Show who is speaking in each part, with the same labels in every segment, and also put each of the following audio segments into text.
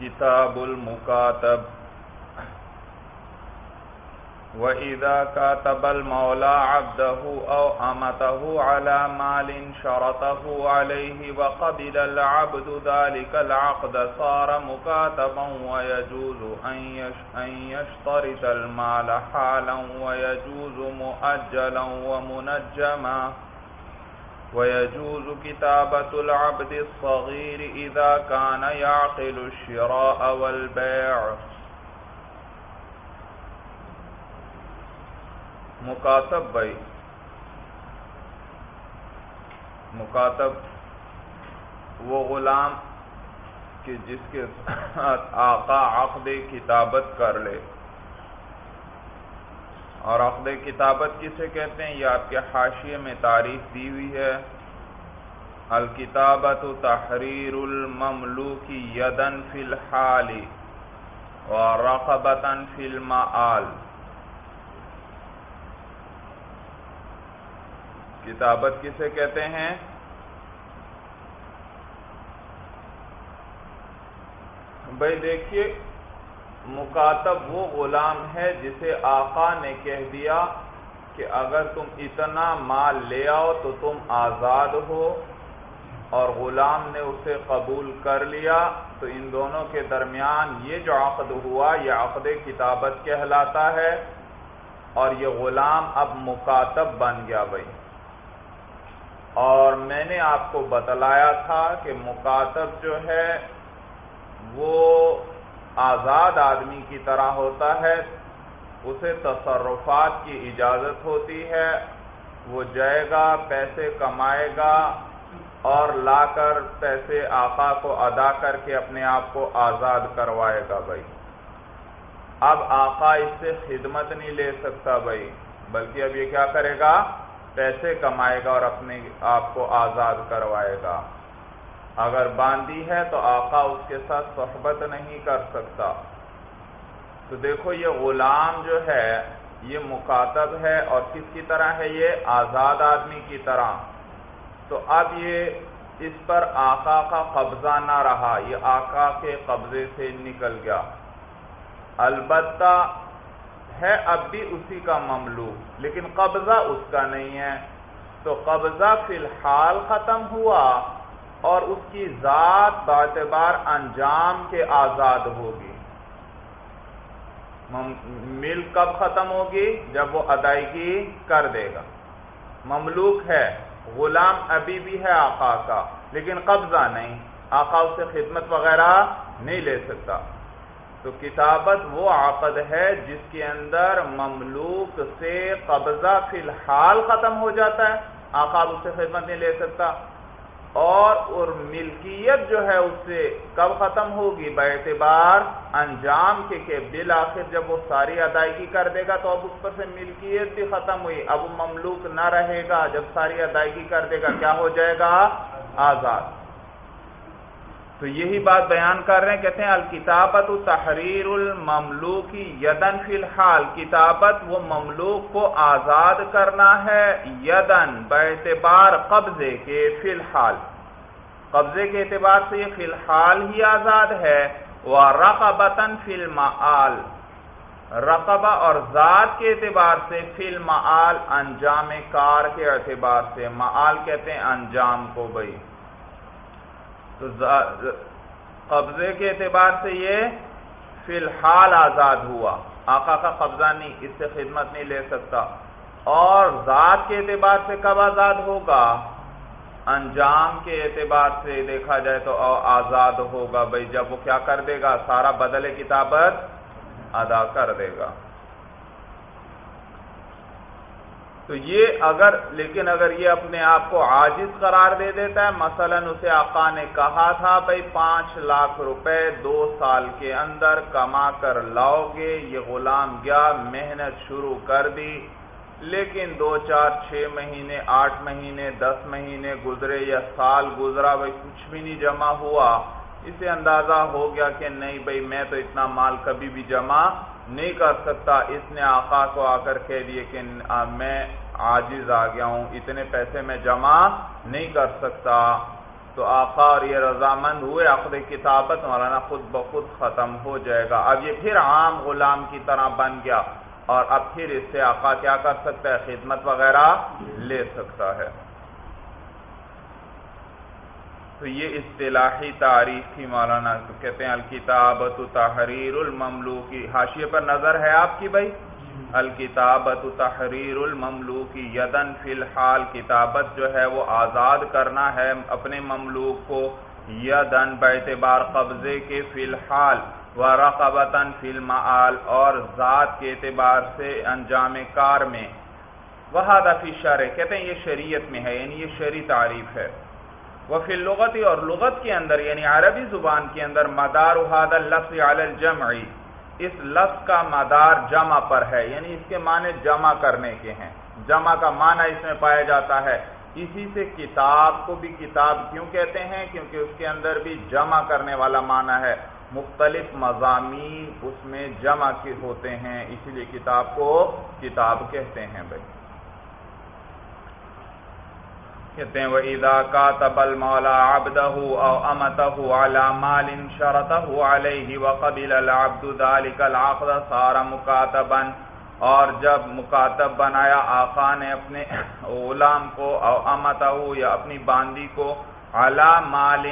Speaker 1: کتاب المکاتب وَإِذَا كَاتَبَ الْمَوْلَى عَبْدَهُ أَوْ أَمَتَهُ عَلَى مَالٍ شَرَطَهُ عَلَيْهِ وَقَبِلَ الْعَبْدُ ذَلِكَ الْعَقْدَ صَارَ مُكَاتَبًا وَيَجُوزُ أَنْ يَشْتَرِطَ الْمَالَ حَالًا وَيَجُوزُ مُؤَجَّلًا وَمُنَجَّمًا وَيَجُوزُ كِتَابَةُ الْعَبْدِ الصَّغِيرِ إِذَا كَانَ يَعْقِلُ الشِّرَاءَ وَالْبَيْعَ مکاتب بھائی، مکاتب وہ غلام کہ جس کے ساتھ آقا عقد کتابت کر لے، اور عقد کتابت کسے کہتے ہیں یہ آپ کے حاشیے میں تعریف دی ہوئی ہے۔ الکتابۃ تحریر المملوک یداً فی الحال ورقبۃ فی المآل۔ کتابت کسے کہتے ہیں؟ بھائی دیکھیے، مکاتب وہ غلام ہے جسے آقا نے کہہ دیا کہ اگر تم اتنا مال لے آؤ تو تم آزاد ہو، اور غلام نے اسے قبول کر لیا، تو ان دونوں کے درمیان یہ جو عقد ہوا یہ عقد کتابت کہلاتا ہے، اور یہ غلام اب مکاتب بن گیا بھائی۔ اور میں نے آپ کو بتلایا تھا کہ مکاتب جو ہے وہ آزاد آدمی کی طرح ہوتا ہے، اسے تصرفات کی اجازت ہوتی ہے، وہ جائے گا، پیسے کمائے گا، اور لا کر پیسے آقا کو ادا کر کے اپنے آپ کو آزاد کروائے گا بھائی۔ اب آقا اس سے خدمت نہیں لے سکتا بھائی، بلکہ اب یہ کیا کرے گا؟ پیسے کمائے گا اور اپنے آپ کو آزاد کروائے گا۔ اگر باندی ہے تو آقا اس کے ساتھ صحبت نہیں کر سکتا۔ تو دیکھو یہ غلام جو ہے یہ مکاتب ہے، اور کس کی طرح ہے؟ یہ آزاد آدمی کی طرح۔ تو اب یہ اس پر آقا کا قبضہ نہ رہا، یہ آقا کے قبضے سے نکل گیا، البتہ ہے اب بھی اسی کا مملوک، لیکن قبضہ اس کا نہیں ہے۔ تو قبضہ فی الحال ختم ہوا، اور اس کی ذات باعتبار انجام کے آزاد ہوگی۔ ملک کب ختم ہوگی؟ جب وہ ادائیگی کر دے گا۔ مملوک ہے، غلام ابھی بھی ہے آقا کا، لیکن قبضہ نہیں، آقا اس سے خدمت وغیرہ نہیں لے سکتا۔ تو کتابت وہ عقد ہے جس کے اندر مملوک سے قبضہ فی الحال ختم ہو جاتا ہے، آقا اس سے خدمت نہیں لے سکتا، اور ملکیت جو ہے اس سے کب ختم ہوگی؟ باعتبار انجام کے کہ بالآخر جب وہ ساری ادائیگی کر دے گا تو اب اس پر سے ملکیت بھی ختم ہوئی، اب وہ مملوک نہ رہے گا، جب ساری ادائیگی کر دے گا کیا ہو جائے گا؟ آزاد۔ تو یہی بات بیان کر رہے ہیں، کہتے ہیں الکتابۃ تحریر المملوک یداً فی الحال، کتابت وہ مملوک کو آزاد کرنا ہے، یداً باعتبار قبضے کے، فی الحال قبضے کے اعتبار سے یہ فی الحال ہی آزاد ہے، وَرَقَبَةً فِي الْمَآلِ، رقبہ اور ذات کے اعتبار سے، فی المآل انجام کار کے اعتبار سے، مآل کہتے ہیں انجام کو بھائی۔ تو قبضے کے اعتبار سے یہ فی الحال آزاد ہوا، آقا کا قبضہ نہیں، اس سے خدمت نہیں لے سکتا، اور ذات کے اعتبار سے کب آزاد ہوگا؟ انجام کے اعتبار سے دیکھا جائے تو آزاد ہوگا بھائی جب وہ کیا کر دے گا؟ سارا بدل کتابت ادا کر دے گا۔ تو یہ لیکن اگر یہ اپنے آپ کو عاجز قرار دے دیتا ہے، مثلا اسے آقا نے کہا تھا بھائی 5 لاکھ روپے 2 سال کے اندر کما کر لاؤ گے، یہ غلام گیا، محنت شروع کر دی، لیکن 2 4 6 مہینے 8 مہینے 10 مہینے گزرے یا سال گزرا، بھائی کچھ بھی نہیں جمع ہوا، اسے اندازہ ہو گیا کہ نہیں بھائی میں تو اتنا مال کبھی بھی جمع نہیں کر سکتا، اس نے آقا کو آ کر کہہ دیے کہ میں عاجز آ گیا ہوں، اتنے پیسے میں جمع نہیں کر سکتا، تو آقا اور یہ رضامند ہوئے، عقد کتابت مولانا خود بخود ختم ہو جائے گا۔ اب یہ پھر عام غلام کی طرح بن گیا، اور اب پھر اس سے آقا کیا کر سکتا ہے؟ خدمت وغیرہ لے سکتا ہے۔ تو یہ اصطلاحی تعریف تھی مولانا، تو کہتے ہیں الکتابۃ تحریر المملوکی، حاشیے پر نظر ہے آپ کی بھائی؟ الکتابۃ تحریر المملوکی یدن فی الحال، کتابت جو ہے وہ آزاد کرنا ہے اپنے مملوک کو، یدن باعتبار قبضے کے، فی الحال، ورقبتن فی المآل، اور ذات کے اعتبار سے انجام کار میں، وہذا فی الشرع، کہتے ہیں یہ شریعت میں ہے، یعنی یہ شرعی تعریف ہے۔ وفی اللغت، اور لغت کے اندر یعنی عربی زبان کے اندر، مدار هذا اللفظ علی الجمع، اس لفظ کا مدار جمع پر ہے، یعنی اس کے معنی جمع کرنے کے ہیں، جمع کا معنی اس میں پایا جاتا ہے۔ اسی سے کتاب کو بھی کتاب کیوں کہتے ہیں؟ کیونکہ اس کے اندر بھی جمع کرنے والا معنی ہے، مختلف مضامین اس میں جمع کے ہوتے ہیں، اسی لیے کتاب کو کتاب کہتے ہیں بھائی۔ کہتے ہیں وَإِذَا كَاتَبَ الْمَوْلَى عَبْدَهُ أَوْ أَمَتَهُ عَلَى مَالٍ شَرَطَهُ عَلَيْهِ وَقَبِلَ الْعَبْدُ ذَلِكَ الْعَقْدَ صَارَ مُكَاتَبًا، اور جب مکاتب بنایا آقا نے اپنے غلام کو، او امتہ یا اپنی باندی کو، علی مال،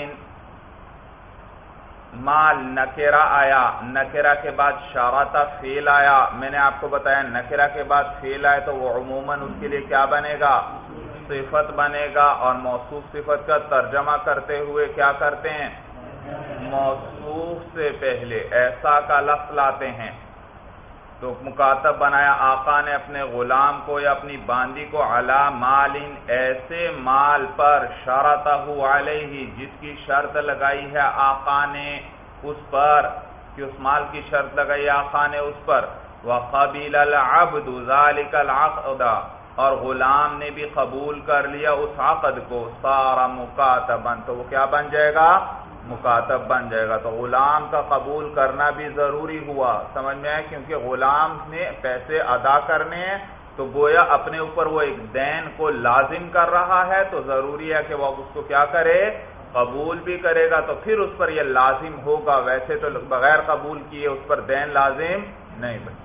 Speaker 1: مال نکرہ آیا، نکرہ کے بعد شرط فعل آیا، میں نے آپ کو بتایا نکرہ کے بعد فعل آئے تو وہ عموماً اس کے لیے کیا بنے گا؟ صفت بنے گا، اور موصوف صفت کا ترجمہ کرتے ہوئے کیا کرتے ہیں؟ موصوف سے پہلے ایسا کا لفظ لاتے ہیں۔ تو مکاتب بنایا آقا نے اپنے غلام کو یا اپنی باندی کو، علی مال، ایسے مال پر، شرطہ علیہ، جس کی شرط لگائی ہے آقا نے اس پر، کہ اس مال کی شرط لگائی آقا نے اس پر، وقبل العبد ذلك العقد، اور غلام نے بھی قبول کر لیا اس عقد کو، صار مکاتبا، تو وہ کیا بن جائے گا؟ مکاتب بن جائے گا۔ تو غلام کا قبول کرنا بھی ضروری ہوا، سمجھ میں آئے؟ کیونکہ غلام نے پیسے ادا کرنے ہیں، تو گویا اپنے اوپر وہ ایک دین کو لازم کر رہا ہے، تو ضروری ہے کہ وہ اس کو کیا کرے؟ قبول بھی کرے گا، تو پھر اس پر یہ لازم ہوگا، ویسے تو بغیر قبول کیے اس پر دین لازم نہیں بنے۔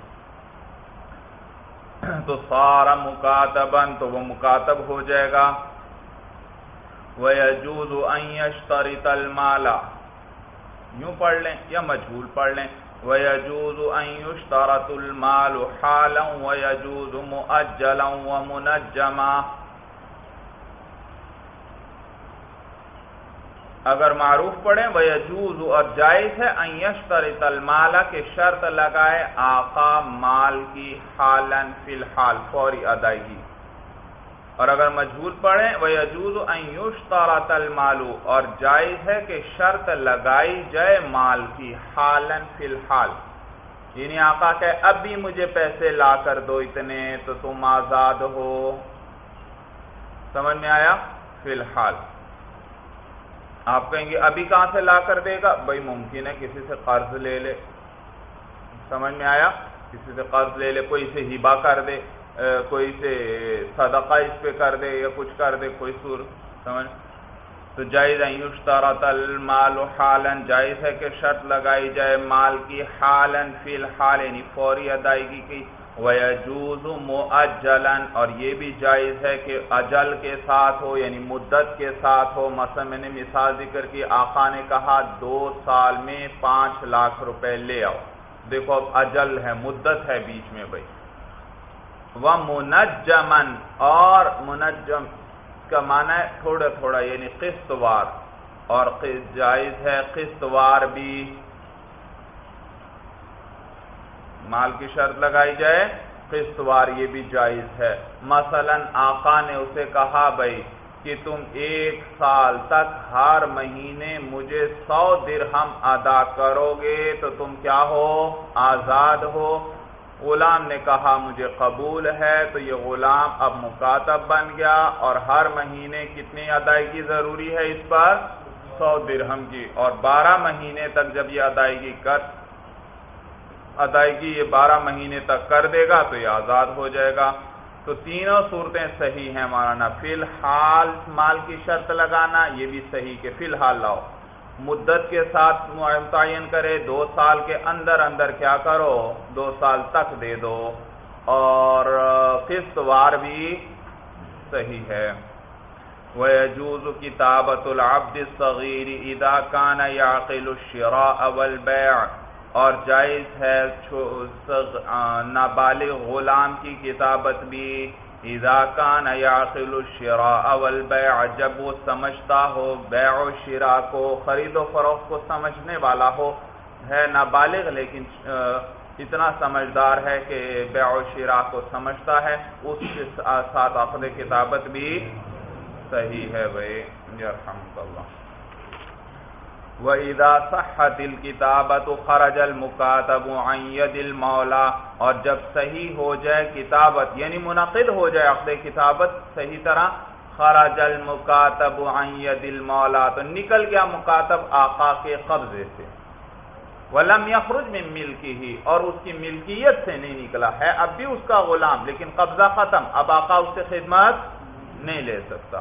Speaker 1: تو صار مکاتبا، تو وہ مکاتب ہو جائے گا۔ وَيَجُوزُ أَن يَشْتَرِطَ الْمَالَ، یوں پڑھ لیں یا مجهول پڑھ لیں، وَيَجُوزُ أَن يُشْتَرَطُ الْمَالُ حَالًا وَيَجُوزُ مُؤَجَّلًا وَمُنَجَّمًا، اگر معروف پڑھیں وَيَجُوزُ، اور جائز ہے، أَن يَشْتَرِطَ الْمَالَ، کہ شرط لگائے آقا مال کی، حالاً فی الحال، فوری ادائیگی، اور اگر مجهول پڑھیں وَيَجُوزُ أَن يُشْتَرَطَ الْمَالُ، اور جائز ہے کہ شرط لگائی جائے مال کی، حالاً فی الحال، یعنی آقا کہ اب بھی مجھے پیسے لا کر دو اتنے تو تم آزاد ہو، سمجھ میں آیا؟ فی الحال آپ کہیں گے ابھی کہاں سے لا کر دے گا؟ بھئی ممکن ہے کسی سے قرض لے لے، سمجھ میں آیا؟ کسی سے قرض لے لے، کوئی سے ہبہ کر دے، کوئی سے صدقہ اس پہ کر دے یا کچھ کر دے، کوئی صورت، سمجھ؟ تو جائز ہے یشترط المال حالا، جائز ہے کہ شرط لگائی جائے مال کی، حالا فی الحال، یعنی فوری ادائیگی کی، وَيَجُوزُ مُؤَجَّلًا، اور یہ بھی جائز ہے کہ اجل کے ساتھ ہو، یعنی مدت کے ساتھ ہو۔ مثلا میں نے مثال ذکر کی، آقا نے کہا 2 سال میں 5 لاکھ روپے لے آؤ، دیکھو اب اجل ہے، مدت ہے بیچ میں بھائی۔ وَمُنَجَّمًا، اور منجم کا معنی ہے تھوڑا تھوڑا، یعنی قسط وار، اور جائز ہے قسط وار بھی، مال کی شرط لگائی جائے قسط وار، یہ بھی جائز ہے۔ مثلا آقا نے اسے کہا بھائی کہ تم 1 سال تک ہر مہینے مجھے 100 درہم ادا کرو گے تو تم کیا ہو؟ آزاد ہو۔ غلام نے کہا مجھے قبول ہے، تو یہ غلام اب مکاتب بن گیا، اور ہر مہینے کتنی ادائیگی ضروری ہے اس پر؟ 100 درہم کی، اور 12 مہینے تک جب یہ ادائیگی یہ 12 مہینے تک کر دے گا تو یہ آزاد ہو جائے گا۔ تو تینوں صورتیں صحیح ہیں مولانا. فی الحال مال کی شرط لگانا یہ بھی صحیح کہ فی الحال لاؤ. مدت کے ساتھ متعین کرے 2 سال کے اندر اندر کیا کرو 2 سال تک دے دو. اور قسط وار بھی صحیح ہے. وَيَجُوزُ كِتَابَةُ الْعَبْدِ الصَّغِيرِ إِذَا كَانَ يَعْقِلُ الشِّرَاءَ وَالْبَيْعَ. اور جائز ہے نابالغ غلام کی کتابت بھی اذا کان یعقل الشراء والبیع جب وہ سمجھتا ہو بیع و شراء کو خرید و فروخت کو سمجھنے والا ہو. ہے نابالغ لیکن اتنا سمجھدار ہے کہ بیع و شراء کو سمجھتا ہے, اس کے ساتھ عقد کتابت بھی صحیح ہے بھائی. یرحمک اللہ. وَإِذَا صَحَّتِ الْكِتَابَةُ خَرَجَ الْمُكَاتَبُ عَنْ يَدِ الْمَوْلَى. اور جب صحیح ہو جائے کتابت یعنی منعقد ہو جائے عقد کتابت صحیح طرح, خَرَجَ الْمُكَاتَبُ عَنْ يَدِ الْمَوْلَى تو نکل گیا مکاتب آقا کے قبضے سے. وَلَمْ يَخْرُجْ مِنْ مِلْكِهِ اور اس کی ملکیت سے نہیں نکلا ہے, اب بھی اس کا غلام لیکن قبضہ ختم, اب آقا اس سے خدمت نہیں لے سکتا.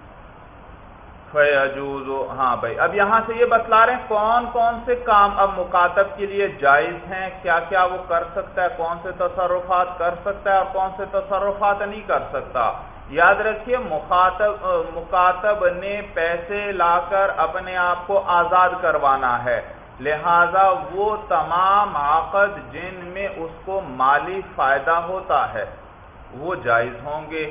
Speaker 1: فیجوز. ہاں بھائی اب یہاں سے یہ بتلا رہے ہیں کون کون سے کام اب مکاتب کے لیے جائز ہیں, کیا کیا وہ کر سکتا ہے, کون سے تصرفات کر سکتا ہے اور کون سے تصرفات نہیں کر سکتا. یاد رکھیے مکاتب نے پیسے لا کر اپنے آپ کو آزاد کروانا ہے, لہذا وہ تمام عقد جن میں اس کو مالی فائدہ ہوتا ہے وہ جائز ہوں گے,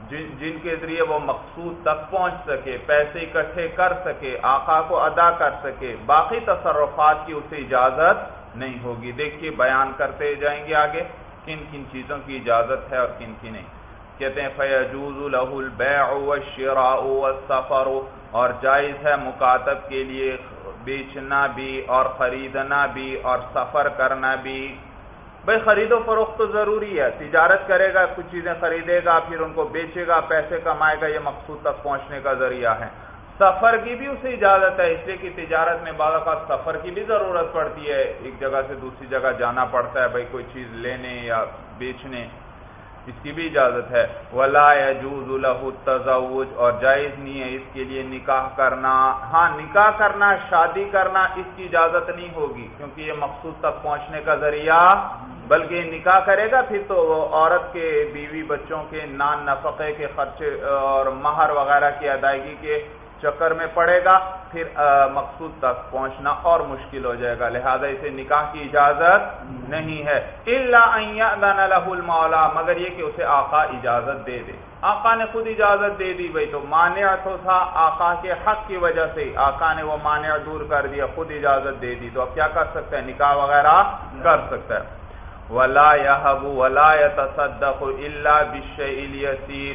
Speaker 1: جن کے ذریعے وہ مقصود تک پہنچ سکے, پیسے اکٹھے کر سکے, آقا کو ادا کر سکے. باقی تصرفات کی اسے اجازت نہیں ہوگی. دیکھیے بیان کرتے جائیں گے آگے کن کن چیزوں کی اجازت ہے اور کن کی نہیں. کہتے ہیں فَيَجُوزُ لَهُ الْبَيْعُ وَالشِّرَاءُ وَالسَّفَرُ اور جائز ہے مکاتب کے لیے بیچنا بھی اور خریدنا بھی اور سفر کرنا بھی. بھئی خرید و فروخت تو ضروری ہے, تجارت کرے گا, کچھ چیزیں خریدے گا پھر ان کو بیچے گا, پیسے کمائے گا, یہ مقصود تک پہنچنے کا ذریعہ ہے. سفر کی بھی اسے اجازت ہے, اس لیے کہ تجارت میں بعض اوقات سفر کی بھی ضرورت پڑتی ہے, ایک جگہ سے دوسری جگہ جانا پڑتا ہے بھئی کوئی چیز لینے یا بیچنے, اس کی بھی اجازت ہے. وَلَا يَجُوزُ لَهُ التَّزَوُّجُ اور جائز نہیں ہے اس کے لیے نکاح کرنا. ہاں نکاح کرنا, شادی کرنا اس کی اجازت نہیں ہوگی کیونکہ یہ مقصود تک پہنچنے کا ذریعہ, بلکہ نکاح کرے گا پھر تو عورت کے بیوی بچوں کے نان نفقے کے خرچے اور مہر وغیرہ کی ادائیگی کے چکر میں پڑے گا, پھر مقصود تک پہنچنا اور مشکل ہو جائے گا. لہذا اسے نکاح کی اجازت نہیں ہے. إِلَّا أَن يَأْذَنَ لَهُ الْمَوْلَى مگر یہ کہ اسے آقا اجازت دے دے. آقا نے خود اجازت دے دی, بھئی تو مانع تو تھا آقا کے حق کی وجہ سے, آقا نے وہ مانع دور کر دیا, خود اجازت دے دی, تو اب کیا کر سکتا ہے, نکاح وغیرہ کر سکتا ہے. وَلَا يَهَبُ وَلَا يَتَصَدَّقُ إِلَّا بِالشَّيْءِ الْيَسِيرِ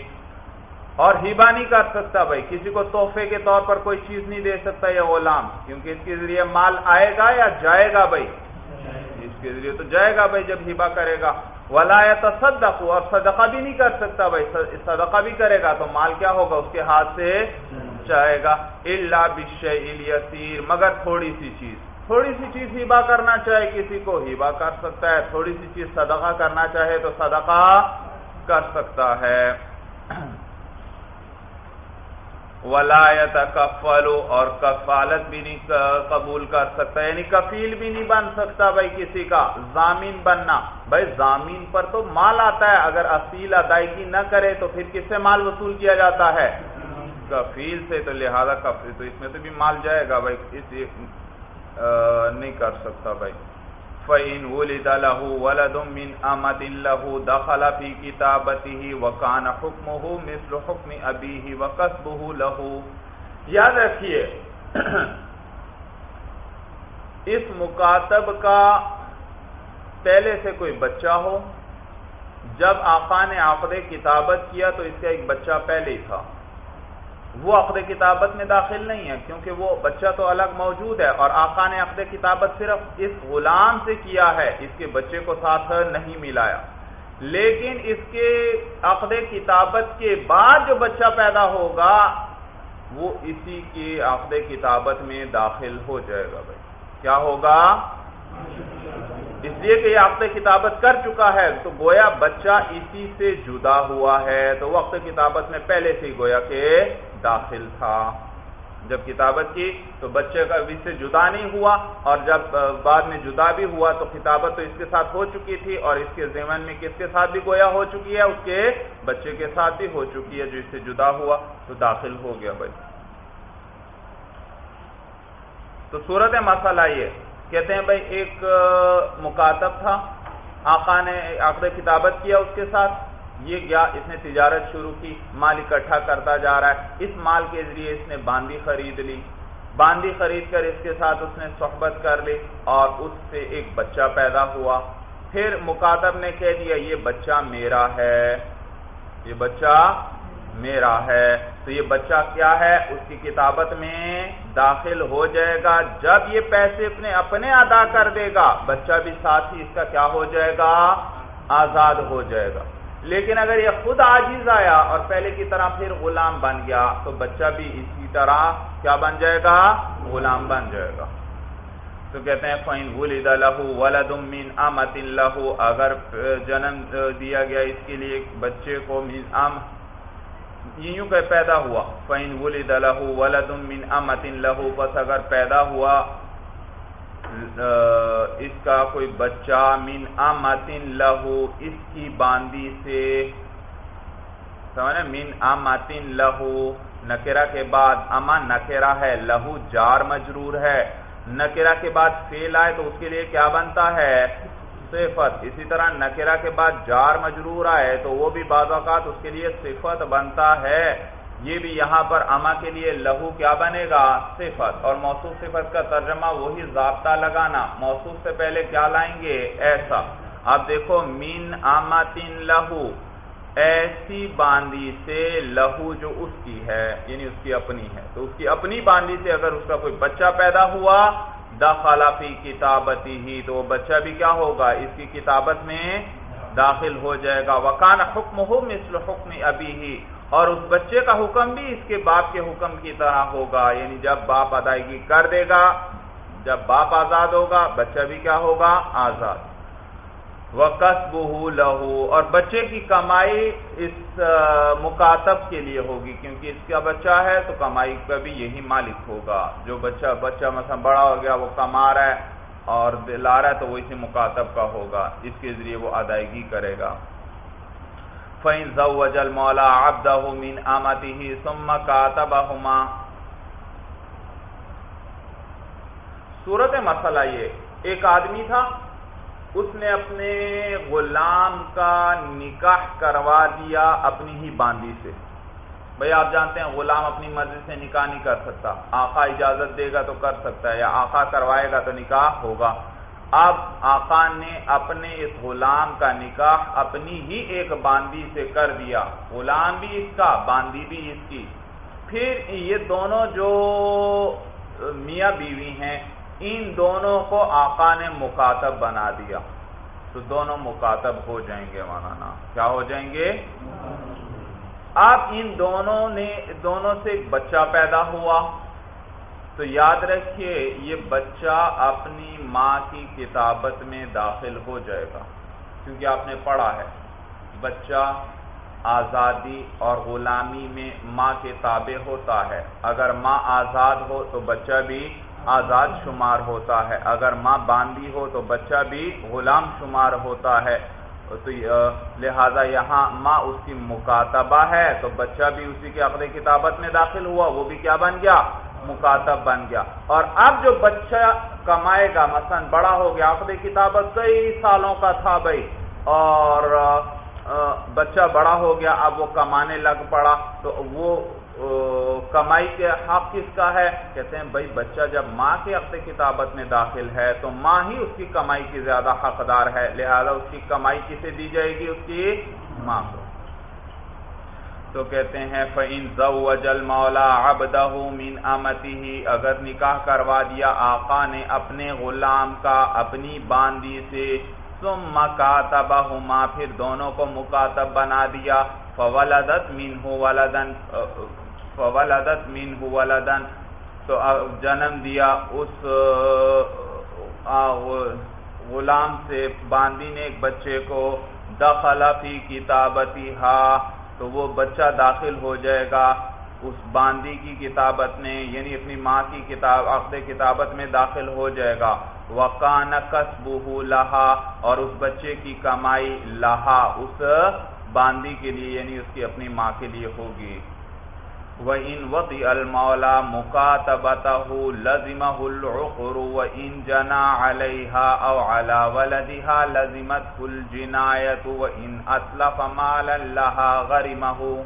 Speaker 1: اور ہبہ نہیں کر سکتا بھائی, کسی کو تحفے کے طور پر کوئی چیز نہیں دے سکتا یہ غلام, کیونکہ اس کے ذریعے مال آئے گا یا جائے گا بھائی, اس کے ذریعے تو جائے گا بھائی جب ہبہ کرے گا. وَلَا يَتَصَدَّقُ اور صدقہ بھی نہیں کر سکتا بھائی, صدقہ بھی کرے گا تو مال کیا ہوگا, اس کے ہاتھ سے جائے گا. إِلَّا بِالشَّيْءِ الْيَسِيرِ مگر تھوڑی سی چیز, تھوڑی سی چیز ہبہ کرنا چاہے کسی کو ہبہ کر سکتا ہے, تھوڑی سی چیز صدقہ کرنا چاہے تو صدقہ کر سکتا ہے. وَلَا يَتَكَفَّلُ اور کفالت بھی نہیں قبول کر سکتا, یعنی کفیل بھی نہیں بن سکتا بھائی کسی کا. ضامین بننا, بھائی ضامین پر تو مال آتا ہے, اگر اصیل ادائیگی نہ کرے تو پھر کس سے مال وصول کیا جاتا ہے, کفیل سے, تو لہذا کفیل تو اس میں تو بھی مال جائے گا بھائی, اس نہیں کر سکتا بھائی. فَإِنْ وُلِدَ لَهُ وَلَدٌ مِّنْ أَمَةٍ لَهُ دَخَلَ فِي كِتَابَتِهِ وَكَانَ حُكْمُهُ مِثْلُ حُكْمِ أَبِيهِ وَكَسْبُهُ لَهُ. یاد رکھیے اس مکاتب کا پہلے سے کوئی بچہ ہو, جب آقا نے عقد کتابت کیا تو اس کا ایک بچہ پہلے ہی تھا, وہ عقد کتابت میں داخل نہیں ہے کیونکہ وہ بچہ تو الگ موجود ہے, اور آقا نے عقد کتابت صرف اس غلام سے کیا ہے, اس کے بچے کو ساتھ نہیں ملایا. لیکن اس کے عقد کتابت کے بعد جو بچہ پیدا ہوگا وہ اسی کی عقد کتابت میں داخل ہو جائے گا. بھائی کیا ہوگا, اس لیے کہ یہ عقد کتابت کر چکا ہے تو گویا بچہ اسی سے جدا ہوا ہے، تو وقت کتابت میں پہلے سے ہی گویا کہ داخل تھا۔ جب کتابت کی تو بچے کا اس سے جدا نہیں ہوا، اور جب بعد میں جدا بھی ہوا تو کتابت تو اس کے ساتھ ہو چکی تھی، اور اس کے ضمن میں کس کے ساتھ بھی گویا ہو چکی ہے، اس کے بچے کے ساتھ بھی ہو چکی ہے جو اس سے جدا ہوا، تو داخل ہو گیا بھائی۔ تو صورت مسئلہ یہ کہتے ہیں بھائی ایک مکاتب تھا، آقا نے عقد کتابت کیا اس کے ساتھ، یہ گیا اس نے تجارت شروع کی، مال اکٹھا کرتا جا رہا ہے، اس مال کے ذریعے اس نے باندی خرید لی، باندی خرید کر اس کے ساتھ اس نے صحبت کر لی اور اس سے ایک بچہ پیدا ہوا، پھر مکاتب نے کہہ دیا یہ بچہ میرا ہے، یہ بچہ میرا ہے، تو یہ بچہ کیا ہے، اس کی کتابت میں داخل ہو جائے گا۔ جب یہ پیسے اپنے ادا کر دے گا بچہ بھی ساتھ ہی اس کا کیا ہو جائے گا، آزاد ہو جائے گا۔ لیکن اگر یہ خود عاجز آیا اور پہلے کی طرح پھر غلام بن گیا تو بچہ بھی اسی طرح کیا بن جائے گا، غلام بن جائے گا۔ تو کہتے ہیں فَإِنْ وُلِدَ لَهُ وَلَدٌ مِّنْ أَمَةٍ لَهُ، اگر جنم دیا گیا اس کے لیے ایک بچے کو یوں کہ پیدا ہوا، فَإِنْ وُلِدَ لَهُ وَلَدٌ مِّنْ أَمَةٍ لَهُ، پس اگر پیدا ہوا اس کا کوئی بچہ من امتن لہو، اس کی باندی سے، سمجھے، من امتن لہو، نکرہ کے بعد اما نکرہ ہے، لہو جار مجرور ہے، نکرہ کے بعد فعل آئے تو اس کے لیے کیا بنتا ہے، صفت، اسی طرح نکرہ کے بعد جار مجرور آئے تو وہ بھی بعض اوقات اس کے لیے صفت بنتا ہے، یہ بھی یہاں پر اما کے لیے لہو کیا بنے گا، صفت، اور موصوف صفت کا ترجمہ وہی ضابطہ لگانا، موصوف سے پہلے کیا لائیں گے، ایسا۔ اب دیکھو من امتن لہو، ایسی باندی سے لہو جو اس کی ہے، یعنی اس کی اپنی ہے، تو اس کی اپنی باندی سے اگر اس کا کوئی بچہ پیدا ہوا، دخل فی کتابتی ہی، تو وہ بچہ بھی کیا ہوگا، اس کی کتابت میں داخل ہو جائے گا۔ وکان حکمہ مثل حکم ابیہ، اور اس بچے کا حکم بھی اس کے باپ کے حکم کی طرح ہوگا، یعنی جب باپ ادائیگی کر دے گا، جب باپ آزاد ہوگا بچہ بھی کیا ہوگا، آزاد۔ وَقَسْبُهُ لَهُ، اور بچے کی کمائی اس مکاتب کے لیے ہوگی، کیونکہ اس کا بچہ ہے تو کمائی کا بھی یہی مالک ہوگا، جو بچہ مثلا بڑا ہو گیا وہ کما رہا ہے اور لا رہا ہے تو وہ اسی مکاتب کا ہوگا، اس کے ذریعے وہ ادائیگی کرے گا۔ فَإِنْ زَوَّجَ الْمَوْلَى عَبْدَهُ مِنْ أَمَتِهِ ثُمَّ كَاتَبَهُمَا، صورت مسئلہ یہ، ایک آدمی تھا، اس نے اپنے غلام کا نکاح کروا دیا اپنی ہی باندی سے۔ بھئی آپ جانتے ہیں غلام اپنی مرضی سے نکاح نہیں کر سکتا، آقا اجازت دے گا تو کر سکتا ہے، یا آقا کروائے گا تو نکاح ہوگا۔ اب آقا نے اپنے اس غلام کا نکاح اپنی ہی ایک باندی سے کر دیا، غلام بھی اس کا، باندی بھی اس کی، پھر یہ دونوں جو میاں بیوی ہیں ان دونوں کو آقا نے مکاتب بنا دیا، تو دونوں مکاتب ہو جائیں گے، مولانا کیا ہو جائیں گے؟ اب ان دونوں سے ایک بچہ پیدا ہوا، تو یاد رکھیے یہ بچہ اپنی ماں کی کتابت میں داخل ہو جائے گا، کیونکہ آپ نے پڑھا ہے بچہ آزادی اور غلامی میں ماں کے تابع ہوتا ہے، اگر ماں آزاد ہو تو بچہ بھی آزاد شمار ہوتا ہے، اگر ماں باندی ہو تو بچہ بھی غلام شمار ہوتا ہے، تو لہذا یہاں ماں اس کی مکاتبہ ہے تو بچہ بھی اسی کے عقد کتابت میں داخل ہوا، وہ بھی کیا بن گیا، مکاتب بن گیا۔ اور اب جو بچہ کمائے گا، مثلا بڑا ہو گیا، عقد کتابت کئی سالوں کا تھا بھائی، اور بچہ بڑا ہو گیا، اب وہ کمانے لگ پڑا، تو وہ کمائی کے حق کس کا ہے؟ کہتے ہیں بھائی بچہ جب ماں کے عقد کتابت میں داخل ہے تو ماں ہی اس کی کمائی کی زیادہ حقدار ہے، لہذا اس کی کمائی کسے دی جائے گی؟ اس کی ماں کو۔ تو کہتے ہیں فَإِنْ زَوَّجَ الْمَوْلَى عَبْدَهُ مِنْ أَمَتِهِ، اگر نکاح کروا دیا آقا نے اپنے غلام کا اپنی باندی سے، ثُمَّ كَاتَبَهُمَا، پھر دونوں کو مکاتب بنا دیا، فَوَلَدَتْ مِنْهُ وَلَدًا، تو جنم دیا غلام سے باندی نے ایک بچے کو دخل فی کتابتہا، تو وہ بچہ داخل ہو جائے گا اس باندی کی کتابت میں، یعنی اپنی ماں کی عقد کتابت میں داخل ہو جائے گا۔ وَقَانَ كَسْبُهُ لَهَا، اور اس بچے کی کمائی لہا، اس باندی کے لیے یعنی اس کی اپنی ماں کے لیے ہوگی۔ وَإِنْ وَطِئَ الْمَوْلَى مُكَاتَبَتَهُ لَزِمَهُ الْعُقْرُ وَإِنْ جَنَى عَلَيْهَا أَوْ عَلَى وَلَدِهَا لَزِمَتْهُ الْجِنَايَةُ وَإِنْ أَتْلَفَ مَالًا لَهَا غَرِمَهُ۔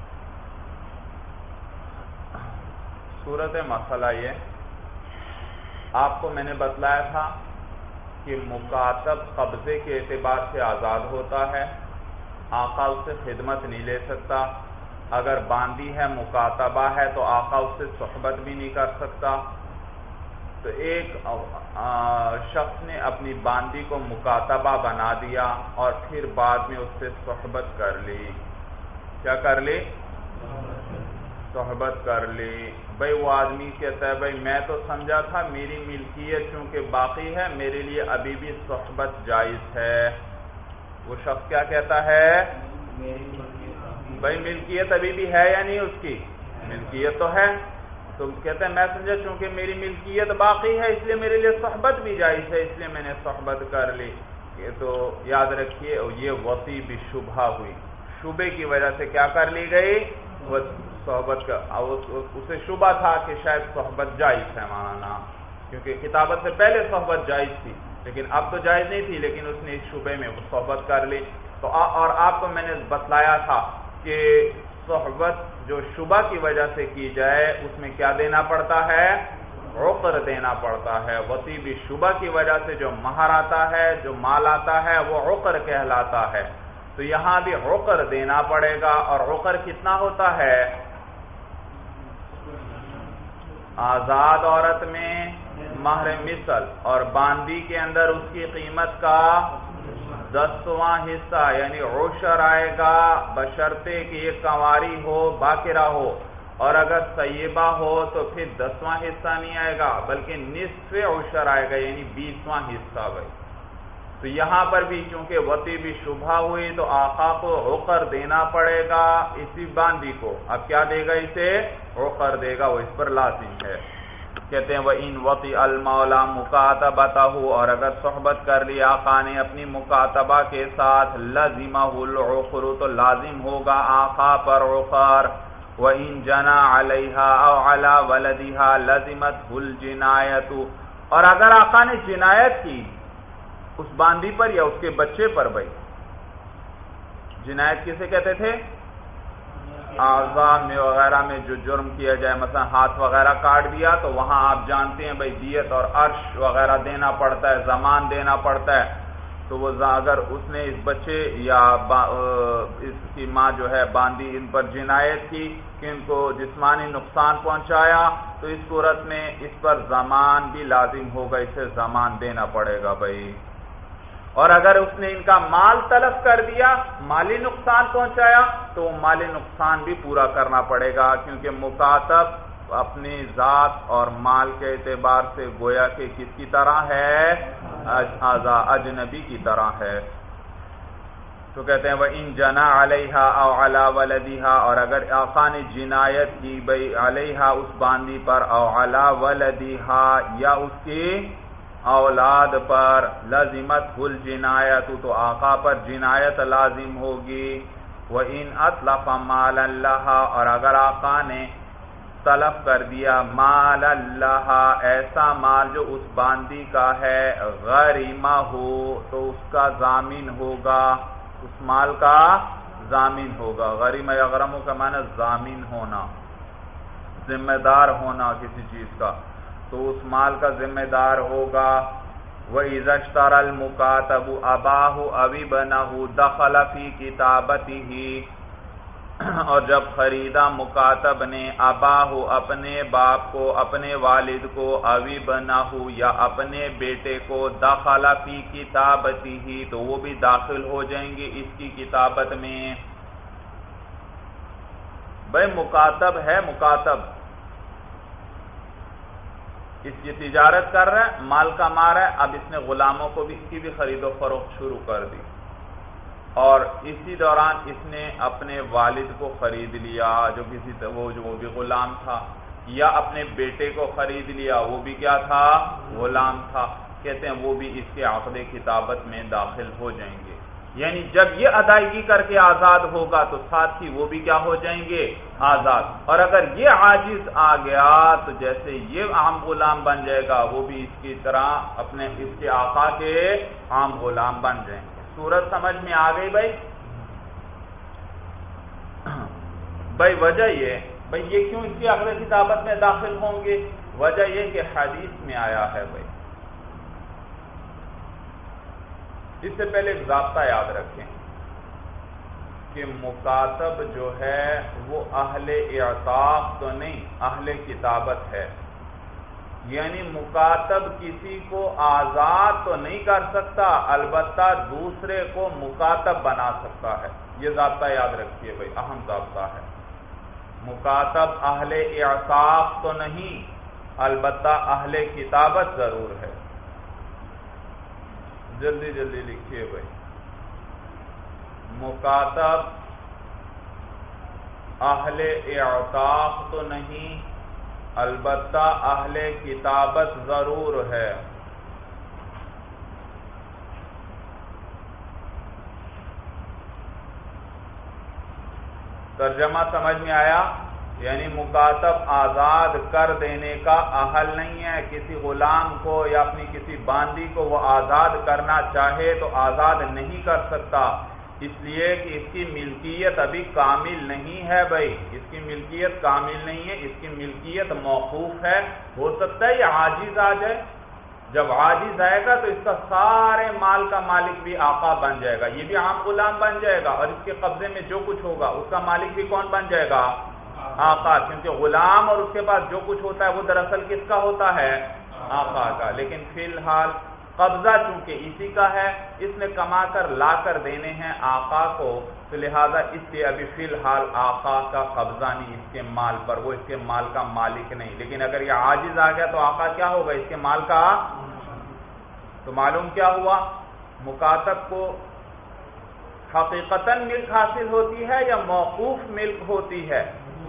Speaker 1: صورت مسئلہ یہ آپ کو میں نے بتلایا تھا کہ مکاتب قبضے کے اعتبار سے آزاد ہوتا ہے، آقا اس سے خدمت نہیں لے سکتا۔ اگر باندی ہے مکاتبہ ہے تو آقا اس سے صحبت بھی نہیں کر سکتا۔ تو ایک شخص نے اپنی باندی کو مکاتبہ بنا دیا اور پھر بعد میں اس سے صحبت کر لی۔ کیا کر لی؟ صحبت کر لی۔ بھئی وہ آدمی کہتا ہے بھئی میں تو سمجھا تھا میری ملکیت چونکہ باقی ہے میرے لیے ابھی بھی صحبت جائز ہے۔ وہ شخص کیا کہتا ہے؟ بھئی ملکیت ابھی بھی ہے یا نہیں؟ اس کی ملکیت تو ہے۔ تو کہتا ہے میں سمجھا چونکہ میری ملکیت باقی ہے اس لیے میرے لیے صحبت بھی جائز ہے، اس لیے میں نے صحبت کر لی۔ تو یاد رکھیے یہ وطی بشبہ ہوئی، شبے کی وجہ سے کیا کر لی گئی؟ صحبت کا اسے شبہ تھا کہ شاید صحبت جائز ہے مانا، کیونکہ کتابت سے پہلے صحبت جائز تھی لیکن اب تو جائز نہیں تھی، لیکن اس نے اس شبے میں صحبت کر لی۔ تو اور آپ کو میں نے بتلایا تھا کہ صحبت جو شبہ کی وجہ سے کی جائے اس میں کیا دینا پڑتا ہے؟ عقر دینا پڑتا ہے۔ وطی بشبہ کی وجہ سے جو مہر آتا ہے، جو مال آتا ہے، وہ عقر کہلاتا ہے۔ تو یہاں بھی عقر دینا پڑے گا، اور عقر کتنا ہوتا ہے؟ آزاد عورت میں مہر مثل اور باندی کے اندر اس کی قیمت کا 10واں حصہ یعنی عشر آئے گا، بشرطے کہ یہ کنواری ہو، باکرہ ہو، اور اگر طیبہ ہو تو پھر 10واں حصہ نہیں آئے گا بلکہ نصف عشر آئے گا یعنی 20واں حصہ۔ بھائی تو یہاں پر بھی چونکہ وطی بھی شبہ ہوئی تو آقا کو عقر دینا پڑے گا اسی باندی کو۔ اب کیا دے گا؟ اسے عقر دے گا، وہ اس پر لازم ہے۔ کہتے ہیں وَإِنْ وَطِئَ الْمَوْلَى مُكَاتَبَتَهُ، اور اگر صحبت کر لی آقا نے اپنی مکاتبہ کے ساتھ لَزِمَهُ الْعُقْرُ، تو لازم ہوگا آقا پر عقر۔ وَإِنْ جَنَى عَلَيْهَا أَوْ عَلَى وَلَدِهَا لَزِمَتْهُ الْجِنَايَةُ، اور اگر آقا نے جنایت کی اس باندی پر یا اس کے بچے پر۔ بھائی جنایت کسے کہتے تھے؟ اعضاء میں وغیرہ میں جو جرم کیا جائے، مثلا ہاتھ وغیرہ کاٹ دیا تو وہاں آپ جانتے ہیں بھائی دیت اور عرش وغیرہ دینا پڑتا ہے، زمان دینا پڑتا ہے۔ تو وہ اگر اس نے اس بچے یا اس کی ماں جو ہے باندی ان پر جنایت کی کہ ان کو جسمانی نقصان پہنچایا، تو اس صورت میں اس پر زمان بھی لازم ہوگا، اسے زمان دینا پڑے گا بھائی۔ اور اگر اس نے ان کا مال تلف کر دیا، مالی نقصان پہنچایا، تو وہ مالی نقصان بھی پورا کرنا پڑے گا، کیونکہ مکاتب اپنی ذات اور مال کے اعتبار سے گویا کہ کس کی طرح ہے؟ اجنبی کی طرح ہے۔ تو کہتے ہیں وَإِنْ جَنَى عَلَيْهَا أَوْ عَلَى وَلَدِهَا، اور اگر آقا نے جنایت کی بھئی علیہا اس باندی پر، او علی ولدها یا اس کی اولاد پر، لازمت الجنایت، تو آقا پر جنایت لازم ہوگی۔ وَإِنْ أَتْلَفَ مَالًا لَهَا، اور اگر آقا نے تلف کر دیا مال اللہ ایسا مال جو اس باندی کا ہے، غریمہ ہو تو اس کا ضامن ہوگا، اس مال کا ضامن ہوگا۔ غریمہ یغرمو کا معنی ضامن ہونا، ذمہ دار ہونا کسی چیز کا، تو اس مال کا ذمہ دار ہوگا۔ وَإِذَا اشْتَرَى الْمُكَاتَبُ أَبَاهُ أَوْ ابْنَهُ دَخَلَ فِي كِتَابَتِهِ، اور جب خریدا مکاتب نے اباہ اپنے باپ کو، اپنے والد کو، او ابنہ یا اپنے بیٹے کو، دخل فی کتابتہ تو وہ بھی داخل ہو جائیں گے اس کی کتابت میں۔ بھئی مکاتب ہے، مکاتب یہ تجارت کر رہا ہے، مال کما رہا ہے، اب اس نے غلاموں کو بھی کی بھی خرید و فروخت شروع کر دی، اور اسی دوران اس نے اپنے والد کو خرید لیا جو وہ بھی غلام تھا، یا اپنے بیٹے کو خرید لیا، وہ بھی کیا تھا؟ غلام تھا۔ کہتے ہیں وہ بھی اس کے عقد کتابت میں داخل ہو جائیں گے، یعنی جب یہ ادائیگی کر کے آزاد ہوگا تو ساتھ ہی وہ بھی کیا ہو جائیں گے؟ آزاد۔ اور اگر یہ عاجز آ گیا تو جیسے یہ عام غلام بن جائے گا، وہ بھی اس کی طرح اس کے آقا کے عام غلام بن جائیں گے۔ صورت سمجھ میں آ گئی بھائی وجہ یہ کیوں اس کی عقد کتابت میں داخل ہوں گے؟ وجہ یہ کہ حدیث میں آیا ہے بھائی۔ اس سے پہلے ایک ضابطہ یاد رکھیں کہ مکاتب جو ہے وہ اہل اعتاق تو نہیں، اہل کتابت ہے، یعنی مکاتب کسی کو آزاد تو نہیں کر سکتا، البتہ دوسرے کو مکاتب بنا سکتا ہے۔ یہ ضابطہ یاد رکھیے بھائی، اہم ضابطہ ہے۔ مکاتب اہل اعتاق تو نہیں، البتہ اہل کتابت ضرور ہے۔ جلدی جلدی لکھیے بھائی، مکاتب اہل اعتاق تو نہیں، البتہ اہل کتابت ضرور ہے۔ ترجمہ سمجھ میں آیا؟ یعنی مکاتب آزاد کر دینے کا اہل نہیں ہے، کسی غلام کو یا اپنی کسی باندی کو وہ آزاد کرنا چاہے تو آزاد نہیں کر سکتا، اس لیے کہ اس کی ملکیت ابھی کامل نہیں ہے بھائی، اس کی ملکیت کامل نہیں ہے، اس کی ملکیت موقوف ہے۔ ہو سکتا ہے یہ عاجز آ جائے، جب عاجز آئے گا تو اس کا سارے مال کا مالک بھی آقا بن جائے گا، یہ بھی عام غلام بن جائے گا، اور اس کے قبضے میں جو کچھ ہوگا اس کا مالک بھی کون بن جائے گا؟ آقا، کیونکہ غلام اور اس کے پاس جو کچھ ہوتا ہے وہ دراصل کس کا ہوتا ہے؟ آقا کا۔ لیکن فی الحال قبضہ چونکہ اسی کا ہے، اس نے کما کر لا کر دینے ہیں آقا کو، تو لہذا اس لیے ابھی فی الحال آقا کا قبضہ نہیں اس کے مال پر، وہ اس کے مال کا مالک نہیں۔ لیکن اگر یہ عاجز آ گیا تو آقا کیا ہوگا؟ اس کے مال کا۔ تو معلوم کیا ہوا؟ مکاتب کو حقیقتاً ملک حاصل ہوتی ہے یا موقوف ملک ہوتی ہے؟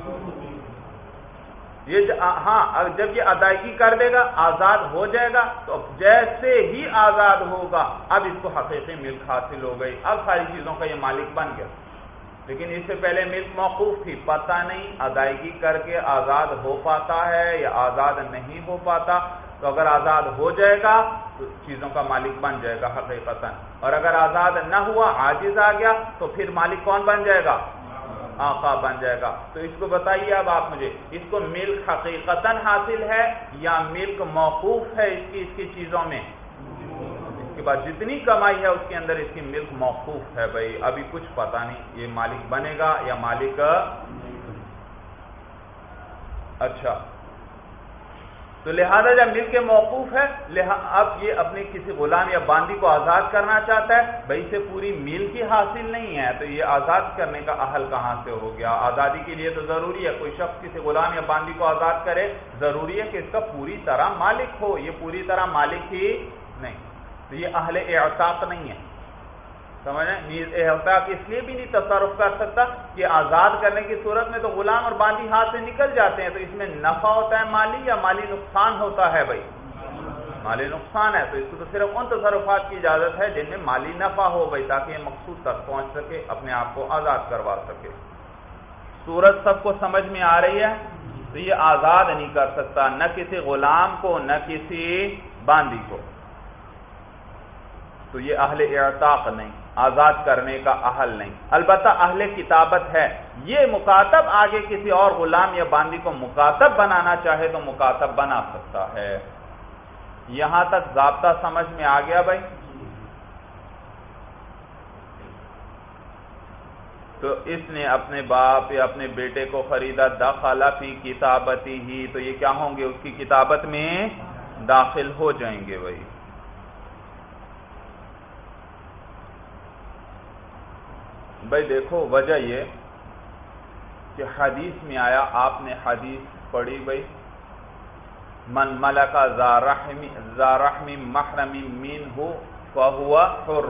Speaker 1: جب یہ ادائیگی کر دے گا، آزاد ہو جائے گا، تو جیسے ہی آزاد ہوگا اب اس کو حقیقی ملک حاصل ہو گئی، اب ساری چیزوں کا یہ مالک بن گیا۔ لیکن اس سے پہلے ملک موقوف تھی، پتہ نہیں ادائیگی کر کے آزاد ہو پاتا ہے یا آزاد نہیں ہو پاتا، تو اگر آزاد ہو جائے گا تو چیزوں کا مالک بن جائے گا حقیقتاً، اور اگر آزاد نہ ہوا، عاجز آ گیا، تو پھر مالک کون بن جائے گا؟ آقا بن جائے گا۔ تو اس کو بتائیے اب آپ مجھے، اس کو ملک حقیقتاً حاصل ہے یا ملک موقوف ہے اس کی چیزوں میں؟ اس کے بعد جتنی کمائی ہے اس کے اندر اس کی ملک موقوف ہے بھائی، ابھی کچھ پتہ نہیں یہ مالک بنے گا یا مالک۔ اچھا، تو لہذا جب ملک موقوف ہے، اب یہ اپنے کسی غلام یا باندی کو آزاد کرنا چاہتا ہے، بھائی اسے پوری ملک ہی حاصل نہیں ہے، تو یہ آزاد کرنے کا اہل کہاں سے ہو گیا؟ آزادی کے لیے تو ضروری ہے کوئی شخص کسی غلام یا باندی کو آزاد کرے، ضروری ہے کہ اس کا پوری طرح مالک ہو، یہ پوری طرح مالک ہی نہیں، تو یہ اہل اعتاق نہیں ہے۔ سمجھیں؟ اعتاق اس لیے بھی نہیں تصرف کر سکتا کہ آزاد کرنے کی صورت میں تو غلام اور باندی ہاتھ سے نکل جاتے ہیں، تو اس میں نفع ہوتا ہے مالی یا مالی نقصان ہوتا ہے بھائی؟ مالی نقصان ہے، تو اس کو تو صرف ان تصرفات کی اجازت ہے جن میں مالی نفع ہو بھائی، تاکہ یہ مقصود تک پہنچ سکے، اپنے آپ کو آزاد کروا سکے۔ صورت سب کو سمجھ میں آ رہی ہے؟ تو یہ آزاد نہیں کر سکتا، نہ کسی غلام کو نہ کسی باندی کو، تو یہ اہل اعتاق نہیں، آزاد کرنے کا اہل نہیں، البتہ اہل کتابت ہے۔ یہ مکاتب آگے کسی اور غلام یا باندی کو مکاتب بنانا چاہے تو مکاتب بنا سکتا ہے۔ یہاں تک ضابطہ سمجھ میں آ گیا بھائی؟ تو اس نے اپنے باپ یا اپنے بیٹے کو خریدا، دخل فی کتابتی ہی، تو یہ کیا ہوں گے؟ اس کی کتابت میں داخل ہو جائیں گے بھائی۔ بھائی دیکھو وجہ یہ کہ حدیث میں آیا، آپ نے حدیث پڑھی بھائی، من ملک ذا رحم محرم منہ فہو حر،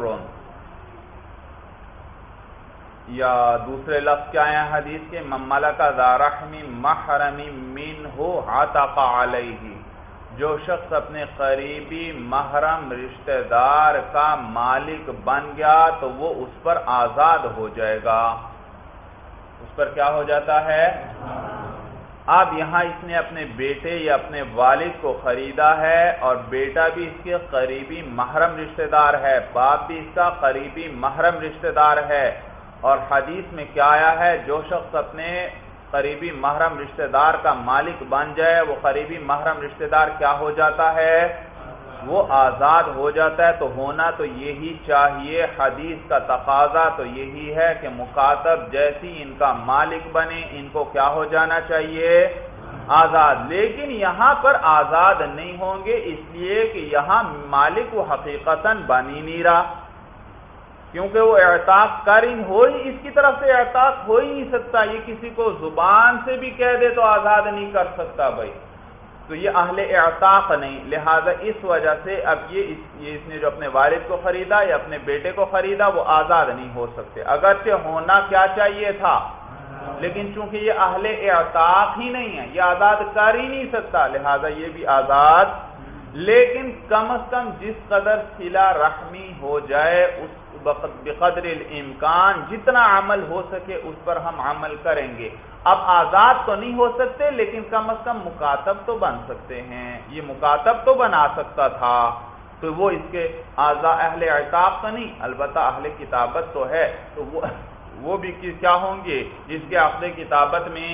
Speaker 1: یا دوسرے لفظ کیا ہیں حدیث کے، من ملک ذا رحم محرم منہ عتق علیہ، جو شخص اپنے قریبی محرم رشتہ دار کا مالک بن گیا تو وہ اس پر آزاد ہو جائے گا، اس پر کیا ہو جاتا ہے؟ اب یہاں اس نے اپنے بیٹے یا اپنے والد کو خریدا ہے اور بیٹا بھی اس کے قریبی محرم رشتہ دار ہے، باپ بھی اس کا قریبی محرم رشتہ دار ہے، اور حدیث میں کیا آیا ہے، جو شخص اپنے قریبی محرم رشتہ دار کا مالک بن جائے وہ قریبی محرم رشتہ دار کیا ہو جاتا ہے؟ وہ آزاد ہو جاتا ہے۔ تو ہونا تو یہی چاہیے، حدیث کا تقاضا تو یہی ہے کہ مکاتب جیسی ان کا مالک بنے ان کو کیا ہو جانا چاہیے؟ آزاد۔ لیکن یہاں پر آزاد نہیں ہوں گے، اس لیے کہ یہاں مالک وہ حقیقتاً بن ہی نہیں رہا، کیونکہ وہ اعتاق اس کی طرف سے اعتاق ہو ہی نہیں سکتا، یہ کسی کو زبان سے بھی کہہ دے تو آزاد نہیں کر سکتا بھائی، تو یہ اہل اعتاق نہیں، لہذا اس وجہ سے اب یہ اس نے جو اپنے والد کو خریدا یا اپنے بیٹے کو خریدا وہ آزاد نہیں ہو سکتے، اگرچہ ہونا کیا چاہیے تھا، لیکن چونکہ یہ اہل اعتاق ہی نہیں ہے، یہ آزاد کر ہی نہیں سکتا، لہذا یہ بھی آزاد، لیکن کم از کم جس قدر صلہ رحمی ہو جائے اس بقدر الامکان جتنا عمل ہو سکے اس پر ہم عمل کریں گے۔ اب آزاد تو نہیں ہو سکتے لیکن کم از کم مکاتب تو بن سکتے ہیں، یہ مکاتب تو بنا سکتا تھا، تو وہ اس کے اہل اعتاق تو نہیں، البتہ اہل کتابت تو ہے، تو وہ بھی کیا ہوں گے؟ جس کے عقد کتابت میں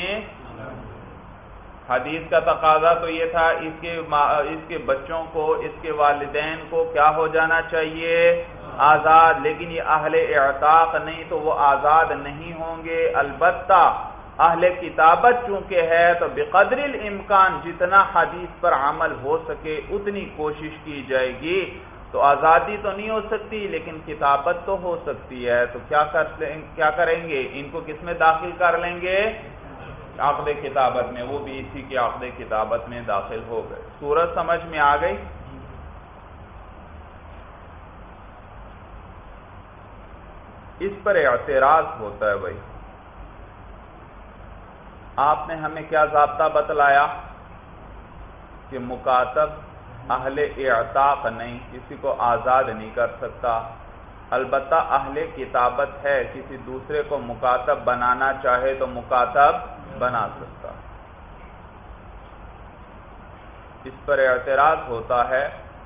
Speaker 1: حدیث کا تقاضا تو یہ تھا اس کے بچوں کو، اس کے والدین کو کیا ہو جانا چاہیے؟ آزاد، لیکن یہ اہل اعتاق نہیں تو وہ آزاد نہیں ہوں گے، البتہ اہل کتابت چونکہ ہے تو بقدر الامکان جتنا حدیث پر عمل ہو سکے اتنی کوشش کی جائے گی، تو آزادی تو نہیں ہو سکتی لیکن کتابت تو ہو سکتی ہے، تو کیا کریں گے؟ ان کو کس میں داخل کر لیں گے؟ عقد کتابت میں، وہ بھی اسی کے عقد کتابت میں داخل ہو گئے۔ صورت سمجھ میں آ گئی؟ اس پر اعتراض ہوتا ہے بھائی، آپ نے ہمیں کیا ضابطہ بتلایا کہ مکاتب اہل اعتاق نہیں، کسی کو آزاد نہیں کر سکتا، البتہ اہل کتابت ہے، کسی دوسرے کو مکاتب بنانا چاہے تو مکاتب بنا سکتا۔ اس پر اعتراض ہوتا ہے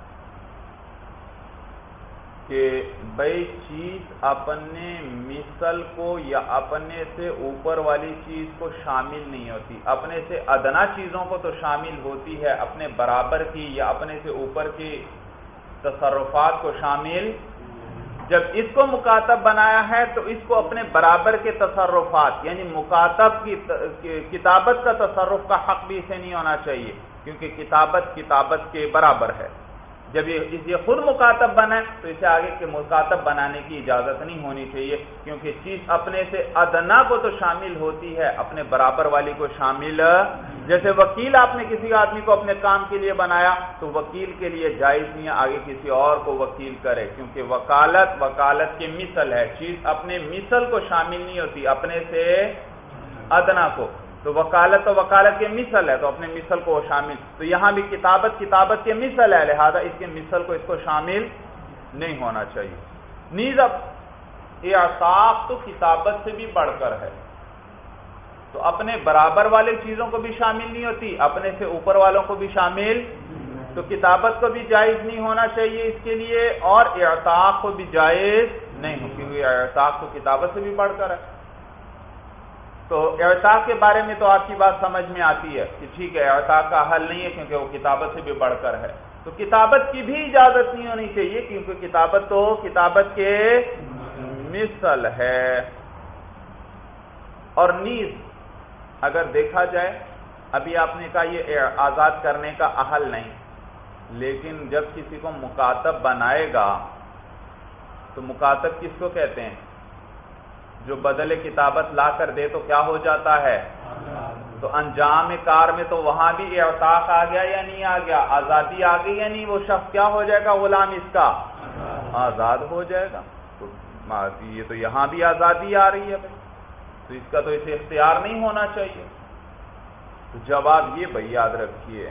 Speaker 1: کہ بھئی چیز اپنے مثل کو یا اپنے سے اوپر والی چیز کو شامل نہیں ہوتی، اپنے سے ادنا چیزوں کو تو شامل ہوتی ہے، اپنے برابر کی یا اپنے سے اوپر کی تصرفات کو شامل، جب اس کو مکاتب بنایا ہے تو اس کو اپنے برابر کے تصرفات یعنی مکاتب کی کتابت کا تصرف کا حق بھی اسے نہیں ہونا چاہیے، کیونکہ کتابت کے برابر ہے۔ جب یہ خود مکاتب بنا تو اسے آگے کے مکاتب بنانے کی اجازت نہیں ہونی چاہیے، کیونکہ چیز اپنے سے ادنا کو تو شامل ہوتی ہے، اپنے برابر والی کو شامل، جیسے وکیل آپ نے کسی آدمی کو اپنے کام کے لیے بنایا تو وکیل کے لیے جائز نہیں ہے آگے کسی اور کو وکیل کرے، کیونکہ وکالت کی مثل ہے، چیز اپنے مثل کو شامل نہیں ہوتی، اپنے سے ادنا کو، تو وکالت کے مثل ہے تو اپنے مثل کو شامل، تو یہاں بھی کتابت کے مثل ہے، لہذا اس کے مثل کو اس کو شامل نہیں ہونا چاہیے۔ نیز اب اعتاق تو کتابت سے بھی بڑھ کر ہے، تو اپنے برابر والے چیزوں کو بھی شامل نہیں ہوتی، اپنے سے اوپر والوں کو بھی شامل، تو کتابت کو بھی جائز نہیں ہونا چاہیے اس کے لیے، اور اعتاق کو بھی جائز نہیں ہو، کیونکہ اعتاق تو کتابت سے بھی بڑھ کر ہے۔ تو اعتاق کے بارے میں تو آپ کی بات سمجھ میں آتی ہے کہ ٹھیک ہے اعتاق کا حل نہیں ہے کیونکہ وہ کتابت سے بھی بڑھ کر ہے، تو کتابت کی بھی اجازت نہیں ہونی چاہیے کیونکہ کتابت تو کتابت کے مثل ہے۔ اور نیز اگر دیکھا جائے ابھی آپ نے کہا یہ آزاد کرنے کا اہل نہیں، لیکن جب کسی کو مکاتب بنائے گا تو مکاتب کس کو کہتے ہیں؟ جو بدل کتابت لا کر دے تو کیا ہو جاتا ہے؟ تو انجام کار میں تو وہاں بھی اعتاق آ گیا یا نہیں آ گیا؟ آزادی آ گئی یا نہیں؟ وہ شخص کیا ہو جائے گا؟ غلام اس کا آزاد ہو جائے گا۔ تو یہ تو یہاں بھی آزادی آ رہی ہے بھائی، تو اس کا تو اسے اختیار نہیں ہونا چاہیے۔ تو جواب یہ بھائی یاد رکھیے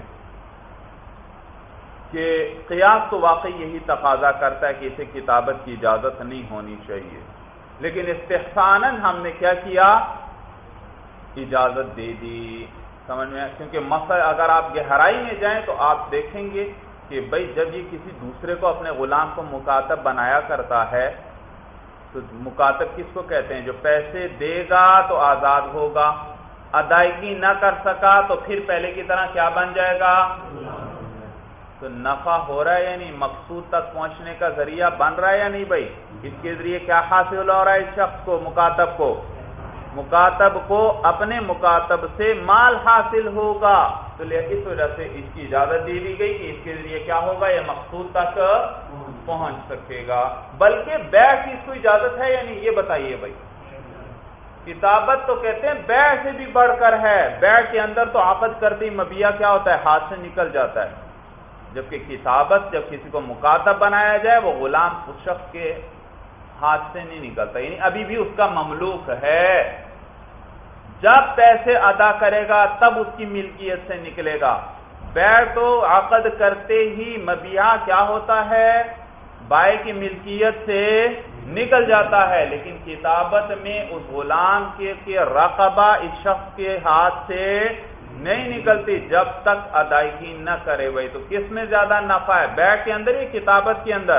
Speaker 1: کہ قیاس تو واقعی یہی تقاضا کرتا ہے کہ اسے کتابت کی اجازت نہیں ہونی چاہیے، لیکن استحساناً ہم نے کیا کیا؟ اجازت دے دی۔ سمجھ میں؟ کیونکہ مسئلہ اگر آپ گہرائی میں جائیں تو آپ دیکھیں گے کہ بھائی جب یہ کسی دوسرے کو اپنے غلام کو مکاتب بنایا کرتا ہے تو مکاتب کس کو کہتے ہیں؟ جو پیسے دے گا تو آزاد ہوگا، ادائیگی نہ کر سکا تو پھر پہلے کی طرح کیا بن جائے گا؟ تو نفع ہو رہا ہے یا نہیں؟ مقصود تک پہنچنے کا ذریعہ بن رہا ہے یا نہیں بھائی؟ اس کے ذریعے کیا حاصل ہو رہا ہے اس شخص کو؟ مکاتب کو اپنے مکاتب سے مال حاصل ہوگا، تو اس وجہ سے اس کی اجازت دی گئی کہ اس کے ذریعے کیا ہوگا؟ یہ مقصود تک پہنچ سکے گا۔ بلکہ بیع کی اس کو اجازت ہے یا نہیں یہ بتائیے بھائی؟ کتابت تو کہتے ہیں بیع سے بھی بڑھ کر ہے، بیع کے اندر تو عقد کرتے ہی مبیع کیا ہوتا ہے؟ ہاتھ سے نکل جاتا ہے، جبکہ کتابت جب کسی کو مکاتب بنایا جائے وہ غلام اس شخص کے ہاتھ سے نہیں نکلتا، یعنی ابھی بھی اس کا مملوک ہے، جب پیسے ادا کرے گا تب اس کی ملکیت سے نکلے گا۔ بیع تو عقد کرتے ہی مبیع کیا ہوتا ہے؟ بائع کی ملکیت سے نکل جاتا ہے، لیکن کتابت میں اس غلام کے رقبہ اس شخص کے ہاتھ سے نہیں نکلتی جب تک ادائیگی نہ کرے۔ بھائی تو کس میں زیادہ نفع ہے؟ بیع کے اندر یا کتابت کے اندر؟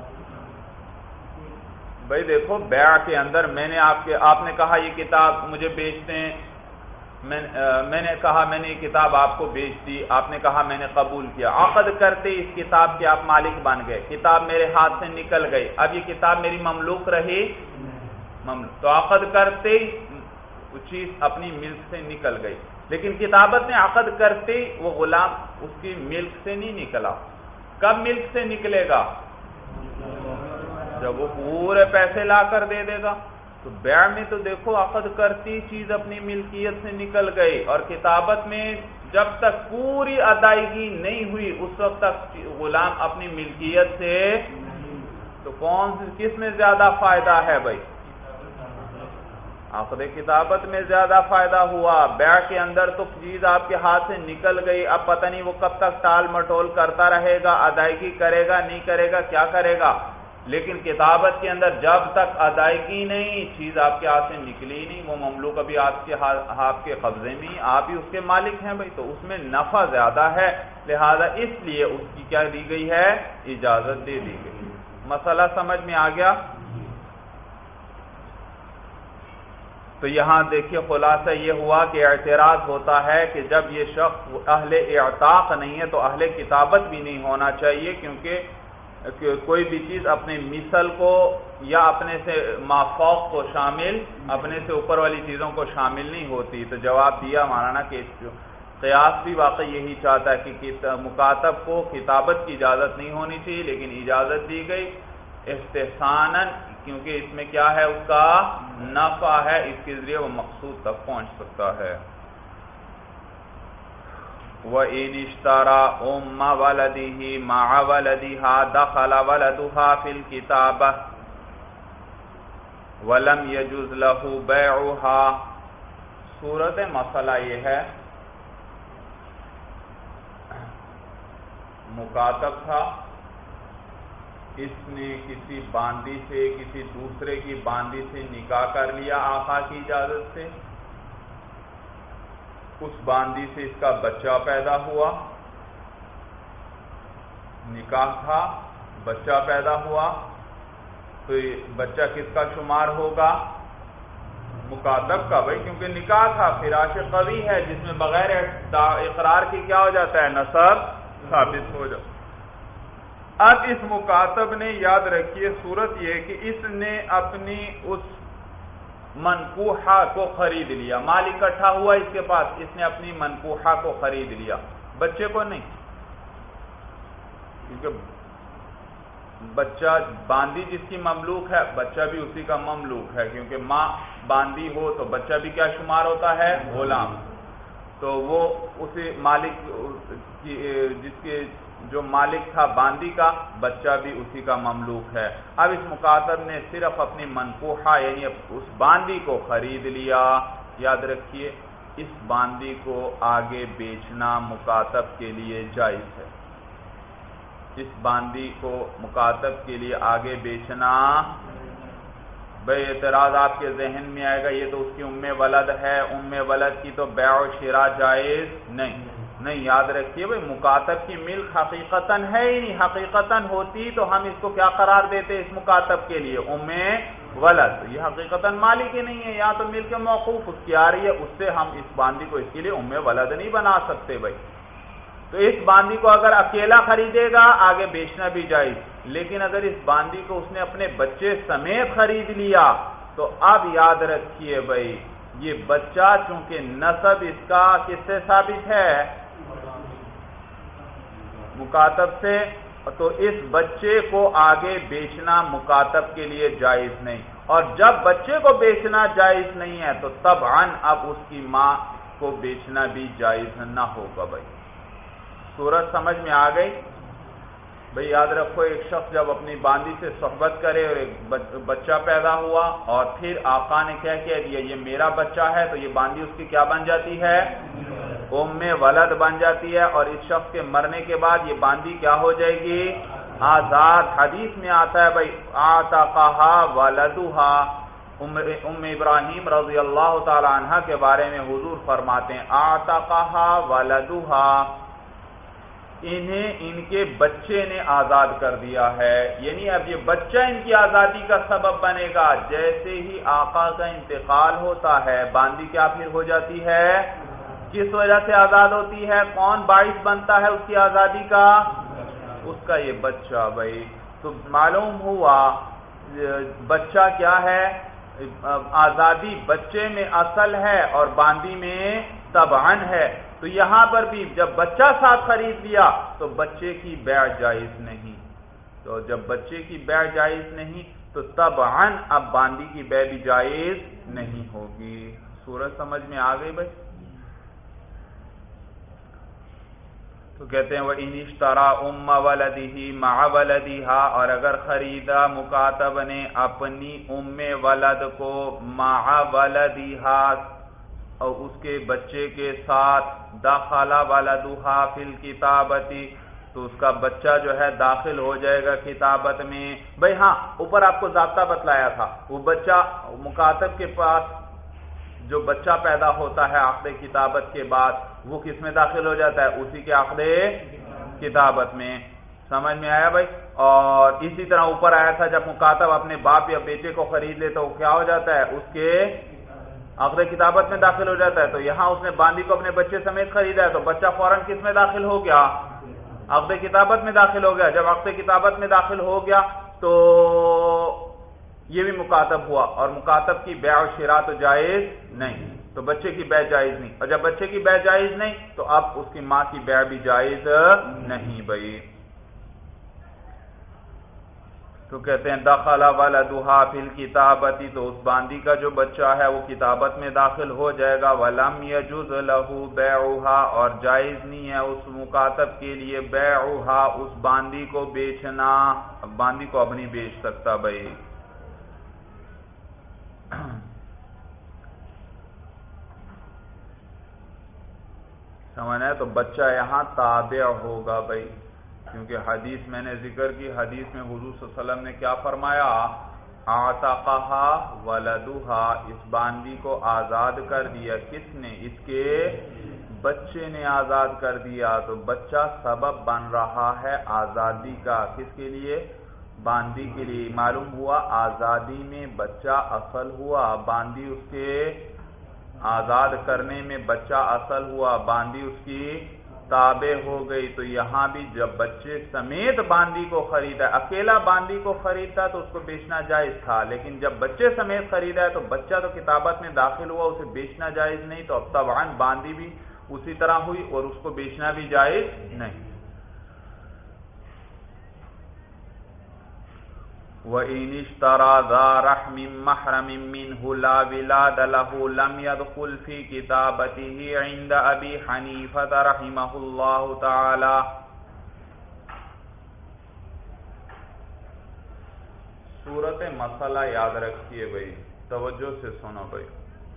Speaker 1: بھائی دیکھو بیع کے اندر آپ نے کہا یہ کتاب مجھے بیچ دیں، میں نے کہا میں نے یہ کتاب آپ کو بیچ دی، آپ نے کہا میں نے قبول کیا، عقد کرتے اس کتاب کے آپ مالک بن گئے، کتاب میرے ہاتھ سے نکل گئی، اب یہ کتاب میری مملوک رہی، تو عقد کرتے وہ چیز اپنی ملک سے نکل گئی، لیکن کتابت نے عقد کرتے وہ غلام اس کی ملک سے نہیں نکلا۔ کب ملک سے نکلے گا؟ جب وہ پورے پیسے لا کر دے دے گا۔ تو بیع میں تو دیکھو عقد کرتی چیز اپنی ملکیت سے نکل گئی، اور کتابت میں جب تک پوری ادائیگی نہیں ہوئی اس وقت تک غلام اپنی ملکیت سے، تو کس میں زیادہ فائدہ ہے بھائی؟ عقد کتابت میں زیادہ فائدہ ہوا۔ بیع کے اندر تو چیز آپ کے ہاتھ سے نکل گئی، اب پتہ نہیں وہ کب تک ٹال مٹول کرتا رہے گا، ادائیگی کرے گا نہیں کرے گا کیا کرے گا، لیکن کتابت کے اندر جب تک ادائیگی نہیں چیز آپ کے ہاتھ سے نکلی نہیں، وہ مملوک ابھی آپ کے قبضے میں، آپ ہی اس کے مالک ہیں بھائی، تو اس میں نفع زیادہ ہے، لہذا اس لیے اس کی کیا دی گئی ہے؟ اجازت دے دی گئی۔ مسئلہ سمجھ میں آ گیا؟ تو یہاں دیکھیے خلاصہ یہ ہوا کہ اعتراض ہوتا ہے کہ جب یہ شخص اہل اعتاق نہیں ہے تو اہل کتابت بھی نہیں ہونا چاہیے، کیونکہ کوئی بھی چیز اپنے مثل کو یا اپنے سے مافوق کو شامل، اپنے سے اوپر والی چیزوں کو شامل نہیں ہوتی۔ تو جواب دیا مولانا کہ قیاس بھی واقعی یہی چاہتا ہے کہ مکاتب کو کتابت کی اجازت نہیں ہونی چاہیے، لیکن اجازت دی گئی استحساناً، کیونکہ اس میں کیا ہے؟ اس کا نفع ہے، اس کے ذریعے وہ مقصود تک پہنچ سکتا ہے۔ وَإِنِ اشْتَرَى أُمَّ وَلَدِهِ مَعَ وَلَدِهَا دَخَلَ وَلَدُهَا فِي الْكِتَابَةِ وَلَمْ يَجُزْ لَهُ بَيْعُهَا۔ صورت مسئلہ یہ ہے، مکاتب تھا، اس نے کسی باندی سے، کسی دوسرے کی باندی سے نکاح کر لیا آقا کی اجازت سے، اس باندی سے اس کا بچہ پیدا ہوا، نکاح تھا بچہ پیدا ہوا، تو یہ بچہ کس کا شمار ہوگا؟ مکاتب کا بھائی، کیونکہ نکاح تھا، فراش قوی ہے جس میں بغیر اقرار کی کیا ہو جاتا ہے؟ نسب ثابت ہو جاتا۔ اب اس مکاتب نے، یاد رکھیے صورت یہ کہ اس نے اپنی اس منکوحہ کو خرید لیا، مال اکٹھا ہوا اس کے پاس، اس نے اپنی منکوحہ کو خرید لیا، بچے کو نہیں، کیونکہ بچہ باندی جس کی مملوک ہے بچہ بھی اسی کا مملوک ہے، کیونکہ ماں باندی ہو تو بچہ بھی کیا شمار ہوتا ہے؟ غلام۔ تو وہ اسی مالک کی جس کے جو مالک تھا باندی کا بچہ بھی اسی کا مملوک ہے۔ اب اس مکاتب نے صرف اپنی منقوحہ یعنی اس باندی کو خرید لیا، یاد رکھیے اس باندی کو آگے بیچنا مکاتب کے لیے جائز ہے، اس باندی کو مکاتب کے لیے آگے بیچنا۔ بھئی اعتراض آپ کے ذہن میں آئے گا یہ تو اس کی ام ولد ہے، ام ولد کی تو بیع و شراء جائز نہیں، یاد رکھیے بھئی مکاتب کی ملک حقیقتاً ہے ہی نہیں، حقیقتاً ہوتی تو ہم اس کو کیا قرار دیتے اس مکاتب کے لیے ام ولد، یہ حقیقتاً مالک ہی نہیں ہے، یا تو ملک موقوف اس کی آ رہی ہے، اس سے ہم اس باندی کو اس کے لیے ام ولد نہیں بنا سکتے بھائی۔ تو اس باندی کو اگر اکیلا خریدے گا آگے بیچنا بھی جائز، لیکن اگر اس باندی کو اس نے اپنے بچے سمیت خرید لیا تو اب یاد رکھیے بھائی یہ بچہ چونکہ نسب اس کا کس سے ثابت ہے مکاتب سے، تو اس بچے کو آگے بیچنا مکاتب کے لیے جائز نہیں، اور جب بچے کو بیچنا جائز نہیں ہے تو طبعاً اب اس کی ماں کو بیچنا بھی جائز نہ ہوگا بھائی۔ صورت سمجھ میں آ گئی؟ بھئی یاد رکھو ایک شخص جب اپنی باندی سے صحبت کرے اور ایک بچہ پیدا ہوا اور پھر آقا نے کہہ دیا یہ میرا بچہ ہے، تو یہ باندی اس کی کیا بن جاتی ہے ام ولد بن جاتی ہے، اور اس شخص کے مرنے کے بعد یہ باندی کیا ہو جائے گی آزاد۔ حدیث میں آتا ہے بھئی اعتقھا ولدھا، ام ابراہیم رضی اللہ تعالی عنہ کے بارے میں حضور فرماتے ہیں اعتقھا ولدھا، انہیں ان کے بچے نے آزاد کر دیا ہے، یعنی اب یہ بچہ ان کی آزادی کا سبب بنے گا۔ جیسے ہی آقا کا انتقال ہوتا ہے باندی کیا پھر ہو جاتی ہے، کس وجہ سے آزاد ہوتی ہے، کون باعث بنتا ہے اس کی آزادی کا، اس کا یہ بچہ بھائی۔ تو معلوم ہوا بچہ کیا ہے، آزادی بچے میں اصل ہے اور باندی میں طبعاً ہے، تو یہاں پر بھی جب بچہ ساتھ خرید لیا تو بچے کی بیع جائز نہیں، تو جب بچے کی بیع جائز نہیں تو طبعاً اب باندی کی بیع بھی جائز نہیں ہوگی۔ صورت سمجھ میں آ گئی بھائی؟ تو کہتے ہیں وَإِنِ اشْتَرَىٰ أُمَّ وَلَدِهِ مَعَ وَلَدِهَا، اور اگر خریدا مکاتب نے اپنی ام ولد کو مع ولدها اور اس کے بچے کے ساتھ، دخل ولدها فی الکتابۃ، تو اس کا بچہ جو ہے داخل ہو جائے گا کتابت میں۔ بھئی ہاں اوپر آپ کو ضابطہ بتلایا تھا، وہ بچہ مکاتب کے پاس جو بچہ پیدا ہوتا ہے عقد کتابت کے بعد وہ کس میں داخل ہو جاتا ہے، اسی کے عقد کتابت میں۔ سمجھ میں آیا بھائی؟ اور اسی طرح اوپر آیا تھا جب مکاتب اپنے باپ یا بیٹے کو خرید لے تو وہ کیا ہو جاتا ہے، اس کے عقد کتابت میں داخل ہو جاتا ہے۔ تو یہاں اس نے باندی کو اپنے بچے سمیت خریدا ہے تو بچہ فوراً کس میں داخل ہو گیا، عقد کتابت میں داخل ہو گیا۔ جب عقد کتابت میں داخل ہو گیا تو یہ بھی مکاتب ہوا، اور مکاتب کی بیع و شراء تو جائز نہیں، تو بچے کی بیع جائز نہیں، اور جب بچے کی بیع جائز نہیں تو اب اس کی ماں کی بیع بھی جائز نہیں بھائی۔ تو کہتے ہیں دخل ولدھا فی الکتابۃ، تو اس باندی کا جو بچہ ہے وہ کتابت میں داخل ہو جائے گا۔ ولم یجوز لہ بیعھا، اور جائز نہیں ہے اس مکاتب کے لیے بیعھا، اس باندی کو بیچنا، باندی کو اب نہیں بیچ سکتا بھائی۔ سمجھنا ہے؟ تو بچہ یہاں تابع ہوگا بھائی، کیونکہ حدیث میں نے ذکر کی، حدیث میں حضور صلی اللہ علیہ وسلم نے کیا فرمایا، اعتقھا ولدھا، اس باندی کو آزاد کر دیا، کس نے، اس کے بچے نے آزاد کر دیا۔ تو بچہ سبب بن رہا ہے آزادی کا، کس کے لیے، باندی کے لیے۔ معلوم ہوا آزادی میں بچہ اصل ہوا، باندی اس کے آزاد کرنے میں بچہ اصل ہوا، باندی اس کی تابع ہو گئی۔ تو یہاں بھی جب بچے سمیت باندی کو خریدا، اکیلا باندی کو خریدتا تو اس کو بیچنا جائز تھا، لیکن جب بچے سمیت خریدا ہے تو بچہ تو کتابت میں داخل ہوا، اسے بیچنا جائز نہیں، تو اب طبعاً باندی بھی اسی طرح ہوئی اور اس کو بیچنا بھی جائز نہیں۔ وَإِنِ اشْتَرَى ذَا رَحْمٍ مَحْرَمٍ مِّنْهُ لَا وِلَادَ لَهُ لَمْ يَدْخُلْ فِي كِتَابَتِهِ عِنْدَ أَبِي حَنِيفَةَ رَحِمَهُ اللَّهُ تَعَالَى۔ صورت مسئلہ یاد رکھیے بھائی، توجہ سے سنو بھائی۔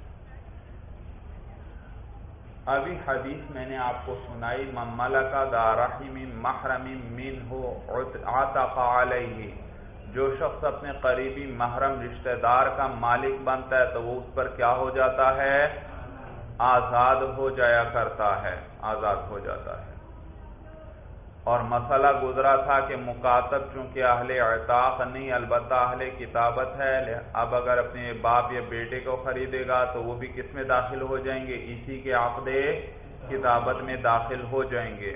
Speaker 1: ابھی حدیث میں نے آپ کو سنائی، من ملک ذا رحم محرم منہ عتق علیہ، جو شخص اپنے قریبی محرم رشتہ دار کا مالک بنتا ہے تو وہ اس پر کیا ہو جاتا ہے؟ آزاد ہو جایا کرتا ہے، آزاد ہو جاتا ہے۔ اور مسئلہ گزرا تھا کہ مکاتب چونکہ اہل اعتاق نہیں البتہ اہل کتابت ہے، اب اگر اپنے باپ یا بیٹے کو خریدے گا تو وہ بھی کس میں داخل ہو جائیں گے؟ اسی کے عقد کتابت میں داخل ہو جائیں گے۔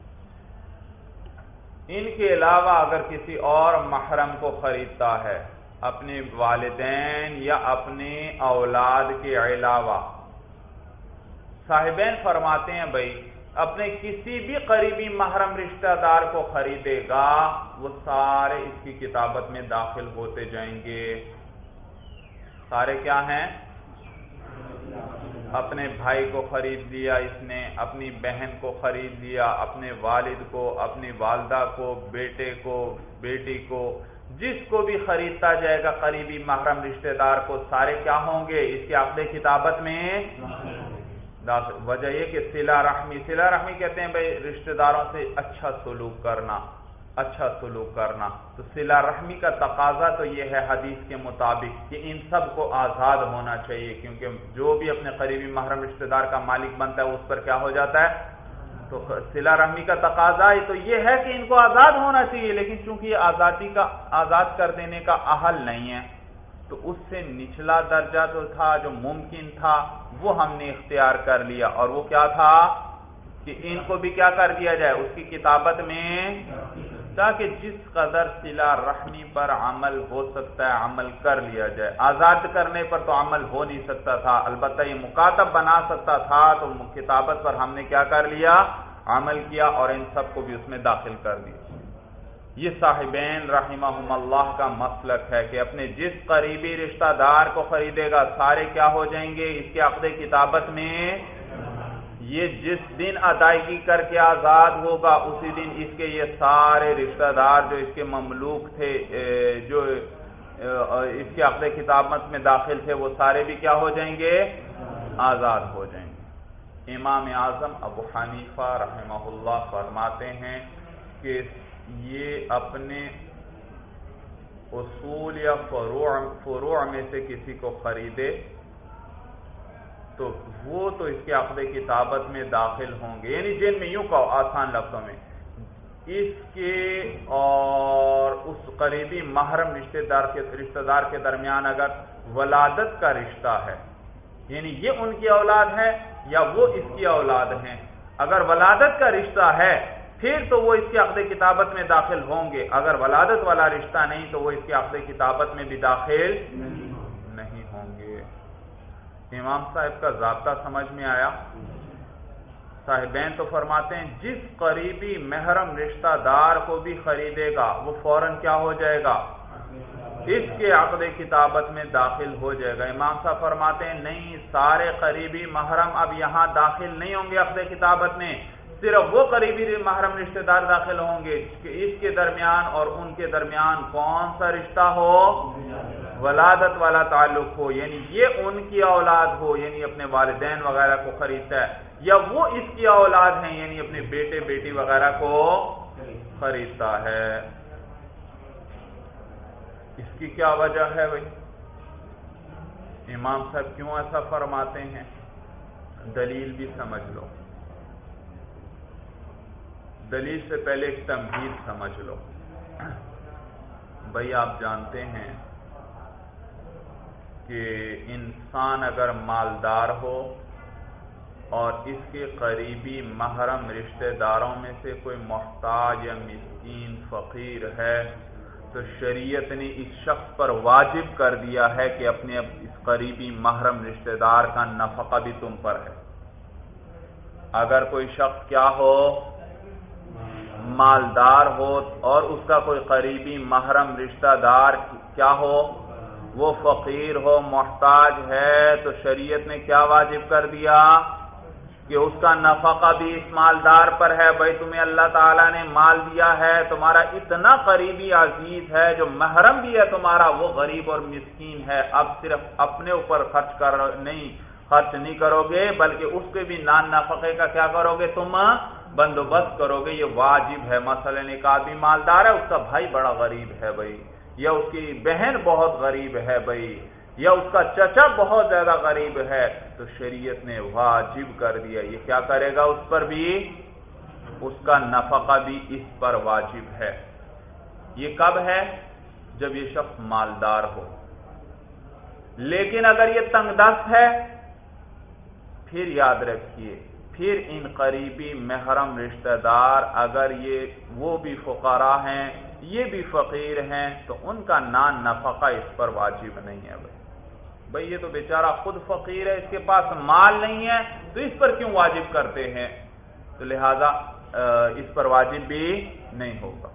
Speaker 1: ان کے علاوہ اگر کسی اور محرم کو خریدتا ہے، اپنے والدین یا اپنے اولاد کے علاوہ، صاحبین فرماتے ہیں بھائی اپنے کسی بھی قریبی محرم رشتہ دار کو خریدے گا وہ سارے اس کی کتابت میں داخل ہوتے جائیں گے۔ سارے کیا ہیں؟ اپنے بھائی کو خرید لیا اس نے، اپنی بہن کو خرید لیا، اپنے والد کو، اپنی والدہ کو، بیٹے کو، بیٹی کو، جس کو بھی خریدتا جائے گا قریبی محرم رشتہ دار کو، سارے کیا ہوں گے؟ اس کے عقد کتابت میں داخل۔ وجہ یہ کہ صلہ رحمی کہتے ہیں بھائی رشتہ داروں سے اچھا سلوک کرنا، اچھا سلوک کرنا۔ تو صلہ رحمی کا تقاضا تو یہ ہے حدیث کے مطابق کہ ان سب کو آزاد ہونا چاہیے، کیونکہ جو بھی اپنے قریبی محرم رشتہ دار کا مالک بنتا ہے اس پر کیا ہو جاتا ہے؟ تو صلہ رحمی کا تقاضا تو یہ ہے کہ ان کو آزاد ہونا چاہیے، لیکن چونکہ یہ آزاد کر دینے کا اہل نہیں ہے تو اس سے نچلا درجہ تو تھا جو ممکن تھا وہ ہم نے اختیار کر لیا، اور وہ کیا تھا کہ ان کو بھی کیا کر دیا جائے اس کی کتابت میں، تاکہ جس قدر صلہ رحمی پر عمل ہو سکتا ہے عمل کر لیا جائے۔ آزاد کرنے پر تو عمل ہو نہیں سکتا تھا، البتہ یہ مکاتب بنا سکتا تھا، تو کتابت پر ہم نے کیا کر لیا؟ عمل کیا اور ان سب کو بھی اس میں داخل کر دیا۔ یہ صاحبین رحمہم اللہ کا مسلک ہے کہ اپنے جس قریبی رشتہ دار کو خریدے گا سارے کیا ہو جائیں گے اس کے عقد کتابت میں۔ یہ جس دن ادائیگی کر کے آزاد ہوگا اسی دن اس کے یہ سارے رشتہ دار جو اس کے مملوک تھے، جو اس کے عقد کتابت میں داخل تھے، وہ سارے بھی کیا ہو جائیں گے؟ آزاد ہو جائیں گے۔ امام اعظم ابو حنیفہ رحمہ اللہ فرماتے ہیں کہ یہ اپنے اصول یا فروع میں سے کسی کو خریدے تو وہ تو اس کے عقد کتابت میں داخل ہوں گے، یعنی جن میں یوں کہو آسان لفظوں میں اس کے اور اس قریبی محرم رشتہ دار کے درمیان اگر ولادت کا رشتہ ہے، یعنی یہ ان کی اولاد ہے یا وہ اس کی اولاد ہیں، اگر ولادت کا رشتہ ہے پھر تو وہ اس کے عقد کتابت میں داخل ہوں گے، اگر ولادت والا رشتہ نہیں تو وہ اس کے عقد کتابت میں بھی داخل نہیں ہوں گے۔ امام صاحب کا ضابطہ سمجھ میں آیا؟ صاحبین تو فرماتے ہیں جس قریبی محرم رشتہ دار کو بھی خریدے گا وہ فوراً کیا ہو جائے گا؟ اس کے عقد کتابت میں داخل ہو جائے گا۔ امام صاحب فرماتے ہیں نہیں، سارے قریبی محرم اب یہاں داخل نہیں ہوں گے عقد کتابت میں، صرف وہ قریبی محرم رشتہ دار داخل ہوں گے کہ اس کے درمیان اور ان کے درمیان کون سا رشتہ ہو؟ ولادت والا تعلق ہو، یعنی یہ ان کی اولاد ہو، یعنی اپنے والدین وغیرہ کو خریدتا ہے، یا وہ اس کی اولاد ہیں یعنی اپنے بیٹے بیٹی وغیرہ کو خریدتا ہے۔ اس کی کیا وجہ ہے بھائی؟ امام صاحب کیوں ایسا فرماتے ہیں؟ دلیل بھی سمجھ لو۔ دلیل سے پہلے ایک تمہید سمجھ لو۔ بھائی آپ جانتے ہیں کہ انسان اگر مالدار ہو اور اس کے قریبی محرم رشتہ داروں میں سے کوئی محتاج یا مسکین فقیر ہے تو شریعت نے اس شخص پر واجب کر دیا ہے کہ اپنے اس قریبی محرم رشتہ دار کا نفقہ بھی تم پر ہے۔ اگر کوئی شخص کیا ہو؟ مالدار ہو اور اس کا کوئی قریبی محرم رشتہ دار کیا ہو، وہ فقیر ہو، محتاج ہے، تو شریعت نے کیا واجب کر دیا کہ اس کا نفقہ بھی اس مالدار پر ہے۔ بھائی تمہیں اللہ تعالیٰ نے مال دیا ہے، تمہارا اتنا قریبی عزیز ہے جو محرم بھی ہے تمہارا، وہ غریب اور مسکین ہے، اب صرف اپنے اوپر خرچ نہیں کرو گے بلکہ اس کے بھی نان نفقے کا کیا کرو گے، تم بندوبست کرو گے، یہ واجب ہے۔ مثلا ایک آدمی مالدار ہے، اس کا بھائی بڑا غریب ہے بھائی، یا اس کی بہن بہت غریب ہے بھائی، یا اس کا چچا بہت زیادہ غریب ہے، تو شریعت نے واجب کر دیا یہ کیا کرے گا، اس پر بھی اس کا نفقہ بھی اس پر واجب ہے۔ یہ کب ہے؟ جب یہ شخص مالدار ہو۔ لیکن اگر یہ تنگ دست ہے، پھر یاد رکھیے، پھر ان قریبی محرم رشتہ دار اگر وہ بھی فقراء ہیں، یہ بھی فقیر ہیں، تو ان کا نان نفقہ اس پر واجب نہیں ہے بھائی یہ تو بیچارہ خود فقیر ہے، اس کے پاس مال نہیں ہے، تو اس پر کیوں واجب کرتے ہیں؟ تو لہذا اس پر واجب بھی نہیں ہوگا۔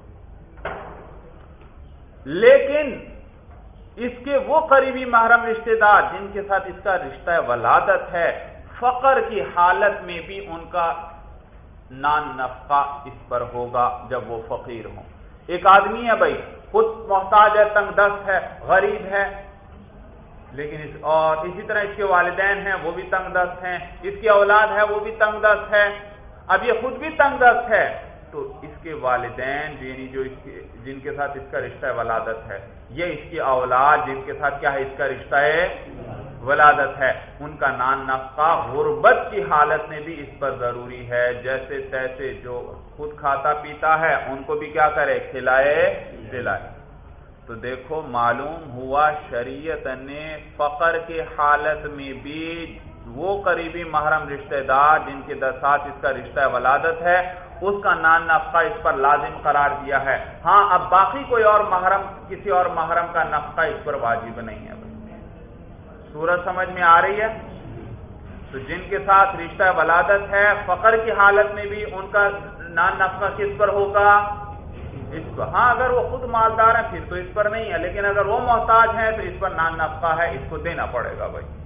Speaker 1: لیکن اس کے وہ قریبی محرم رشتہ دار جن کے ساتھ اس کا رشتہ ولادت ہے، فقر کی حالت میں بھی ان کا نان نفقہ اس پر ہوگا جب وہ فقیر ہوں۔ ایک آدمی ہے بھائی، خود محتاج ہے، تنگ دست ہے، غریب ہے، لیکن اور اسی طرح اس کے والدین ہیں، وہ بھی تنگ دست ہیں، اس کی اولاد ہے، وہ بھی تنگ دست ہے۔ اب یہ خود بھی تنگ دست ہے، تو اس کے والدین یعنی جن کے ساتھ اس کا رشتہ ولادت ہے، یہ اس کی اولاد جن کے ساتھ کیا ہے، اس کا رشتہ ولادت ہے، ان کا نان نفقہ غربت کی حالت میں بھی اس پر ضروری ہے۔ جیسے تیسے جو خود کھاتا پیتا ہے، ان کو بھی کیا کرے، کھلائے دلائے۔ تو دیکھو معلوم ہوا شریعت نے فقر کے حالت میں بھی وہ قریبی محرم رشتہ دار جن کے ساتھ اس کا رشتہ ولادت ہے، اس کا نان نفقہ اس پر لازم قرار دیا ہے۔ ہاں اب باقی کوئی اور محرم، کسی اور محرم کا نفقہ اس پر واجب نہیں ہے۔ سورج سمجھ میں آ رہی ہے؟ تو جن کے ساتھ رشتہ ولادت ہے، فقر کی حالت میں بھی ان کا نان نفقہ کس پر ہوگا، اس پر۔ ہاں اگر وہ خود مالدار ہیں پھر تو اس پر نہیں ہے، لیکن اگر وہ محتاج ہیں تو اس پر نان نفقہ ہے، اس کو دینا پڑے گا بھائی۔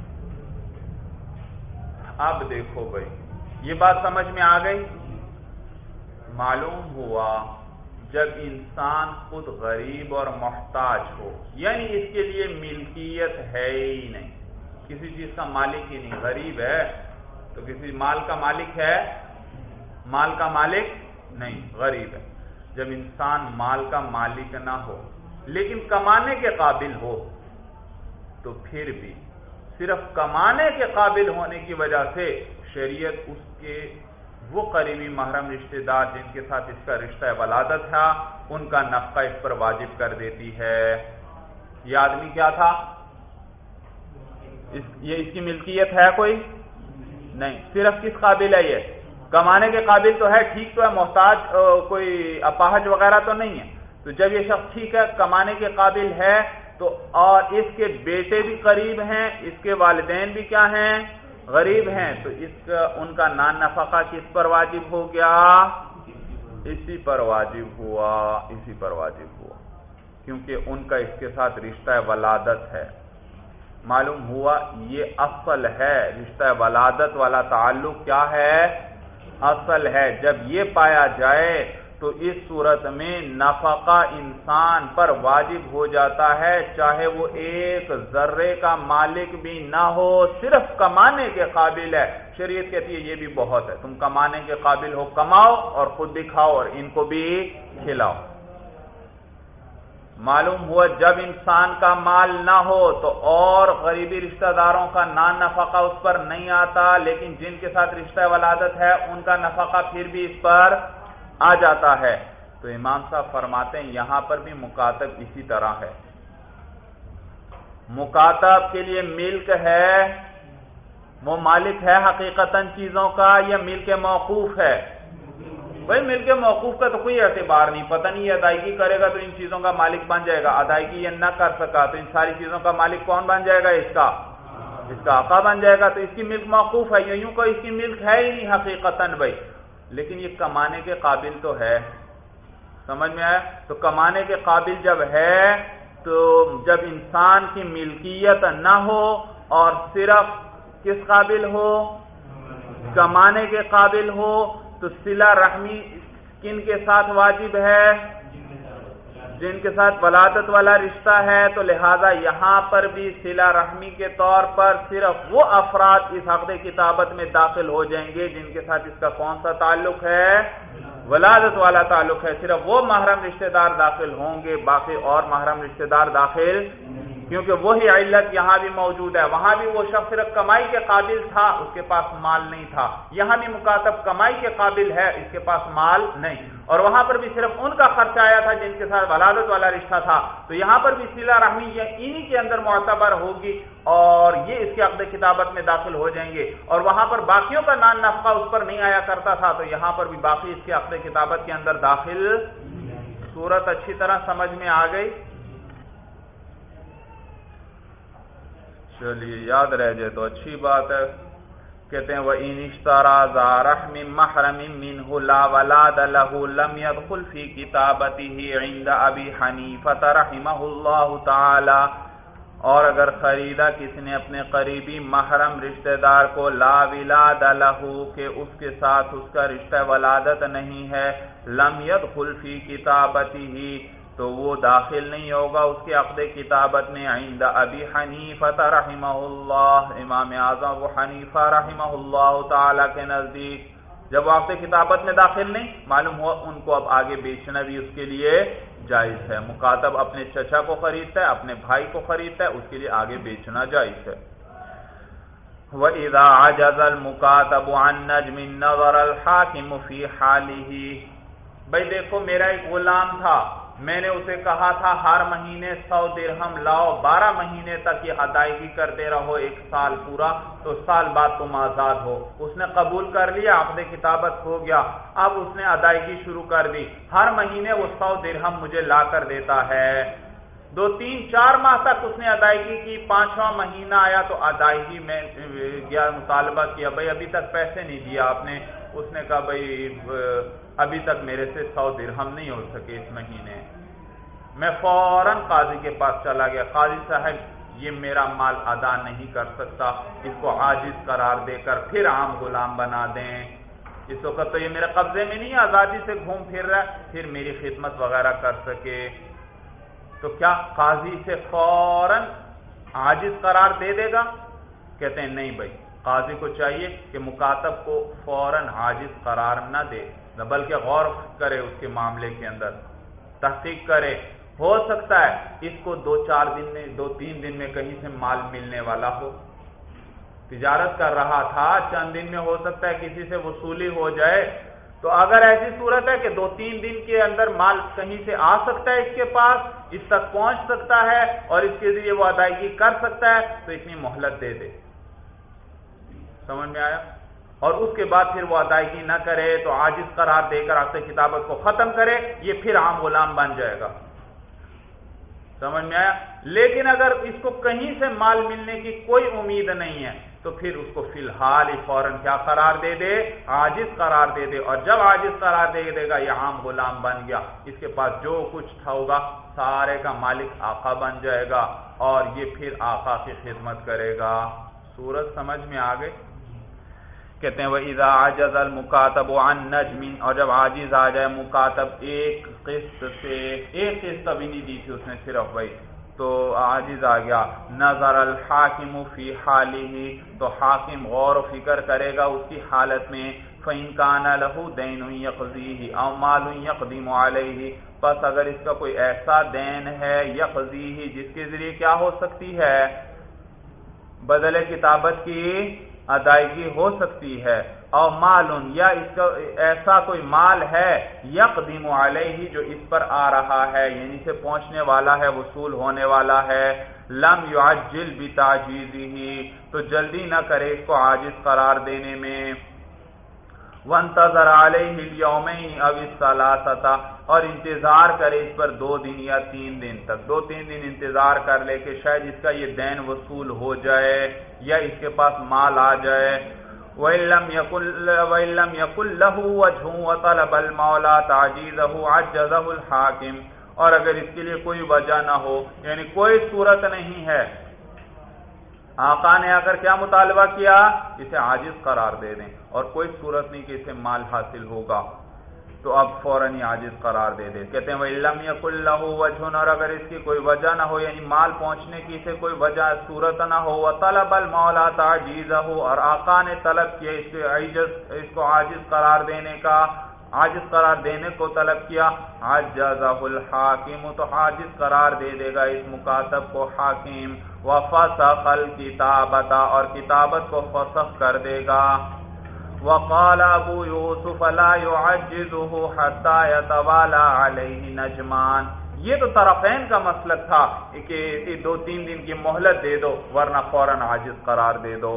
Speaker 1: اب دیکھو بھائی، یہ بات سمجھ میں آ گئی؟ معلوم ہوا جب انسان خود غریب اور محتاج ہو، یعنی اس کے لیے ملکیت ہے ہی نہیں، کسی چیز کا مالک ہی نہیں، غریب ہے تو کسی مال کا مالک ہے، مال کا مالک نہیں، غریب ہے۔ جب انسان مال کا مالک نہ ہو لیکن کمانے کے قابل ہو، تو پھر بھی صرف کمانے کے قابل ہونے کی وجہ سے شریعت اس کے وہ قریبی محرم رشتہ دار جن کے ساتھ اس کا رشتہ ولادت تھا، ان کا نفقہ اس پر واجب کر دیتی ہے۔ یہ آدمی کیا تھا؟ یہ اس کی ملکیت ہے کوئی نہیں، صرف کس قابل ہے، یہ کمانے کے قابل تو ہے، ٹھیک تو ہے، محتاج کوئی اپاہج وغیرہ تو نہیں ہے۔ تو جب یہ شخص ٹھیک ہے، کمانے کے قابل ہے، تو اور اس کے بیٹے بھی قریب ہیں، اس کے والدین بھی کیا ہیں، غریب ہیں، تو ان کا نان نفقہ کس پر واجب ہو گیا، اسی پر واجب ہوا، اسی پر واجب ہوا، کیونکہ ان کا اس کے ساتھ رشتہ ولادت ہے۔ معلوم ہوا یہ اصل ہے، رشتہ ولادت والا تعلق کیا ہے، اصل ہے۔ جب یہ پایا جائے تو اس صورت میں نفقہ انسان پر واجب ہو جاتا ہے، چاہے وہ ایک ذرے کا مالک بھی نہ ہو، صرف کمانے کے قابل ہے۔ شریعت کہتی ہے یہ بھی بہت ہے، تم کمانے کے قابل ہو، کماؤ اور خود بھی کھاؤ اور ان کو بھی کھلاؤ۔ معلوم ہوا جب انسان کا مال نہ ہو تو اور غریبی رشتہ داروں کا نان نفقہ اس پر نہیں آتا، لیکن جن کے ساتھ رشتہ ولادت ہے ان کا نفقہ پھر بھی اس پر آ جاتا ہے۔ تو امام صاحب فرماتے ہیں یہاں پر بھی مکاتب اسی طرح ہے۔ مکاتب کے لیے ملک ہے، وہ مالک ہے حقیقتاً چیزوں کا، یا ملک موقوف ہے؟ بھائی ملک موقوف کا تو کوئی اعتبار نہیں، پتہ نہیں یہ ادائیگی کرے گا تو ان چیزوں کا مالک بن جائے گا، ادائیگی یہ نہ کر سکا تو ان ساری چیزوں کا مالک کون بن جائے گا، اس کا آقا بن جائے گا، تو اس کی ملک موقوف ہے، یوں کو اس کی ملک ہے ہی نہیں حقیقتاً بھائی۔ لیکن یہ کمانے کے قابل تو ہے. سمجھ میں آیا؟ تو کمانے کے قابل جب ہے تو جب انسان کی ملکیت نہ ہو اور صرف کس قابل ہو؟ کمانے کے قابل ہو، تو صلہ رحمی کن کے ساتھ واجب ہے؟ جن کے ساتھ ولادت والا رشتہ ہے. تو لہذا یہاں پر بھی صلہ رحمی کے طور پر صرف وہ افراد اس عقد کتابت میں داخل ہو جائیں گے جن کے ساتھ اس کا کون سا تعلق ہے؟ ولادت والا تعلق ہے. صرف وہ محرم رشتہ دار داخل ہوں گے، باقی اور محرم رشتہ دار داخل، کیونکہ وہی علت یہاں بھی موجود ہے. وہاں بھی وہ شخص صرف کمائی کے قابل تھا، اس کے پاس مال نہیں تھا. یہاں بھی مکاتب کمائی کے قابل ہے، اس کے پاس مال نہیں. اور وہاں پر بھی صرف ان کا خرچہ آیا تھا جن کے ساتھ ولادت والا رشتہ تھا. تو یہاں پر بھی صلہ رحمی انہی کے اندر معتبر ہوگی اور یہ اس کے عقد کتابت میں داخل ہو جائیں گے. اور وہاں پر باقیوں کا نان نفقہ اس پر نہیں آیا کرتا تھا، تو یہاں پر بھی باقی اس کے عقد کتابت کے اندر داخل. صورت اچھی طرح سمجھ میں آ گئی؟ چلیے یاد رہ جائے تو اچھی بات ہے. کہتے ہیں وَإِنِ اشْتَرَى ذَا رَحْمٍ مَحْرَمٍ مِّنْهُ لَا وَلَادَ لَهُ لَمْ يَدْخُلْ فِي كِتَابَتِهِ عِندَ أَبِي حَنِيفَةَ رَحِمَهُ اللَّهُ تَعَالَى. اور اگر خریدا کسی نے اپنے قریبی محرم رشتہ دار کو لا ولاد لہ کہ اس کے ساتھ اس کا رشتہ ولادت نہیں ہے، لم يدخل فی کتابتہ تو وہ داخل نہیں ہوگا اس کے عقد کتابت میں عند ابی حنیفہ رحمہ اللہ، امام اعظم ابو حنیفہ رحمہ اللہ تعالی کے نزدیک. جب وہ عقد کتابت میں داخل نہیں، معلوم ہوا ان کو اب آگے بیچنا بھی اس کے لیے جائز ہے. مکاتب اپنے چچا کو خریدتا ہے، اپنے بھائی کو خریدتا ہے، اس کے لیے آگے بیچنا جائز ہے. وَإِذَا عَجَزَ الْمُكَاتَبُ عَنْ نَجْمٍ نَظَرَ الْحَاكِمُ فِي حَالِهِ. بھائی دیکھو میرا ایک غلام تھا، میں نے اسے کہا تھا ہر مہینے 100 درہم لاؤ، 12 مہینے تک یہ ادائیگی کرتے رہو، 1 سال پورا، تو سال بعد تم آزاد ہو. اس نے قبول کر لیا، عقد کتابت ہو گیا. اب اس نے ادائیگی شروع کر دی، ہر مہینے وہ 100 درہم مجھے لا کر دیتا ہے. 2 3 4 ماہ تک اس نے ادائیگی کی، 5واں مہینہ آیا تو ادائیگی میں گیا، مطالبہ کیا بھائی ابھی تک پیسے نہیں دیا آپ نے. اس نے کہا بھائی ابھی تک میرے سے 100 درہم نہیں ہو سکے اس مہینے. میں فوراً قاضی کے پاس چلا گیا، قاضی صاحب یہ میرا مال ادا نہیں کر سکتا، اس کو عاجز قرار دے کر پھر عام غلام بنا دیں. اس وقت تو یہ میرے قبضے میں نہیں، آزادی سے گھوم پھر رہا ہے، پھر میری خدمت وغیرہ کر سکے. تو کیا قاضی سے فوراً عاجز قرار دے دے گا؟ کہتے ہیں نہیں بھائی، قاضی کو چاہیے کہ مکاتب کو فوراً عاجز قرار نہ دے، بلکہ غور کرے، اس کے معاملے کے اندر تحقیق کرے. ہو سکتا ہے اس کو 2-4 دن میں 2-3 دن میں کہیں سے مال ملنے والا ہو، تجارت کر رہا تھا، چند دن میں ہو سکتا ہے کسی سے وصولی ہو جائے. تو اگر ایسی صورت ہے کہ 2-3 دن کے اندر مال کہیں سے آ سکتا ہے، اس کے پاس اس تک پہنچ سکتا ہے اور اس کے ذریعے وہ ادائیگی کر سکتا ہے، تو اتنی مہلت دے دے. سمجھ میں آیا؟ اور اس کے بعد پھر وہ ادائیگی نہ کرے تو عاجز قرار دے کر عقد کتابت کو ختم کرے، یہ پھر عام غلام بن جائے گا. سمجھ میں آیا؟ لیکن اگر اس کو کہیں سے مال ملنے کی کوئی امید نہیں ہے تو پھر اس کو فی الحال ہی فوراً کیا قرار دے دے؟ عاجز قرار دے دے. اور جب عاجز قرار دے دے گا یہ عام غلام بن گیا، اس کے پاس جو کچھ تھا ہوگا سارے کا مالک آقا بن جائے گا اور یہ پھر آقا کی خدمت کرے گا. صورت سمجھ میں آ گئی؟ کہتے ہیں وَإِذَا عَجَزَ الْمُكَاتَبُ عَنْ نَجْمٍ، اور جب عاجز آ جائے مکاتب ایک قسط سے، ایک قسط ابھی نہیں دی تھی اس نے صرف بھائی، تو عاجز آ گیا. نظر الحاکم فی حالہ، تو حاکم غور و فکر کرے گا اس کی حالت میں. فَإِنْ كَانَ لَهُ دَيْنٌ يَقْضِيهِ أَوْ مَالٌ يَقْدِمُ عَلَيْهِ، پس اگر اس کا کوئی ایسا دین ہے یقضیہ جس کے ذریعے کیا ہو سکتی ہے؟ بدل کتابت کی ادائیگی ہو سکتی ہے. اور مالن، یا اس کا ایسا کوئی مال ہے یقدم علیہ جو اس پر آ رہا ہے، یعنی سے پہنچنے والا ہے، وصول ہونے والا ہے. لم یعجل بتعجیزہ، تو جلدی نہ کرے اس کو عاجز قرار دینے میں. وانتظر علیہ الیومین او الثلاثۃ، اور انتظار کرے اس پر 2 دن یا 3 دن تک، 2-3 دن انتظار کر لے کہ شاید اس کا یہ دین وصول ہو جائے یا اس کے پاس مال آ جائے. وَإِن لَّمْ يَكُن لَّهُ وَجْهٌ وَطَلَبَ الْمَوْلَىٰ تَعْجِيزَهُ عَجَّزَهُ الْحَاكِمُ، اور اگر اس کے لیے کوئی وجہ نہ ہو، یعنی کوئی صورت نہیں ہے، آقا نے آ کر کیا مطالبہ کیا؟ اسے عاجز قرار دے دیں، اور کوئی صورت نہیں کہ اسے مال حاصل ہوگا، تو اب فوراً ہی عاجز قرار دے دے۔ کہتے ہیں وَإِن لَّمْ يَكُن لَّهُ وَجْهٌ، اور اگر اس کی کوئی وجہ نہ ہو، یعنی مال پہنچنے کی اسے کوئی وجہ صورت نہ ہو، وَطَلَبَ الْمَوْلَىٰ تَعْجِيزَهُ، اور آقا نے طلب کیا اس کو عاجز قرار دینے کا، عاجز قرار دینے کو طلب کیا، عَجَّزَهُ الْحَاكِمُ، تو عاجز قرار دے دے گا اس مکاتب کو حاکم، وَفَسَخَ الْكِتَابَةَ، اور کتابت کو فسخ کر دے گا۔ وقال ابو یوسف لا يعجزه حتى يتوالى عليه نجمان، یہ تو طرفین کا مسلک تھا کہ 2-3 دن کی مہلت دے دو ورنہ فوراً عاجز قرار دے دو۔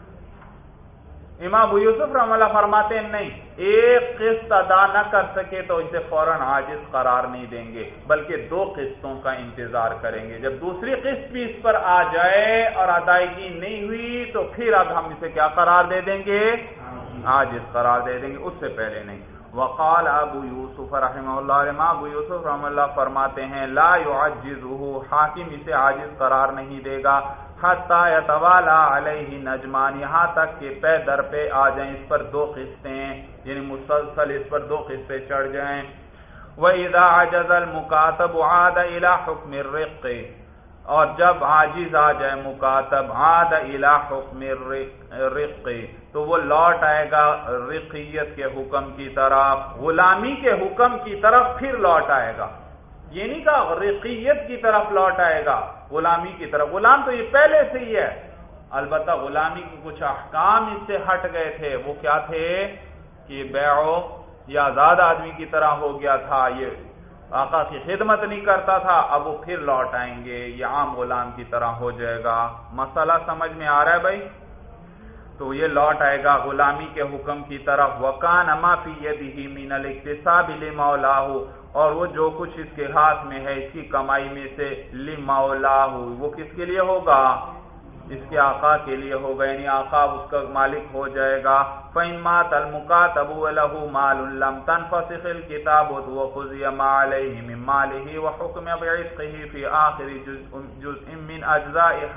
Speaker 1: امام ابو یوسف رحمہ اللہ فرماتے ہیں نہیں، ایک قسط ادا نہ کر سکے تو اسے فوراً عاجز قرار نہیں دیں گے، بلکہ 2 قسطوں کا انتظار کریں گے، جب دوسری قسط بھی اس پر آ جائے اور ادائیگی نہیں ہوئی تو پھر اب ہم اسے کیا قرار دے دیں گے؟ عاجز قرار دے دیں گے، اس سے پہلے نہیں۔ وقال ابو یوسف رحمہ اللہ، امام ابو یوسف رحمہ اللہ فرماتے ہیں لا يعجزه، حاکم اسے عاجز قرار نہیں دے گا، حتی یتوالا علیہ نجمان، یہاں تک کہ پے در پہ آ جائیں اس پر 2 قسطیں، یعنی مسلسل اس پر 2 قسطیں چڑھ جائیں۔ وَإِذَا عَجَزَ الْمُكَاتَبُ عَادَ إِلَى حُكْمِ الرِّقِّ، اور جب عاجز آ جائے مکاتب، عاد الى حکم الرق، تو وہ لوٹ آئے گا رقیت کے حکم کی طرف، غلامی کے حکم کی طرف پھر لوٹ آئے گا، یہ نہیں کہا رقیت کی طرف لوٹ آئے گا، غلامی کی طرف۔ غلام تو یہ پہلے سے ہی ہے، البتہ غلامی کے کچھ احکام اس سے ہٹ گئے تھے، وہ کیا تھے کہ بیعو یا آزاد آدمی کی طرح ہو گیا تھا، یہ آقا کی خدمت نہیں کرتا تھا، اب وہ پھر لوٹ آئیں گے، یہ عام غلام کی طرح ہو جائے گا۔ مسئلہ سمجھ میں آ رہا ہے بھائی؟ تو یہ لوٹ آئے گا غلامی کے حکم کی طرف۔ وَكَانَ مَا فِي يَدِهِ مِنَ الْاكْتِسَابِ لِمَوْلَاهُ، اور وہ جو کچھ اس کے ہاتھ میں ہے اس کی کمائی میں سے، لِمَوْلَاهُ، وہ کس کے لیے ہوگا؟ اس کے آقا کے لیے ہوگا، یعنی آقا اس کا مالک ہو جائے گا۔ فَإِن مَاتَ الْمُكَاتَبُ وَلَهُ مَالٌ لَمْ تَنْفَسِخِ الْكِتَابَةُ وَقُضِيَ مَا عَلَيْهِ مِنْ مَالِهِ وَحُكِمَ بِعِتْقِهِ فِي آخِرِ جُزْءٍ مِنْ أَجْزَاءِ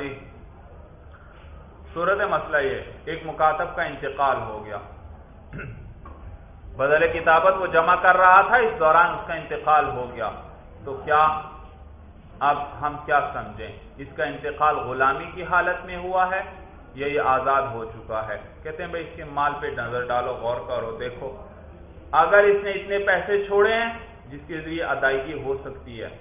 Speaker 1: حَيَاتِهِ۔ صورت مسئلہ یہ، ایک مکاتب کا انتقال ہو گیا، بدل کتابت وہ جمع کر رہا تھا، اس دوران اس کا انتقال ہو گیا، تو کیا اب ہم کیا سمجھیں؟ اس کا انتقال غلامی کی حالت میں ہوا ہے یا یہ آزاد ہو چکا ہے؟ کہتے ہیں بھائی اس کے مال پہ نظر ڈالو، غور کرو، دیکھو اگر اس نے اتنے پیسے چھوڑے ہیں جس کے ذریعے ادائیگی ہو سکتی ہے،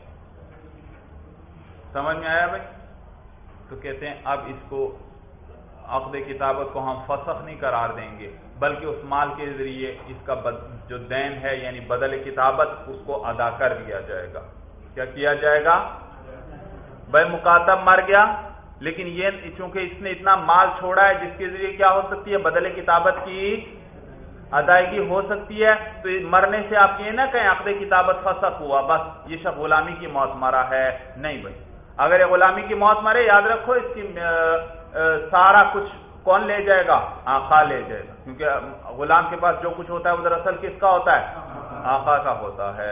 Speaker 1: سمجھ میں آیا بھائی؟ تو کہتے ہیں اب اس کو عقد کتابت کو ہم فسخ نہیں قرار دیں گے، بلکہ اس مال کے ذریعے اس کا جو دین ہے یعنی بدل کتابت اس کو ادا کر دیا جائے گا۔ کیا کیا جائے گا؟ بھائی مکاتب مر گیا، لیکن یہ چونکہ اس نے اتنا مال چھوڑا ہے جس کے ذریعے کیا ہو سکتی ہے؟ بدل کتابت کی ادائیگی ہو سکتی ہے، تو مرنے سے آپ یہ نہ کہیں عقد کتابت فسخ ہوا، بس یہ شخص غلامی کی موت مرا ہے، نہیں بھائی، اگر یہ غلامی کی موت مرے، یاد رکھو اس کی سارا کچھ کون لے جائے گا؟ آقا لے جائے گا، کیونکہ غلام کے پاس جو کچھ ہوتا ہے وہ دراصل کس کا ہوتا ہے؟ آقا کا ہوتا ہے۔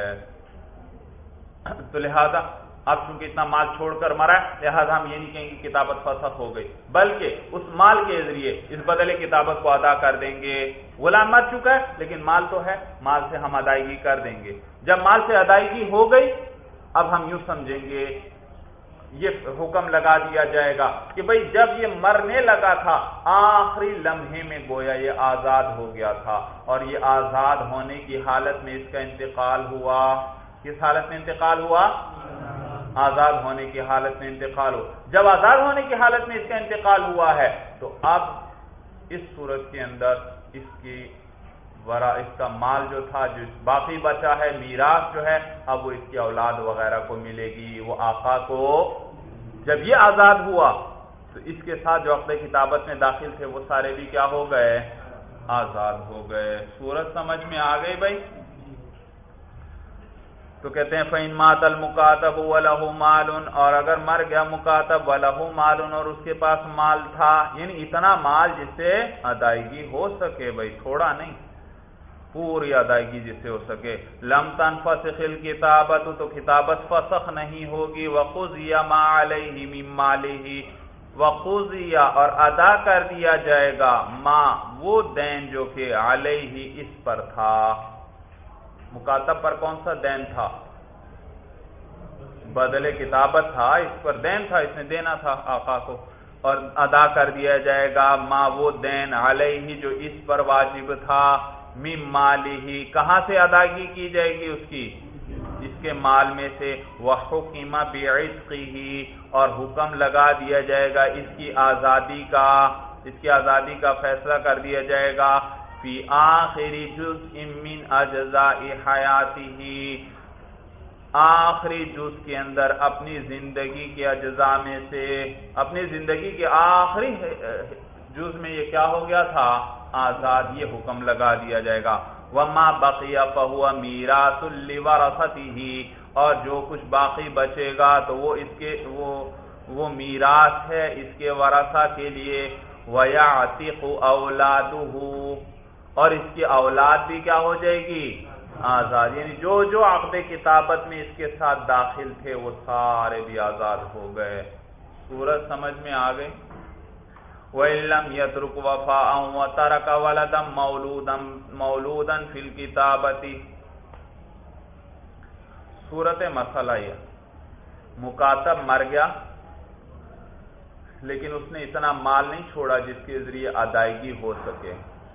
Speaker 1: تو لہذا اب چونکہ اتنا مال چھوڑ کر مرا ہے، لہذا ہم یہ نہیں کہیں گے کتابت فسخ ہو گئی، بلکہ اس مال کے ذریعے اس بدلے کتابت کو ادا کر دیں گے۔ غلام مر چکا ہے لیکن مال تو ہے، مال سے ہم ادائیگی کر دیں گے۔ جب مال سے ادائیگی ہو گئی، اب ہم یوں سمجھیں گے، یہ حکم لگا دیا جائے گا کہ بھئی جب یہ مرنے لگا تھا آخری لمحے میں گویا یہ آزاد ہو گیا تھا، اور یہ آزاد ہونے کی حالت میں اس کا انتقال ہوا۔ کس حالت میں انتقال ہوا؟ آزاد ہونے کی حالت میں انتقال ہو۔ جب آزاد ہونے کی حالت میں اس کا انتقال ہوا ہے تو اب اس صورت کے اندر اس کی اس کا مال جو تھا، جو باقی بچا ہے، میراث جو ہے، اب وہ اس کی اولاد وغیرہ کو ملے گی۔ وہ آقا کو جب یہ آزاد ہوا تو اس کے ساتھ جو عقد کتابت میں داخل تھے وہ سارے بھی کیا ہو گئے؟ آزاد ہو گئے۔ صورت سمجھ میں آ گئی بھائی؟ تو کہتے ہیں فَإِن مَاتَ الْمُكَاتَبُ وَلَهُ مَالٌ، اور اگر مر گیا مکاتب وَلَهُ مَالٌ، اور اس کے پاس مال تھا، یعنی اتنا مال جس سے ادائیگی ہو سکے، بھائی تھوڑا نہیں، پوری ادائیگی جس سے ہو سکے، لم تنفسخ الکتابۃ، تو کتابت فسخ نہیں ہوگی، وقضی ما علیہ من مالہ، وقضی اور ادا کر دیا جائے گا ما وہ دین جو کہ علیہ اس پر تھا، مکاتب پر کون سا دین تھا؟ بدلے کتابت تھا، اس پر دین تھا، اس نے دینا تھا آقا کو، اور ادا کر دیا جائے گا ما وہ دین علیہ جو اس پر واجب تھا، من مالہ کہاں سے ادائیگی کی جائے گی اس کی؟ اس کے مال میں سے، وحکم بعتقہ اور حکم لگا دیا جائے گا اس کی آزادی کا فیصلہ کر دیا جائے گا، فی آخر جزء من اجزاء حیاتہ آخری جز کے اندر اپنی زندگی کے اجزاء میں سے، اپنی زندگی کے آخری جز میں یہ کیا ہو گیا تھا؟ آزاد، یہ حکم لگا دیا جائے گا، وما بقی فہو میراث لورثتہ اور جو کچھ باقی بچے گا تو وہ اس کے وہ میراث ہے اس کے ورثہ کے لیے، ویعتق اولادہ اور اس کی اولاد بھی کیا ہو جائے گی؟ آزاد، یعنی جو عقد کتابت میں اس کے ساتھ داخل تھے وہ سارے بھی آزاد ہو گئے۔ صورت سمجھ میں آ گئی؟ وَإِن لَّمْ يَتْرُكْ وَفَاءً وَتَرَكَ وَلَدًا مَوْلُودًا فِي الْكِتَابَةِ، صورت مسئلہ یہ، مکاتب مر گیا لیکن اس نے اتنا مال نہیں چھوڑا جس کے ذریعے ادائیگی ہو سکے،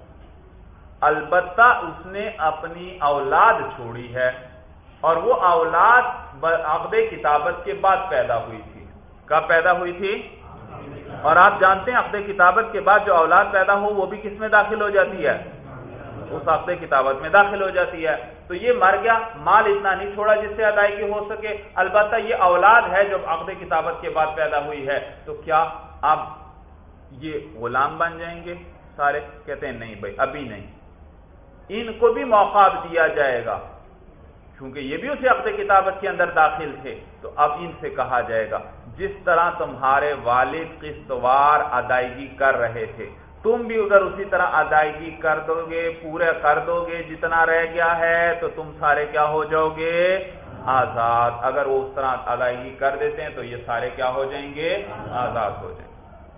Speaker 1: البتہ اس نے اپنی اولاد چھوڑی ہے، اور وہ اولاد عقد کتابت کے بعد پیدا ہوئی تھی۔ کب پیدا ہوئی تھی؟ اور آپ جانتے ہیں عقد کتابت کے بعد جو اولاد پیدا ہو وہ بھی کس میں داخل ہو جاتی ہے؟ اس عقد کتابت میں داخل ہو جاتی ہے۔ تو یہ مر گیا، مال اتنا نہیں چھوڑا جس سے ادائیگی ہو سکے، البتہ یہ اولاد ہے جو عقد کتابت کے بعد پیدا ہوئی ہے، تو کیا اب یہ غلام بن جائیں گے سارے؟ کہتے ہیں نہیں بھائی، ابھی نہیں، ان کو بھی موقع دیا جائے گا کیونکہ یہ بھی اسی عقد کتابت کے اندر داخل تھے، تو اب ان سے کہا جائے گا جس طرح تمہارے والد قسط وار ادائیگی کر رہے تھے، تم بھی ادھر اسی طرح ادائیگی کر دو گے، پورے کر دو گے، جتنا رہ گیا ہے تو تم سارے کیا ہو جاؤ گے؟ آزاد۔ اگر وہ اس طرح ادائیگی کر دیتے ہیں تو یہ سارے کیا ہو جائیں گے؟ آزاد ہو جائیں گے۔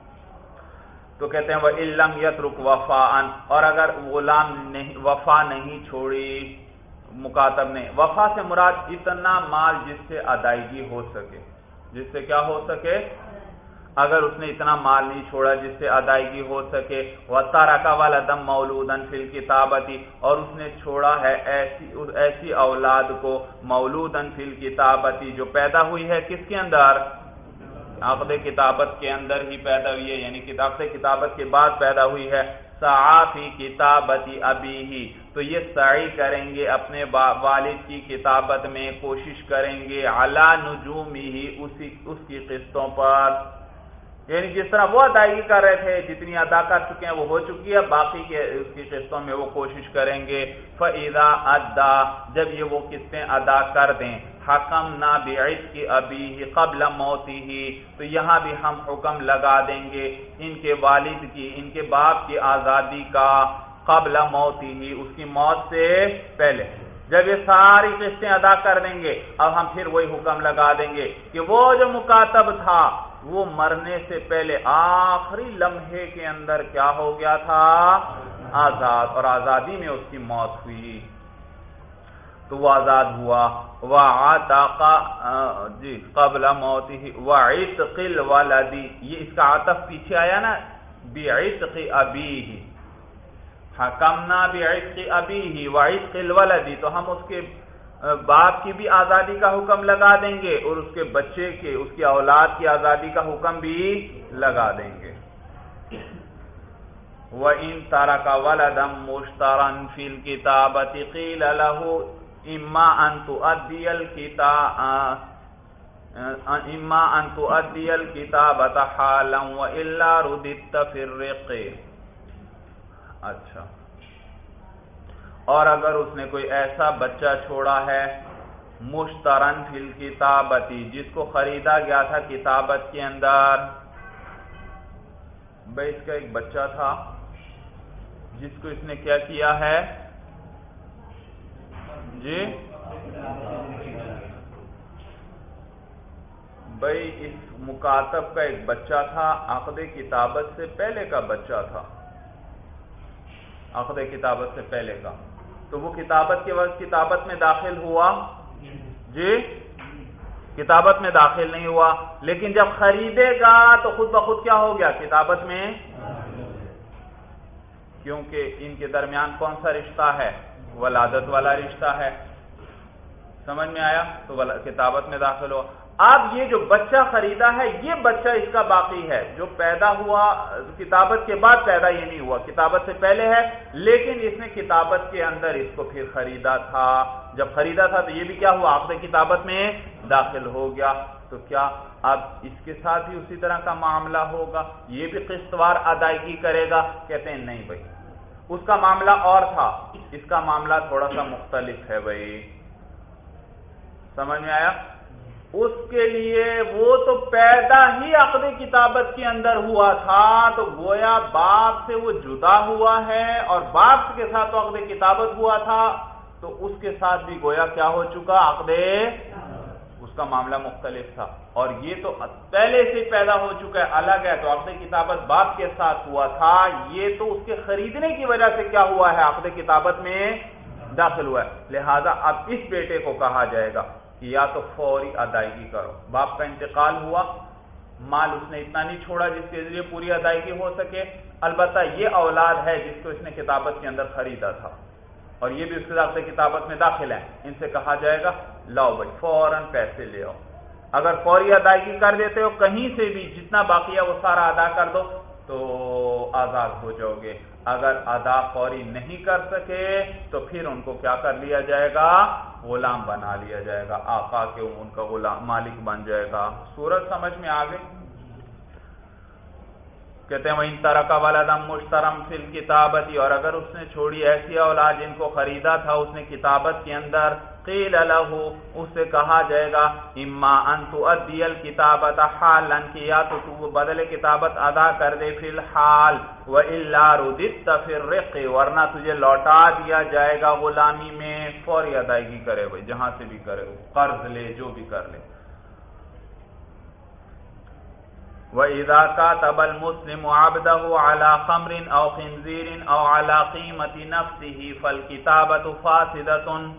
Speaker 1: تو کہتے ہیں وَإِن لَّمْ يَتْرُكْ وَفَاءً اور اگر غلام وفا نہیں چھوڑی، مکاتب نے، وفا سے مراد اتنا مال جس سے ادائیگی ہو سکے، جس سے کیا ہو سکے؟ اگر اس نے اتنا مال نہیں چھوڑا جس سے ادائیگی ہو سکے، وَتَرَكَ وَلَدًا مَوْلُودًا فِي الْكِتَابَةِ اور اس نے چھوڑا ہے ایسی اولاد کو، مولوداً فی الکتابتی جو پیدا ہوئی ہے کس کے اندر؟ عقد کتابت کے اندر ہی پیدا ہوئی ہے، یعنی عقد کتابت کے بعد پیدا ہوئی ہے، سعی فی کتابتی ابیہ تو یہ سعی کریں گے اپنے والد کی کتابت میں، کوشش کریں گے، علی نجومہ اس کی قسطوں پر، یعنی جس طرح وہ ادائیگی کر رہے تھے، جتنی ادا کر چکے ہیں وہ ہو چکی ہے، باقی کے اس کی قسطوں میں وہ کوشش کریں گے، فَإِذَا أَدَّى جب یہ وہ قسطیں ادا کر دیں، حَكَمْنَا بِعِتْقِ أَبِيهِ قَبْلَ مَوْتِهِ تو یہاں بھی ہم حکم لگا دیں گے ان کے والد کی، ان کے باپ کی آزادی کا، قبل موتہ اس کی موت سے پہلے۔ جب یہ ساری قسطیں ادا کر دیں گے اب ہم پھر وہی حکم لگا دیں گے کہ وہ جو مکاتب تھا وہ مرنے سے پہلے آخری لمحے کے اندر کیا ہو گیا تھا؟ آزاد، اور آزادی میں اس کی موت ہوئی تو وہ آزاد ہوا۔ وَعَتَقَ قَبْلَ مَوْتِهِ وَعِتْقِ الْوَلَدِ یہ اس کا عطف پیچھے آیا نا، بِعِتْقِ أَبِيهِ حَكَمْنَا بِعِتْقِ أَبِيهِ وَعِتْقِ الْوَلَدِ تو ہم اس کے باپ کی بھی آزادی کا حکم لگا دیں گے اور اس کے بچے کے، اس کی اولاد کی آزادی کا حکم بھی لگا دیں گے۔ وَإِن تَرَكَ وَلَدًا مُشْتَرًا فِي الْكِتَابَةِ قِيلَ لَهُ إِمَّا أَن تُؤَدِّيَ الْكِتَابَةَ حَالًا وَإِلَّا رُدِدتَّ فِي الرِّقِّ۔ اور اگر اس نے کوئی ایسا بچہ چھوڑا ہے مشترن فی الکتابتی، جس کو خریدا گیا تھا کتابت کے اندر. بھائی اس کا ایک بچہ تھا جس کو اس نے کیا کیا ہے جی، بھائی اس مکاتب کا ایک بچہ تھا، عقد کتابت سے پہلے کا بچہ تھا، عقد کتابت سے پہلے کا. تو وہ کتابت کے وقت کتابت میں داخل ہوا جی، کتابت میں داخل نہیں ہوا، لیکن جب خریدے گا تو خود بخود کیا ہو گیا کتابت میں، کیونکہ ان کے درمیان کون سا رشتہ ہے، ولادت والا رشتہ ہے. سمجھ میں آیا؟ تو کتابت میں داخل ہوا. اب یہ جو بچہ خریدا ہے یہ بچہ اس کا باقی ہے، جو پیدا ہوا کتابت کے بعد پیدا یہ نہیں ہوا، کتابت سے پہلے ہے، لیکن اس نے کتابت کے اندر اس کو پھر خریدا تھا. جب خریدا تھا تو یہ بھی کیا ہوا، عقد کتابت میں داخل ہو گیا. تو کیا اب اس کے ساتھ بھی اسی طرح کا معاملہ ہوگا، یہ بھی قسط وار ادائیگی کرے گا؟ کہتے ہیں نہیں بھائی، اس کا معاملہ اور تھا، اس کا معاملہ تھوڑا سا مختلف ہے. بھائی سمجھ میں آیا؟ اس کے لیے وہ تو پیدا ہی عقد کتابت کے اندر ہوا تھا، تو گویا باپ سے وہ جدا ہوا ہے، اور باپ کے ساتھ تو عقد کتابت ہوا تھا، تو اس کے ساتھ بھی گویا کیا ہو چکا، عقد، اس کا معاملہ مختلف تھا. اور یہ تو پہلے سے پیدا ہو چکا ہے، الگ ہے، تو عقد کتابت باپ کے ساتھ ہوا تھا، یہ تو اس کے خریدنے کی وجہ سے کیا ہوا ہے، عقد کتابت میں داخل ہوا ہے. لہذا اب اس بیٹے کو کہا جائے گا کہ یا تو فوری ادائیگی کرو، باپ کا انتقال ہوا، مال اس نے اتنا نہیں چھوڑا جس کے ذریعے پوری ادائیگی ہو سکے، البتہ یہ اولاد ہے جس کو اس نے کتابت کے اندر خریدا تھا، اور یہ بھی اس کے ساتھ کتابت میں داخل ہیں، ان سے کہا جائے گا لاؤ بھائی فوراً پیسے لے آؤ. اگر فوری ادائیگی کر دیتے ہو، کہیں سے بھی جتنا باقی ہے وہ سارا ادا کر دو تو آزاد ہو جاؤ گے. اگر ادا فوری نہیں کر سکے تو پھر ان کو کیا کر لیا جائے گا، غلام بنا لیا جائے گا، آقا کے ان کا غلام مالک بن جائے گا. سورج سمجھ میں آ گئی؟ کہتے ہیں وَإِن تَرَكَ وَلَدًا مُشْتَرًا فِي الْكِتَابَةِ، اور اگر اس نے چھوڑی ایسی اولاد جن کو خریدا تھا اس نے کتابت کے اندر، قِيلَ لَهُ، اس سے کہا جائے گا اِمَّا أَن تُؤَدِّيَ الْكِتَابَةَ حَالًا، کہ یا تو تو بدل کتابت ادا کر دے فی الحال، وَإِلَّا رُدِدتَّ فِي الرِّقِّ، ورنہ تجھے لوٹا دیا جائے گا غلامی میں. فوری ادائیگی کرے بھائی، جہاں سے بھی کرے، قرض لے، جو بھی کر لے. وَإِذَا كَاتَبَ الْمُسْلِمُ عَبْدَهُ عَلَى خَمْرٍ أَوْ خِنْزِيرٍ أَوْ عَلَى قِيمَةِ نَفْسِهِ فَالْكِتَابَةُ فَاسِدَةٌ.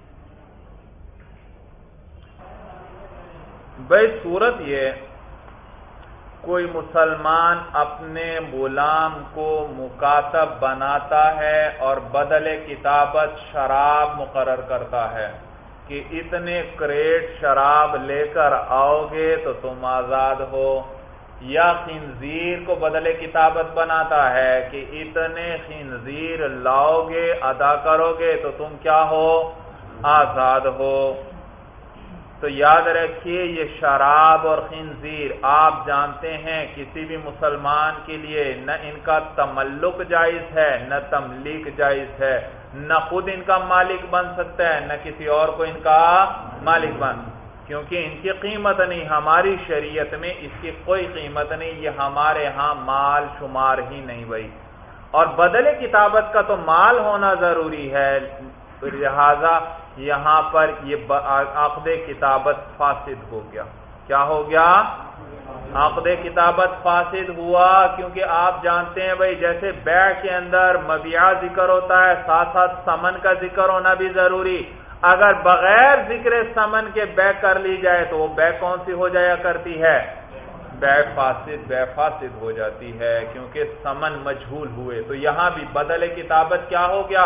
Speaker 1: بھائی صورت یہ، کوئی مسلمان اپنے غلام کو مکاتب بناتا ہے اور بدل کتابت شراب مقرر کرتا ہے کہ اتنے کریٹ شراب لے کر آؤ گے تو تم آزاد ہو، یا خنزیر کو بدل کتابت بناتا ہے کہ اتنے خنزیر لاؤ گے، ادا کرو گے تو تم کیا ہو، آزاد ہو. تو یاد رکھیے یہ شراب اور خنزیر آپ جانتے ہیں کسی بھی مسلمان کے لیے نہ ان کا تملک جائز ہے نہ تملیک جائز ہے، نہ خود ان کا مالک بن سکتا ہے نہ کسی اور کو ان کا مالک بن، کیونکہ ان کی قیمت نہیں، ہماری شریعت میں اس کی کوئی قیمت نہیں، یہ ہمارے ہاں مال شمار ہی نہیں بھائی. اور بدل کتابت کا تو مال ہونا ضروری ہے، لہذا یہاں پر یہ عقد کتابت فاسد ہو گیا. کیا ہو گیا؟ عقد کتابت فاسد ہوا، کیونکہ آپ جانتے ہیں بھائی جیسے بیع کے اندر مبیع ذکر ہوتا ہے، ساتھ ساتھ ثمن کا ذکر ہونا بھی ضروری. اگر بغیر ذکر ثمن کے بیع کر لی جائے تو وہ بیع کون سی ہو جایا کرتی ہے؟ بیع فاسد ہو جاتی ہے، کیونکہ ثمن مجہول ہوئے. تو یہاں بھی بدل کتابت کیا ہو گیا؟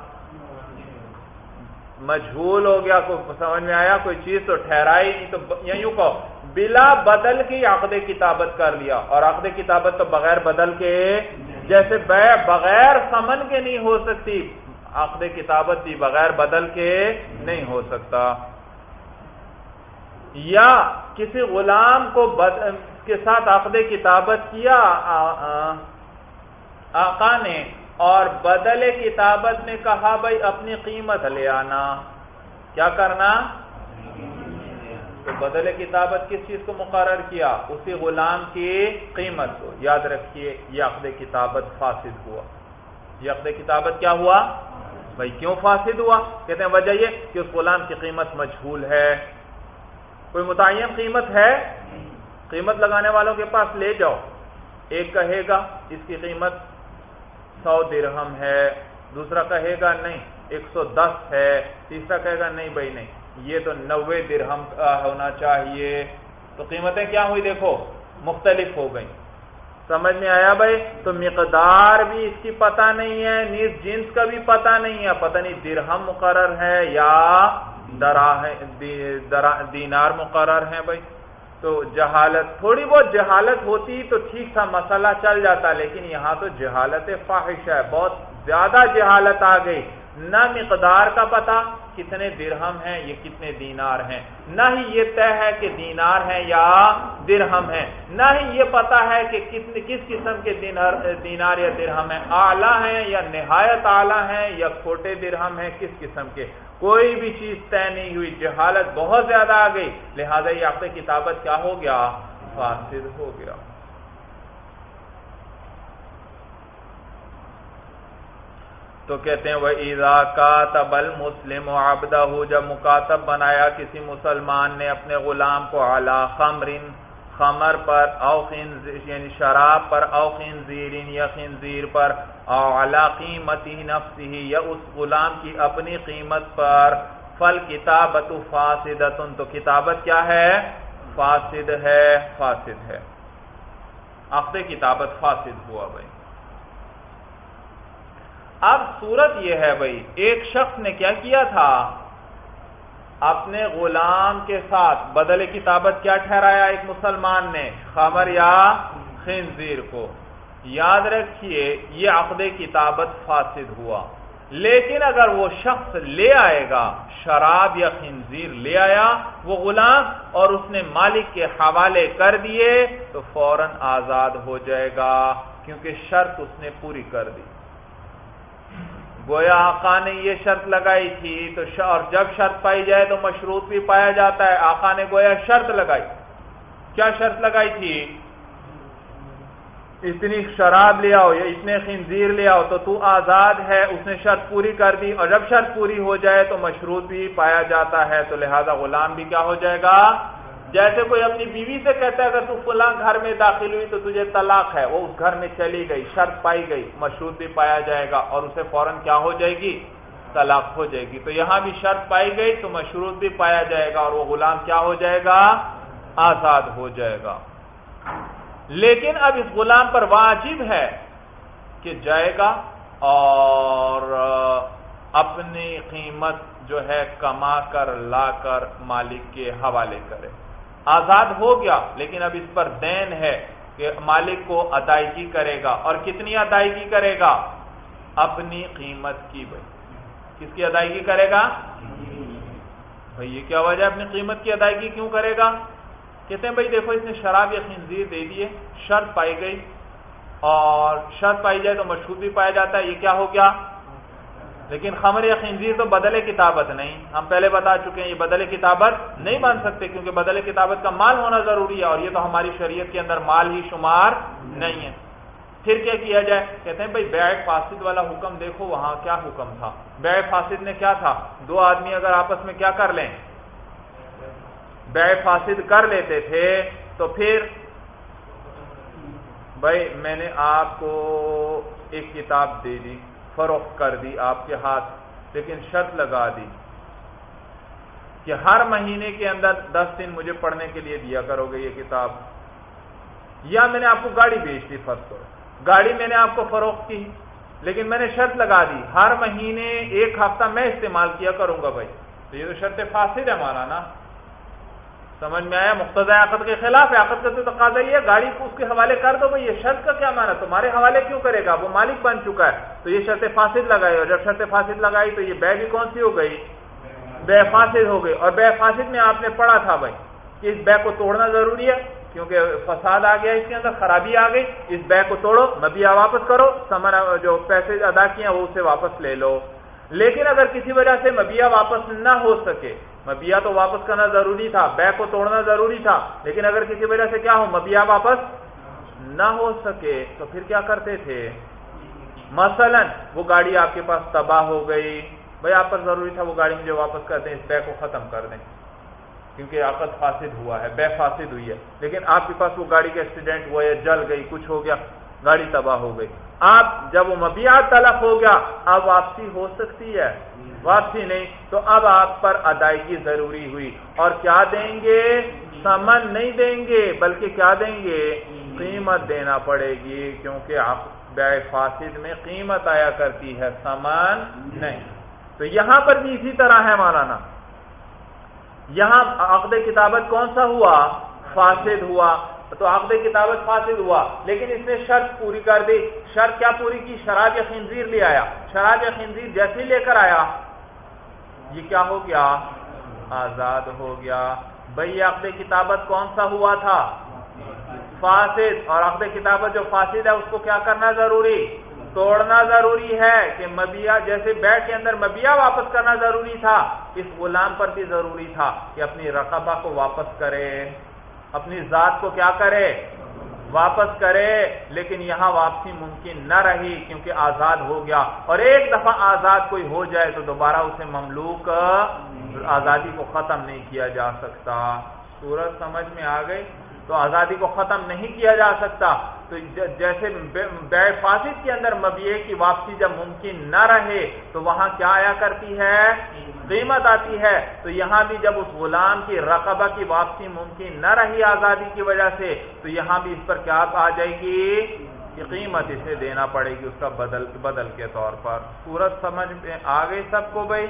Speaker 1: مجہول ہو گیا. کوئی سمجھ میں آیا؟ کوئی چیز تو ٹھہرائی نہیں، تو یوں کہو بلا بدل کی عقد کتابت کر لیا، اور عقد کتابت تو بغیر بدل کے، جیسے بیع بغیر ثمن کے نہیں ہو سکتی، عقد کتابت بھی بغیر بدل کے نہیں ہو سکتا. یا کسی غلام کو کے ساتھ عقد کتابت کیا آقا نے، اور بدل کتابت میں کہا بھائی اپنی قیمت لے آنا. کیا کرنا؟ تو بدل کتابت کس چیز کو مقرر کیا؟ اسی غلام کی قیمت کو. یاد رکھیے یہ عقد کتابت فاسد ہوا. یہ عقد کتابت کیا ہوا بھائی؟ کیوں فاسد ہوا؟ کہتے ہیں وجہ یہ کہ اس غلام کی قیمت مجہول ہے. کوئی متعین قیمت ہے؟ قیمت لگانے والوں کے پاس لے جاؤ. ایک کہے گا اس کی قیمت 100 درہم ہے، دوسرا کہے گا نہیں 110 ہے، تیسرا کہے گا نہیں بھائی نہیں یہ تو 90 درہم ہونا چاہیے. تو قیمتیں کیا ہوئی؟ دیکھو مختلف ہو گئیں. سمجھ میں آیا بھائی؟ تو مقدار بھی اس کی پتہ نہیں ہے، نیز جنس کا بھی پتہ نہیں ہے. پتہ نہیں درہم مقرر ہے یا دینار مقرر ہے بھائی. تو جہالت، تھوڑی بہت جہالت ہوتی تو ٹھیک تھا، مسئلہ چل جاتا، لیکن یہاں تو جہالت فاحش ہے، بہت زیادہ جہالت آ گئی. نہ مقدار کا پتہ کتنے درہم ہیں، یہ کتنے دینار ہیں، نہ ہی یہ طے ہے کہ دینار ہیں یا درہم ہیں، نہ ہی یہ پتہ ہے کہ کس قسم کے دینار یا درہم ہیں، اعلیٰ ہیں یا نہایت اعلیٰ ہیں یا چھوٹے درہم ہیں، کس قسم کے. کوئی بھی چیز طے نہیں ہوئی، جہالت بہت زیادہ آ گئی. لہذا یہ عقد کتابت کیا ہو گیا؟ فاسد ہو گیا. تو کہتے ہیں وَإِذَا كَاتَبَ الْمُسْلِمُ عَبْدَهُ، جب مکاتب بنایا کسی مسلمان نے اپنے غلام کو عَلَى خَمْرٍ، خمر پر، او خنزیر یعنی شراب پر، او خنزیر یا خنزیر پر، او عَلَى قِیمَتِهِ نَفْسِهِ یا اس غلام کی اپنی قیمت پر، فَالْكِتَابَةُ فَاسِدَةٌ، تو کتابت کیا ہے؟ فاسد ہے، فاسد ہے. عقد کتابت فاسد ہوا بھائی. اب صورت یہ ہے بھائی، ایک شخص نے کیا کیا تھا؟ اپنے غلام کے ساتھ بدل کتابت کیا ٹھہرایا؟ ایک مسلمان نے خمر یا خنزیر کو. یاد رکھیے یہ عقد کتابت فاسد ہوا. لیکن اگر وہ شخص لے آئے گا، شراب یا خنزیر لے آیا وہ غلام، اور اس نے مالک کے حوالے کر دیے، تو فوراً آزاد ہو جائے گا، کیونکہ شرط اس نے پوری کر دی. گویا آقا نے یہ شرط لگائی تھی، تو اور جب شرط پائی جائے تو مشروط بھی پایا جاتا ہے. آقا نے گویا شرط لگائی. کیا شرط لگائی تھی؟ اتنی شراب لے آؤ یا اتنے خنزیر لے آؤ تو آزاد ہے. اس نے شرط پوری کر دی، اور جب شرط پوری ہو جائے تو مشروط بھی پایا جاتا ہے. تو لہذا غلام بھی کیا ہو جائے گا؟ جیسے کوئی اپنی بیوی سے کہتا ہے اگر تو فلاں گھر میں داخل ہوئی تو تجھے طلاق ہے، وہ اس گھر میں چلی گئی، شرط پائی گئی، مشروط بھی پایا جائے گا، اور اسے فوراً کیا ہو جائے گی؟ طلاق ہو جائے گی. تو یہاں بھی شرط پائی گئی تو مشروط بھی پایا جائے گا، اور وہ غلام کیا ہو جائے گا؟ آزاد ہو جائے گا. لیکن اب اس غلام پر واجب ہے کہ جائے گا اور اپنی قیمت جو ہے کما کر لا کر مالک کے حوالے کرے. آزاد ہو گیا، لیکن اب اس پر دین ہے کہ مالک کو ادائیگی کرے گا. اور کتنی ادائیگی کرے گا؟ اپنی قیمت کی. بھائی کس کی ادائیگی کرے گا؟ بھائی یہ کیا وجہ ہے اپنی قیمت کی ادائیگی کیوں کرے گا؟ کہتے ہیں بھائی دیکھو اس نے شراب یا خنزیر دے دیے، شرط پائی گئی، اور شرط پائی جائے تو مشروط بھی پایا جاتا ہے، یہ کیا ہو گیا؟ لیکن خمر یا خنزیر تو بدل کتابت نہیں. ہم پہلے بتا چکے ہیں یہ بدل کتابت نہیں بن سکتے، کیونکہ بدل کتابت کا مال ہونا ضروری ہے، اور یہ تو ہماری شریعت کے اندر مال ہی شمار نہیں ہے. پھر کیا کیا جائے؟ کہتے ہیں بھائی بیع فاسد والا حکم دیکھو وہاں کیا حکم تھا. بیع فاسد نے کیا تھا؟ دو آدمی اگر آپس میں کیا کر لیں؟ بیع فاسد کر لیتے تھے، تو پھر بھائی میں نے آپ کو ایک کتاب دے دی، فروخت کر دی آپ کے ہاتھ، لیکن شرط لگا دی کہ ہر مہینے کے اندر 10 دن مجھے پڑھنے کے لیے دیا کرو گے یہ کتاب. یا میں نے آپ کو گاڑی بیچ دی، فرض کرو گاڑی میں نے آپ کو فروخت کی، لیکن میں نے شرط لگا دی ہر مہینے 1 ہفتہ میں استعمال کیا کروں گا. بھائی تو یہ تو شرط فاسد ہے ہمارا نا. سمجھ میں آیا؟ مقتضی عقد کے خلاف ہے. عقد کا تو تقاضا یہ ہے گاڑی کو اس کے حوالے کر دو. بھائی یہ شرط کا کیا معنی؟ تمہارے حوالے کیوں کرے گا؟ وہ مالک بن چکا ہے. تو یہ شرط فاسد لگائی، اور جب شرط فاسد لگائی تو یہ بیع بھی کون سی ہو گئی؟ بیع فاسد ہو گئی. اور بیع فاسد میں آپ نے پڑھا تھا بھائی کہ اس بیع کو توڑنا ضروری ہے، کیونکہ فساد آ گیا، اس کے اندر خرابی آ گئی. اس بیع کو توڑو، مبیع واپس کرو، ثمن جو پیسے ادا کیے ہیں وہ اسے واپس لے لو. لیکن اگر کسی وجہ سے مبیع واپس نہ ہو سکے، مبیع تو واپس کرنا ضروری تھا، بیع کو توڑنا ضروری تھا، لیکن اگر کسی وجہ سے کیا ہو، مبیع واپس نہ ہو سکے تو پھر کیا کرتے تھے؟ مثلا وہ گاڑی آپ کے پاس تباہ ہو گئی، بھائی آپ پر ضروری تھا وہ گاڑی مجھے واپس کر دیں، اس بیع کو ختم کر دیں کیونکہ عقد فاسد ہوا ہے، بیع فاسد ہوئی ہے، لیکن آپ کے پاس وہ گاڑی کا ایکسیڈنٹ ہوا یا جل گئی، کچھ ہو گیا، گاڑی تباہ ہو گئی، آپ جب وہ مبیع تلف ہو گیا اب واپسی ہو سکتی ہے؟ واپسی نہیں، تو اب آپ پر ادائیگی ضروری ہوئی، اور کیا دیں گے؟ ثمن نہیں دیں گے بلکہ کیا دیں گے؟ قیمت دینا پڑے گی، کیونکہ بیع فاسد میں قیمت آیا کرتی ہے، ثمن نہیں۔ تو یہاں پر بھی اسی طرح ہے مولانا، یہاں عقد کتابت کون سا ہوا؟ فاسد ہوا، تو عقد کتابت فاسد ہوا، لیکن اس نے شرط پوری کر دی۔ شرط کیا پوری کی؟ شراب یا خنزیر لے آیا، شراب یا خنزیر جیسے ہی لے کر آیا یہ کیا ہو گیا؟ آزاد ہو گیا۔ بھئی عقد کتابت کون سا ہوا تھا؟ فاسد، اور عقد کتابت جو فاسد ہے اس کو کیا کرنا ضروری؟ توڑنا ضروری ہے، کہ مبیع جیسے بیع کے اندر مبیع واپس کرنا ضروری تھا، اس غلام پر بھی ضروری تھا کہ اپنی رقبہ کو واپس کرے، اپنی ذات کو کیا کرے؟ واپس کرے، لیکن یہاں واپسی ممکن نہ رہی کیونکہ آزاد ہو گیا، اور ایک دفعہ آزاد کوئی ہو جائے تو دوبارہ اسے مملوک آزادی کو ختم نہیں کیا جا سکتا۔ صورت سمجھ میں آ گئی؟ تو آزادی کو ختم نہیں کیا جا سکتا، تو جیسے بیع فاسد کے اندر مبیع کی واپسی جب ممکن نہ رہے تو وہاں کیا آیا کرتی ہے؟ قیمت آتی ہے۔ تو یہاں بھی جب اس غلام کی رقبہ کی واپسی ممکن نہ رہی آزادی کی وجہ سے، تو یہاں بھی اس پر کیا آ جائے گی؟ کہ قیمت اسے دینا پڑے گی اس کا بدل کے طور پر۔ صورت سمجھ میں آ گئی سب کو بھائی؟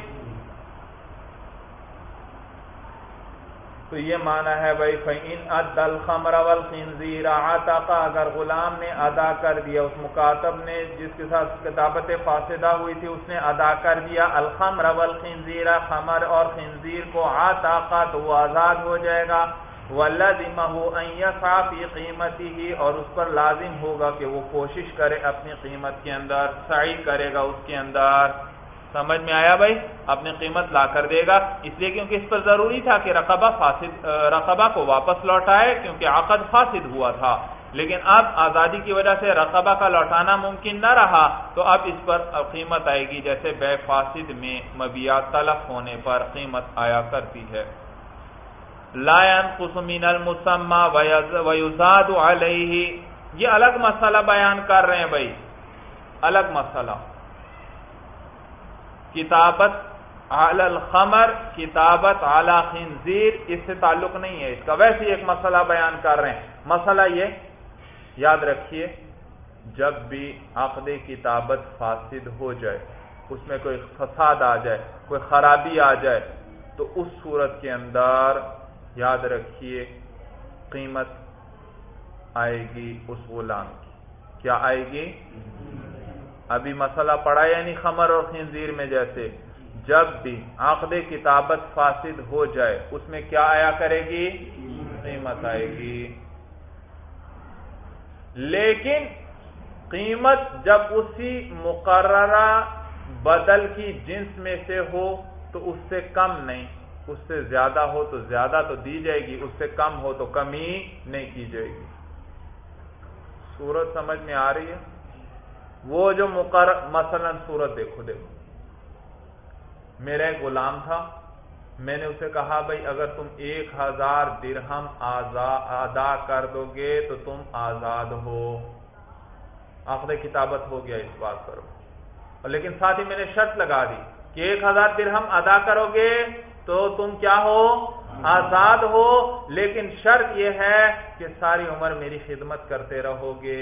Speaker 1: تو یہ معنی ہے بھائی فَإِنْ أَدَّى الْخَمْرَ وَالْخِنْزِيرَ عَتَقَ، اگر غلام نے ادا کر دیا، اس مکاتب نے جس کے ساتھ کتابت فاسدہ ہوئی تھی اس نے ادا کر دیا الخمر والخنزیر، خمر اور خنزیر کو، عَتَقَ تو وہ آزاد ہو جائے گا، وَلَزِمَهُ أَنْ يَسْعَى فِي قِيمَتِهِ اور اس پر لازم ہوگا کہ وہ کوشش کرے اپنی قیمت کے اندر، سعی کرے گا اس کے اندر۔ سمجھ میں آیا بھائی؟ اپنی قیمت لا کر دے گا، اس لیے کیونکہ اس پر ضروری تھا کہ رقبہ کو واپس لوٹائے کیونکہ عقد فاسد ہوا تھا، لیکن اب آزادی کی وجہ سے رقبہ کا لوٹانا ممکن نہ رہا، تو اب اس پر قیمت آئے گی جیسے بیع فاسد میں مبیع تلف ہونے پر قیمت آیا کرتی ہے۔ لا ينقص من المسمى ويزاد عليه، یہ الگ مسئلہ بیان کر رہے ہیں بھائی، الگ مسئلہ۔ کتابت علی الخمر، کتابت علی خنزیر، اس سے تعلق نہیں ہے اس کا، ویسے ایک مسئلہ بیان کر رہے ہیں۔ مسئلہ یہ یاد رکھیے، جب بھی عقد کتابت فاسد ہو جائے، اس میں کوئی فساد آ جائے، کوئی خرابی آ جائے، تو اس صورت کے اندر یاد رکھیے قیمت آئے گی اس غلام کی۔ کیا آئے گی؟ ابھی مسئلہ پڑھا یعنی خمر اور خنزیر میں، جیسے جب بھی عقد کتابت فاسد ہو جائے اس میں کیا آیا کرے گی؟ قیمت آئے گی، لیکن قیمت جب اسی مقررہ بدل کی جنس میں سے ہو تو اس سے کم نہیں، اس سے زیادہ ہو تو زیادہ تو دی جائے گی، اس سے کم ہو تو کمی نہیں کی جائے گی۔ صورت سمجھ میں آ رہی ہے؟ وہ جو مثلا صورت دیکھو، میرا ایک غلام تھا، میں نے اسے کہا بھائی اگر تم 1000 درہم ادا کر دو گے تو تم آزاد ہو، عقد کتابت ہو گیا اس بات پر، اور لیکن ساتھ ہی میں نے شرط لگا دی کہ 1000 درہم ادا کرو گے تو تم کیا ہو؟ آزاد ہو، لیکن شرط یہ ہے کہ ساری عمر میری خدمت کرتے رہو گے۔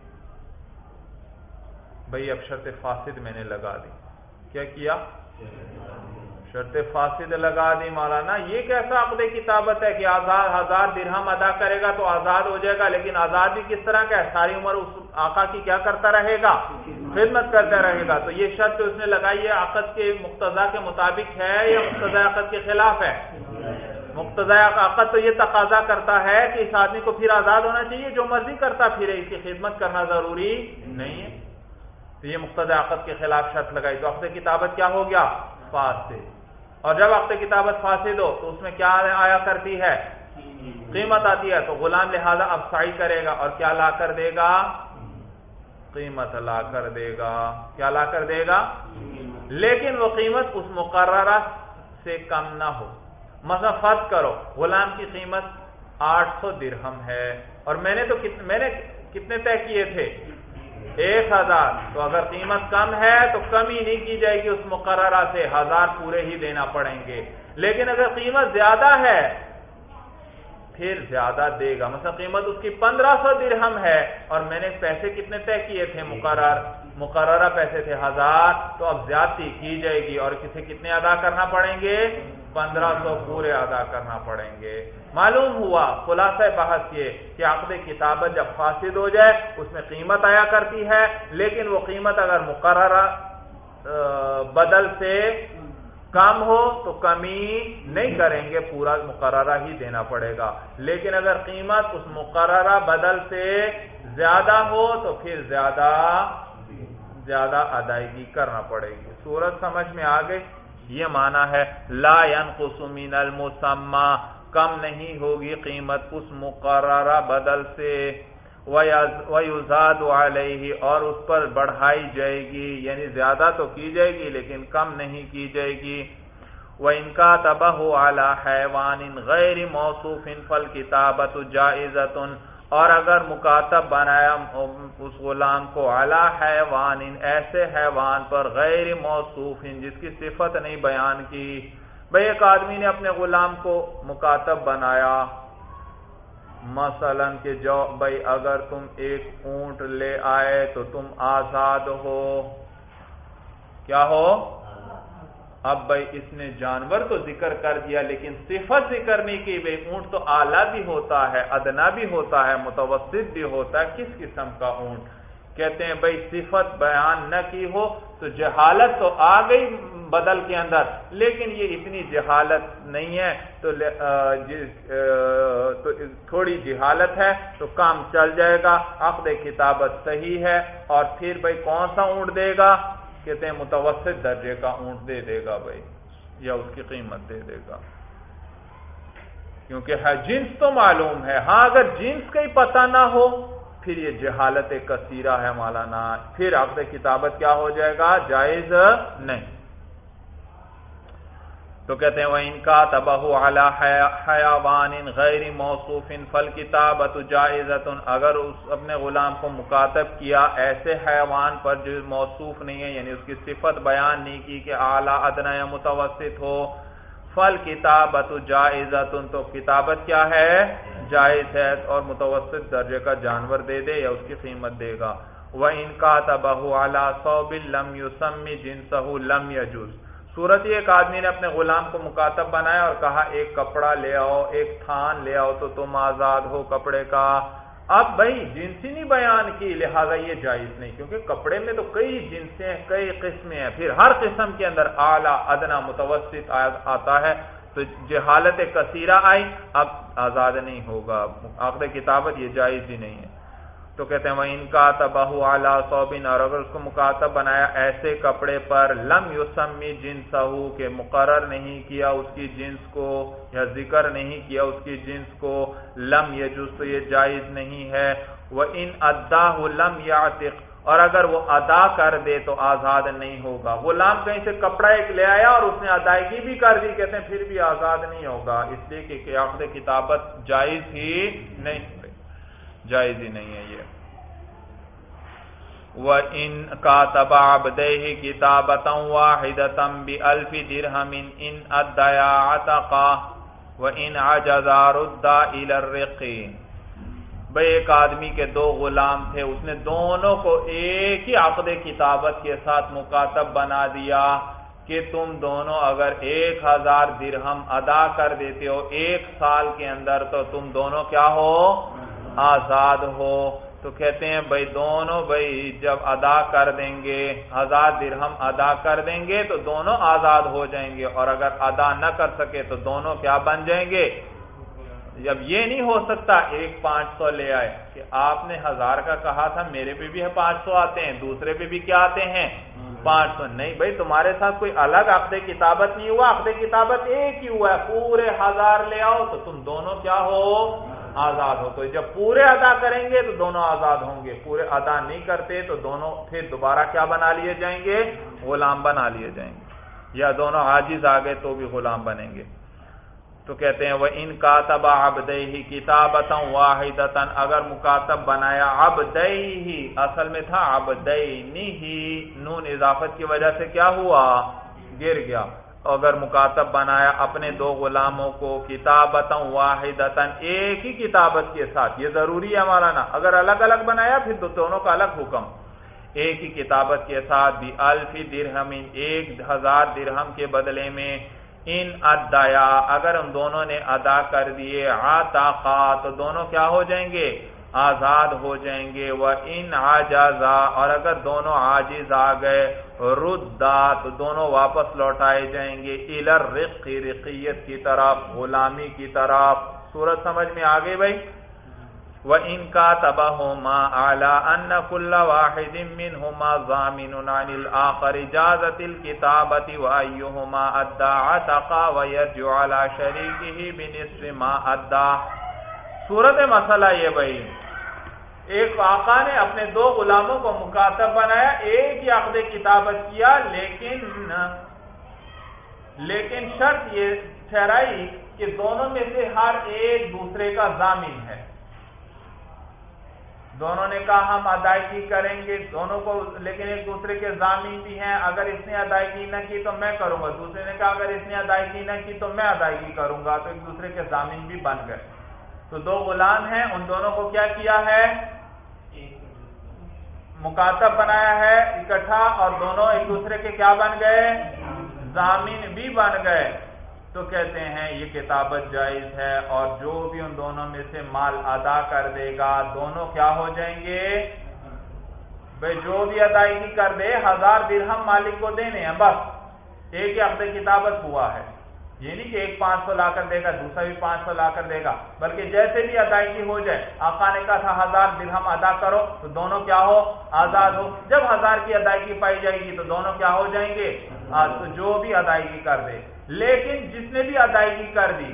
Speaker 1: بھئی اب شرط فاسد میں نے لگا دی، کیا کیا؟ شرط فاسد لگا دی مولانا، یہ کیسا عقد کتابت ہے کہ 1000 درہم ادا کرے گا تو آزاد ہو جائے گا، لیکن آزاد بھی کس طرح کا ہے؟ ساری عمر اس آقا کی کیا کرتا رہے گا؟ خدمت کرتا رہے گا۔ تو یہ شرط اس نے لگائی ہے عقد کے مقتضا کے مطابق ہے یا مقتضا عقد کے خلاف ہے؟ مقتضا عقد تو یہ تقاضا کرتا ہے کہ اس آدمی کو پھر آزاد ہونا چاہیے، جو مرضی کرتا پھرے، اس کی خدمت کرنا ضروری نہیں ہے۔ تو یہ مقتضی عقد کے خلاف شرط لگائی تو عقد کتابت کیا ہو گیا؟ فاسد. اور جب عقد کتابت فاسد ہو تو اس میں کیا آیا کرتی ہے؟ قیمت آتی ہے. تو غلام لہذا اب سعی کرے گا اور کیا لا کر دے گا؟ قیمت لا کر دے گا. کیا لا کر دے گا؟ لیکن وہ قیمت اس مقررہ سے کم نہ ہو. مثلا فرض کرو غلام کی قیمت 800 درہم ہے اور میں نے کتنے طے کیے تھے؟ 1000. تو اگر قیمت کم ہے تو کمی نہیں کی جائے گی اس مقررہ سے, 1000 پورے ہی دینا پڑیں گے. لیکن اگر قیمت زیادہ ہے پھر زیادہ دے گا. مثلا قیمت اس کی 1500 درہم ہے اور میں نے پیسے کتنے طے کیے تھے؟ مقررہ پیسے تھے 1000. تو اب زیادتی کی جائے گی اور کسے کتنے ادا کرنا پڑیں گے؟ 1500 پورے ادا کرنا پڑیں گے. معلوم ہوا خلاصہ بحث یہ کہ عقد کتابت جب فاسد ہو جائے اس میں قیمت آیا کرتی ہے, لیکن وہ قیمت اگر مقررہ بدل سے کم ہو تو کمی نہیں کریں گے, پورا مقررہ ہی دینا پڑے گا. لیکن اگر قیمت اس مقررہ بدل سے زیادہ ہو تو پھر زیادہ ادائیگی کرنا پڑے گی. صورت سمجھ میں آ گئی؟ یہ معنی ہے لا ينقص من المسمى, کم نہیں ہوگی قیمت اس مقررہ بدل سے, وَيُزَادُ عَلَيْهِ, اور اس پر بڑھائی جائے گی, یعنی زیادہ تو کی جائے گی لیکن کم نہیں کی جائے گی. وَإِنْ كَاتَبَهُ عَلَى حَيْوَانٍ غَيْرِ مَوْصُوفٍ فَالْكِتَابَةُ جَائِزَةٌ, اور اگر مکاتب بنایا اس غلام کو علی حیوان, ایسے حیوان پر, غیر موصوف, جس کی صفت نہیں بیان کی. بھئی ایک آدمی نے اپنے غلام کو مکاتب بنایا مثلا کہ جو بھئی اگر تم ایک اونٹ لے آئے تو تم آزاد ہو. کیا ہو؟ اب بھئی اس نے جانور تو ذکر کر دیا لیکن صفت ذکر نہیں کی. بھئی اونٹ تو اعلیٰ بھی ہوتا ہے, ادنا بھی ہوتا ہے, متوسط بھی ہوتا ہے, کس قسم کا اونٹ؟ کہتے ہیں بھئی صفت بیان نہ کی ہو تو جہالت تو آ گئی بدل کے اندر, لیکن یہ اتنی جہالت نہیں ہے تو تھوڑی جہالت ہے تو کام چل جائے گا. عقد کتابت صحیح ہے. اور پھر بھئی کون سا اونٹ دے گا؟ کہتے ہیں متوسط درجے کا اونٹ دے گا بھائی, یا اس کی قیمت دے دے گا, کیونکہ جنس تو معلوم ہے. ہاں اگر جنس کا ہی پتہ نہ ہو پھر یہ جہالت کثیرہ ہے مولانا, پھر عقد کتابت کیا ہو جائے گا؟ جائز نہیں. تو کہتے ہیں وَإِنْ كَاتَبَهُ عَلَى حَيَوَانٍ غَيْرِ مَوْصُوفٍ فَالْكِتَابَةُ جَائِزَةٌ, اگر اس اپنے غلام کو مکاتب کیا ایسے حیوان پر جو موصوف نہیں ہے, یعنی اس کی صفت بیان نہیں کی کہ اعلیٰ, ادنا یا متوسط ہو, فَالْكِتَابَةُ جَائِزَةٌ, تو کتابت کیا ہے؟ جائز ہے, اور متوسط درجے کا جانور دے دے یا اس کی قیمت دے گا. وَإِنْ كَاتَبَهُ عَلَى ثَوْبٍ لَمْ يُسَمِّ جِنسَهُ لَمْ يَجُوزْ, صورت یہ ایک آدمی نے اپنے غلام کو مکاتب بنایا اور کہا ایک کپڑا لے آؤ, ایک تھان لے آؤ تو تم آزاد ہو کپڑے کا. اب بھائی جنس ہی نہیں بیان کی, لہذا یہ جائز نہیں, کیونکہ کپڑے میں تو کئی جنسیں ہیں, کئی قسمیں ہیں, پھر ہر قسم کے اندر اعلیٰ, ادنا, متوسط آتا ہے, تو جہالت کثیرہ آئی, اب آزاد نہیں ہوگا. عقد کتابت یہ جائز ہی نہیں ہے. تو کہتے ہیں وَإِنْ كَاتَبَهُ عَلَى ثَوْبٍ, اور اگر اس کو مکاتب بنایا ایسے کپڑے پر, لم يسمی جنسہ, کہ مقرر نہیں کیا اس کی جنس کو یا ذکر نہیں کیا اس کی جنس کو, لم یجوز, تو یہ جائز نہیں ہے. وَإِنْ أَدَّاهُ لَمْ يَعْتِقْ, اور اگر وہ ادا کر دے تو آزاد نہیں ہوگا. غلام کہیں سے کپڑا ایک لے آیا اور اس نے ادائیگی بھی کر دی, کہتے ہیں پھر بھی آزاد نہیں ہوگا, اس لیے کہ عقد کتابت جائز ہی نہیں, جائز ہی نہیں ہے یہ. وَإِنْ كَاتَبَ عَبْدَيْهِ كِتَابَةً وَاحِدَةً بِأَلْفِ دِرْهَمٍ إِنْ أَدَّيَا عَتَقًا وَإِنْ عَجَزَا رُدَّ إِلَى الرِّقِّ. بھئی ایک آدمی کے دو غلام تھے, اس نے دونوں کو ایک ہی عقد کتابت کے ساتھ مکاتب بنا دیا کہ تم دونوں اگر 1000 درہم ادا کر دیتے ہو 1 سال کے اندر تو تم دونوں کیا ہو؟ آزاد ہو. تو کہتے ہیں بھائی دونوں بھائی جب ادا کر دیں گے 1000 درہم ادا کر دیں گے تو دونوں آزاد ہو جائیں گے, اور اگر ادا نہ کر سکے تو دونوں کیا بن جائیں گے؟ اب یہ نہیں ہو سکتا ایک 500 لے آئے کہ آپ نے 1000 کا کہا تھا، میرے پہ بھی 500 آتے ہیں، دوسرے پہ بھی کیا آتے ہیں 500. نہیں بھائی، تمہارے ساتھ کوئی الگ عقد کتابت نہیں ہوا، عقد کتابت ایک ہی ہوا ہے، پورے 1000 لے آؤ تو تم دونوں کیا ہو آزاد ہو. تو جب پورے ادا کریں گے تو دونوں آزاد ہوں گے، پورے ادا نہیں کرتے تو دونوں پھر دوبارہ کیا بنا لیے جائیں گے، غلام بنا لیے جائیں گے، یا دونوں عاجز آ گئے تو بھی غلام بنیں گے. تو کہتے ہیں وہ ان کاتب عبدیہ کتابۃ واحدۃ، اگر مکاتب بنایا عبدیہ، اصل میں تھا عبدینہ، نون اضافت کی وجہ سے کیا ہوا گر گیا. اگر مکاتب بنایا اپنے 2 غلاموں کو کتابۃ واحدۃ، ایک ہی کتابت کے ساتھ، یہ ضروری ہے مولانا، اگر الگ الگ بنایا پھر دونوں کا الگ حکم، ایک ہی کتابت کے ساتھ بھی الف درہم، 1000 درہم کے بدلے میں، ان ادایا، اگر ان دونوں نے ادا کر دیے، عتقا، تو دونوں کیا ہو جائیں گے آزاد ہو جائیں گے. وَإِنْ عَجَزَا، اور اگر دونوں عاجز آ گئے، رُدَّا، تو دونوں واپس لوٹائے جائیں گے، إِلَى الرِّقِّ، رقیت کی طرف، غلامی کی طرف. سورت سمجھ میں آ گئی بھائی. وَإِنْ كَاتَبَهُمَا عَلَىٰ أَنَّ كُلَّ وَاحِدٍ مِّنْهُمَا ضَامِنٌ عَنِ الْآخَرِ جَازَتِ الْكِتَابَةِ وَأَيُّهُمَا أَدَّىٰ عَتَقًا وَيَرْجِعُ عَلَىٰ شَرِيكِهِ بِنِصْفِ مَا أَدَّىٰ. صورت مسئلہ یہ بھائی، ایک آقا نے اپنے 2 غلاموں کو مکاتب بنایا، ایک ہی عقد کتابت کیا، لیکن شرط یہ ٹھہرائی کہ دونوں میں سے ہر ایک دوسرے کا ضامن ہے. دونوں نے کہا ہم ادائیگی کریں گے دونوں کو، لیکن ایک دوسرے کے ضامن بھی ہیں، اگر اس نے ادائیگی نہ کی تو میں کروں گا، دوسرے نے کہا اگر اس نے ادائیگی نہ کی تو میں ادائیگی کروں گا، تو ایک دوسرے کے ضامن بھی بن گئے. تو 2 غلام ہیں، ان دونوں کو کیا کیا ہے مکاتب بنایا ہے اکٹھا، اور دونوں ایک دوسرے کے کیا بن گئے ضامن بھی بن گئے. تو کہتے ہیں یہ کتابت جائز ہے، اور جو بھی ان دونوں میں سے مال ادا کر دے گا دونوں کیا ہو جائیں گے بھائی، جو بھی ادائیگی کر دے 1000 درہم مالک کو دینے ہیں، بس ایک ہی عقد کتابت ہوا ہے. یہ نہیں کہ ایک 500 لا کر دے گا دوسرا بھی 500 لا کر دے گا، بلکہ جیسے بھی ادائیگی ہو جائے، آقا نے کہا تھا 1000 درہم ادا کرو تو دونوں کیا ہو آزاد ہو. جب 1000 کی ادائیگی پائی جائے گی تو دونوں کیا ہو جائیں گے تو جو بھی ادائیگی کر دے. لیکن جس نے بھی ادائیگی کر دی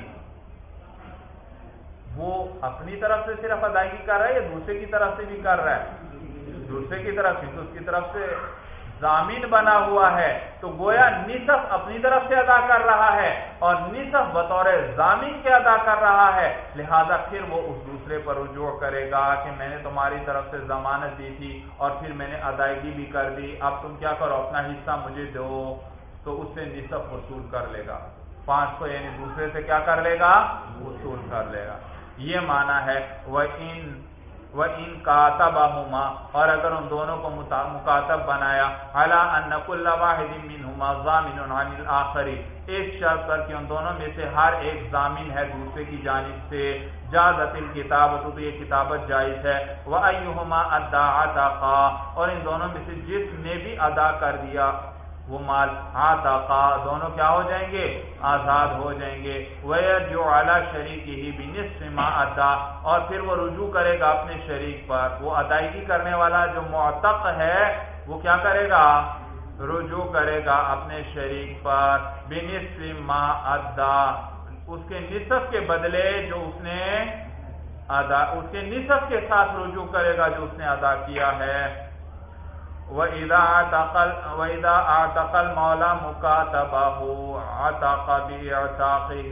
Speaker 1: وہ اپنی طرف سے صرف ادائیگی کر رہا ہے یا دوسرے کی طرف سے بھی کر رہا ہے؟ دوسرے کی طرف سے، تو اس کی طرف سے ضامن بنا ہوا ہے، تو گویا نصف اپنی طرف سے ادا کر رہا ہے اور نصف بطور ضامن کے ادا کر رہا ہے. لہذا پھر وہ اس دوسرے پر رجوع کرے گا کہ میں نے تمہاری طرف سے ضمانت دی تھی اور پھر میں نے ادائیگی بھی کر دی، اب تم کیا کرو اپنا حصہ مجھے دو. تو اس سے نصف وصول کر لے گا، 500 یعنی دوسرے سے کیا کر لے گا وصول کر لے گا. یہ معنی ہے وَإِن كَاتَبَهُمَا، اور اگر ان دونوں کو مکاتب بنایا، عَلَىٰ أَنَّ كُلَّ وَاحِدٍ مِّنْهُمَا ضَامِنٌ عَنِ الْآخَرِ، ایک شرط پر کہ ان دونوں میں سے ہر ایک ضامن ہے دوسرے کی جانب سے، جازت الکتابۃ، تو یہ کتابت جائز ہے. وَأَيُّهُمَا أَدَّىٰ عَتَقًا، اور ان دونوں میں سے جس نے بھی ادا کر دیا وہ مال، عتقا، دونوں کیا ہو جائیں گے آزاد ہو جائیں گے. وَيَرْجِعُ عَلَىٰ شَرِيكِهِ بِنِصْفِ مَا أَدَّىٰ، اور پھر وہ رجوع کرے گا اپنے شریک پر، وہ ادائیگی کرنے والا جو معتق ہے وہ کیا کرے گا رجوع کرے گا اپنے شریک پر، بِنِصْفِ مَا أَدَّىٰ، اس کے نصف کے بدلے جو اس نے اس کے نصف کے ساتھ رجوع کرے گا جو اس نے ادا کیا ہے. وَإِذَا أَعْتَقَ الْمَوْلَىٰ مُكَاتَبَهُ عَتَقَ بِإِعْتَاقِهِ.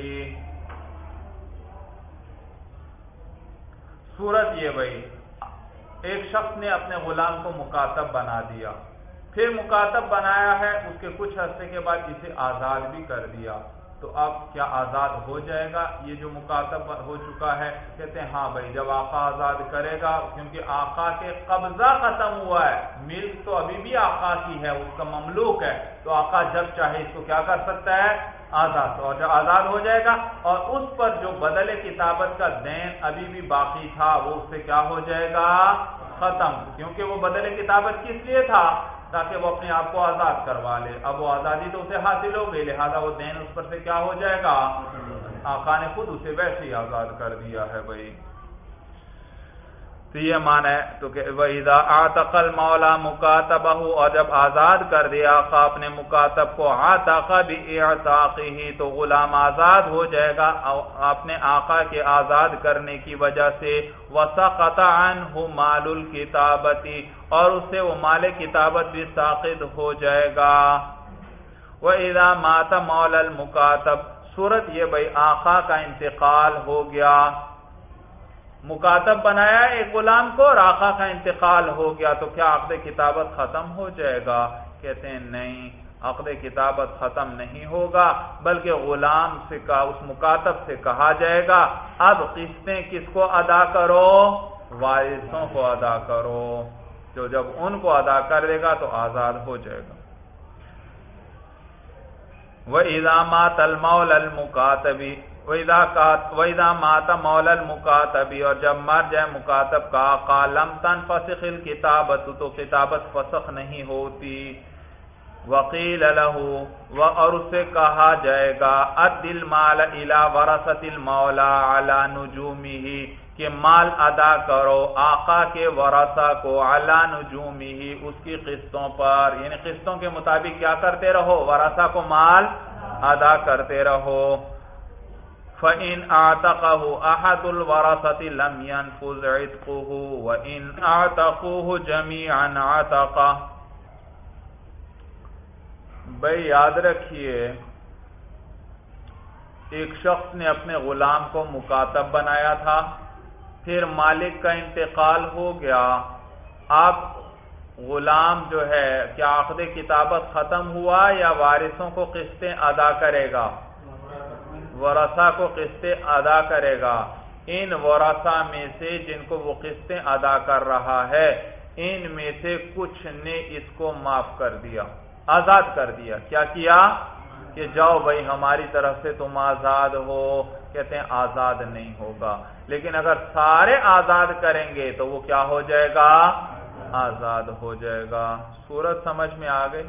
Speaker 1: صورت یہ بھائی، ایک شخص نے اپنے غلام کو مکاتب بنا دیا، پھر مکاتب بنایا ہے، اس کے کچھ عرصے کے بعد اسے آزاد بھی کر دیا، تو اب کیا آزاد ہو جائے گا یہ جو مکاتب ہو چکا ہے؟ کہتے ہیں ہاں بھائی، جب آقا آزاد کرے گا، کیونکہ آقا کے قبضہ ختم ہوا ہے، ملک تو ابھی بھی آقا کی ہے، اس کا مملوک ہے، تو آقا جب چاہے اس کو کیا کر سکتا ہے آزاد. اور جب آزاد ہو جائے گا اور اس پر جو بدل کتابت کا دین ابھی بھی باقی تھا وہ اس سے کیا ہو جائے گا ختم، کیونکہ وہ بدل کتابت کس لیے تھا تاکہ وہ اپنے آپ کو آزاد کروا لے. اب وہ آزادی تو اسے حاصل ہو گئی، لہذا وہ دین اس پر سے کیا ہو جائے گا آقا نے خود اسے ویسے ہی آزاد کر دیا ہے بھائی. تو یہ معنی ہے تو کہ وَإِذَا أَعْتَقَ الْمَوْلَى مُكَاتَبَهُ، اور جب آزاد کر دیا آقا اپنے مکاتب کو، عَتَقَ بِإِعْتَاقِهِ، تو غلام آزاد ہو جائے گا اپنے آقا کے آزاد کرنے کی وجہ سے. وَسَقَطَ عَنْهُ مَالُ الْكِتَابَةِ، اور اس سے وہ مال کتابت بھی ساقط ہو جائے گا. وَإِذَا مَاتَ مَوْلَى الْمُكَاتَبِ، صورت یہ بھائی آقا کا انتقال ہو گیا، مکاتب بنایا ایک غلام کو اور آقا کا انتقال ہو گیا، تو کیا عقد کتابت ختم ہو جائے گا؟ کہتے ہیں نہیں، عقد کتابت ختم نہیں ہوگا، بلکہ غلام سے اس مکاتب سے کہا جائے گا اب قسطیں کس کو ادا کرو؟ وارثوں کو ادا کرو. جو جب ان کو ادا کر دے گا تو آزاد ہو جائے گا. وَإِذَا مَاتَ الْمَوْلَى الْمُكَاتَبِ، وَإِذَا مَاتَ مَوْلَى الْمُكَاتَبِ، اور جب مر جائے مکاتب کا آقا، لَمْ تَنْفَسِخِ الْكِتَابَةُ، تو کتابت فسخ نہیں ہوتی. وَقِيلَ لَهُ، اور اس سے کہا جائے گا أَدِّ الْمَالَ إِلَى وَرَثَةِ الْمَوْلَى عَلَى نُجُومِهِ، کہ مال ادا کرو آقا کے ورثہ کو علی نجومہ، اس کی قسطوں پر، یعنی قسطوں کے مطابق کیا کرتے رہو؟ ورثہ کو مال ادا کرتے رہو. فَإِنْ أَعْتَقَهُ أَحَدُ الْوَرَثَةِ لَمْ يَنْفُذْ عِتْقُهُ وَإِنْ أَعْتَقُوهُ جَمِيعًا عَتَقَهُ. بھئی یاد رکھیے، ایک شخص نے اپنے غلام کو مکاتب بنایا تھا، پھر مالک کا انتقال ہو گیا، اب غلام جو ہے کیا عقد کتابت ختم ہوا یا وارثوں کو قسطیں ادا کرے گا؟ ورثہ کو قسطیں ادا کرے گا. ان ورثہ میں سے جن کو وہ قسطیں ادا کر رہا ہے، ان میں سے کچھ نے اس کو معاف کر دیا، آزاد کر دیا. کیا کیا؟ کہ جاؤ بھائی ہماری طرف سے تم آزاد ہو. کہتے ہیں آزاد نہیں ہوگا، لیکن اگر سارے آزاد کریں گے تو وہ کیا ہو جائے گا؟ آزاد ہو جائے گا. صورت سمجھ میں آ گئی؟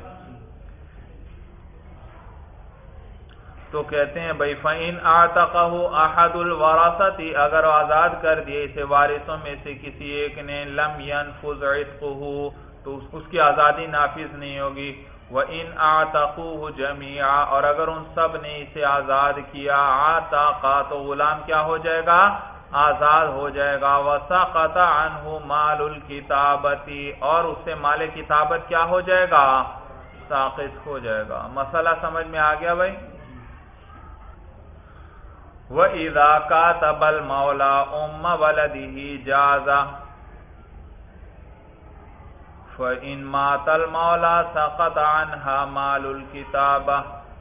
Speaker 1: تو کہتے ہیں بھائی فَإِنْ أَعْتَقَهُ أَحَدُ الْوَرَثَةِ، اگر آزاد کر دیے اسے وارثوں میں سے کسی ایک نے، لَمْ يَنْفُذْ عِتْقُهُ، تو اس کی آزادی نافذ نہیں ہوگی. وَإِنْ أَعْتَقُوهُ جَمِيعًا، اور اگر ان سب نے اسے آزاد کیا، عَتَقَ، تو غلام کیا ہو جائے گا؟ آزاد ہو جائے گا. وَسَقَطَ عَنْهُ مَالُ الْكِتَابَةِ، اور اس سے مال کتابت کیا ہو جائے گا؟ ساقط ہو جائے گا. مسئلہ سمجھ میں آ گیا بھائی؟ وَإِذَا كَاتَبَ الْمَوْلَى أُمَّ وَلَدِهِ جَازَ فَإِنْ مَاتَ الْمَوْلَى سَقَطَ عَنْهَا مَالُ الْكِتَابَةِ.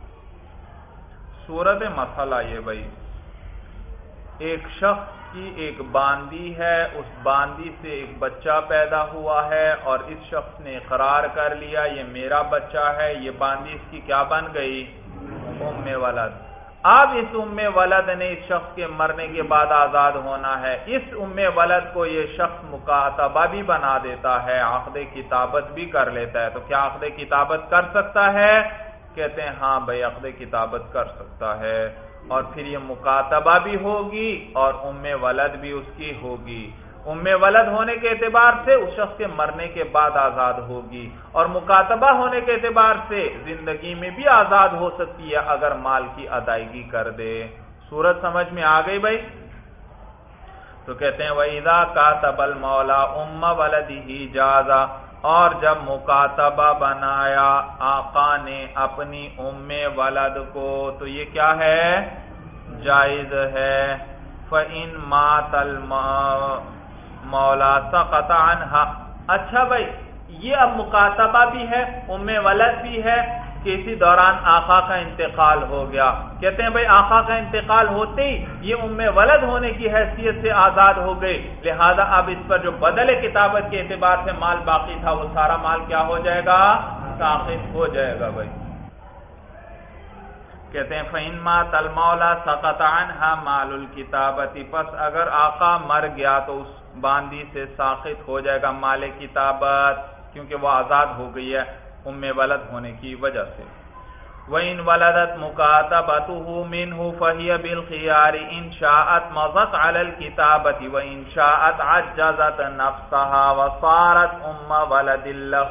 Speaker 1: صورت مسئلہ یہ بھائی، ایک شخص کی ایک باندی ہے، اس باندی سے ایک بچہ پیدا ہوا ہے اور اس شخص نے اقرار کر لیا یہ میرا بچہ ہے. یہ باندی اس کی کیا بن گئی؟ ام ولد. اب اس ام ولد نے اس شخص کے مرنے کے بعد آزاد ہونا ہے. اس ام ولد کو یہ شخص مکاتبہ بھی بنا دیتا ہے، عقد کتابت بھی کر لیتا ہے. تو کیا عقد کتابت کر سکتا ہے؟ کہتے ہیں ہاں بھائی عقد کتابت کر سکتا ہے، اور پھر یہ مکاتبہ بھی ہوگی اور ام ولد بھی اس کی ہوگی. ام ولد ہونے کے اعتبار سے اس شخص کے مرنے کے بعد آزاد ہوگی، اور مکاتبہ ہونے کے اعتبار سے زندگی میں بھی آزاد ہو سکتی ہے اگر مال کی ادائیگی کر دے. صورت سمجھ میں آ گئی بھائی؟ تو کہتے ہیں وَإِذَا كَاتَبَ الْمَوْلَى أُمَّ وَلَدِهِ جَازَ، اور جب مکاتبہ بنایا آقا نے اپنی ام ولد کو تو یہ کیا ہے؟ جائز ہے. فَإِن مَاتَ الْمَوْلَى سَقَطَ عَنْهَا. اچھا بھائی یہ اب مکاتبہ بھی ہے، ام ولد بھی ہے، کہ اسی دوران آقا کا انتقال ہو گیا. کہتے ہیں بھائی آقا کا انتقال ہوتے ہی یہ ام ولد ہونے کی حیثیت سے آزاد ہو گئی، لہذا اب اس پر جو بدل کتابت کے اعتبار سے مال باقی تھا وہ سارا مال کیا ہو جائے گا؟ ساقط ہو جائے گا بھائی. کہتے ہیں فَإِن مَاتَ الْمَوْلَى سَقَطَ عَنْهَا مَالُ الْكِتَابَةِ، پس اگر آقا مر گیا تو اس باندی سے ساقط ہو جائے گا مال کتابت، کیونکہ وہ آزاد ہو گئی ہے ام ولد ہونے کی وجہ سے. وَإِنْ وَلَدَتْ مُكَاتَبَتُهُ مِنْهُ فَهِيَ بِالْخِيَارِ إِنْ شَاءَتْ مَضَتْ عَلَى الْكِتَابَةِ وَإِنْ شَاءَتْ عَجَّزَتْ نَفْسَهَا وَصَارَتْ أُمَّ وَلَدٍ لَهُ۔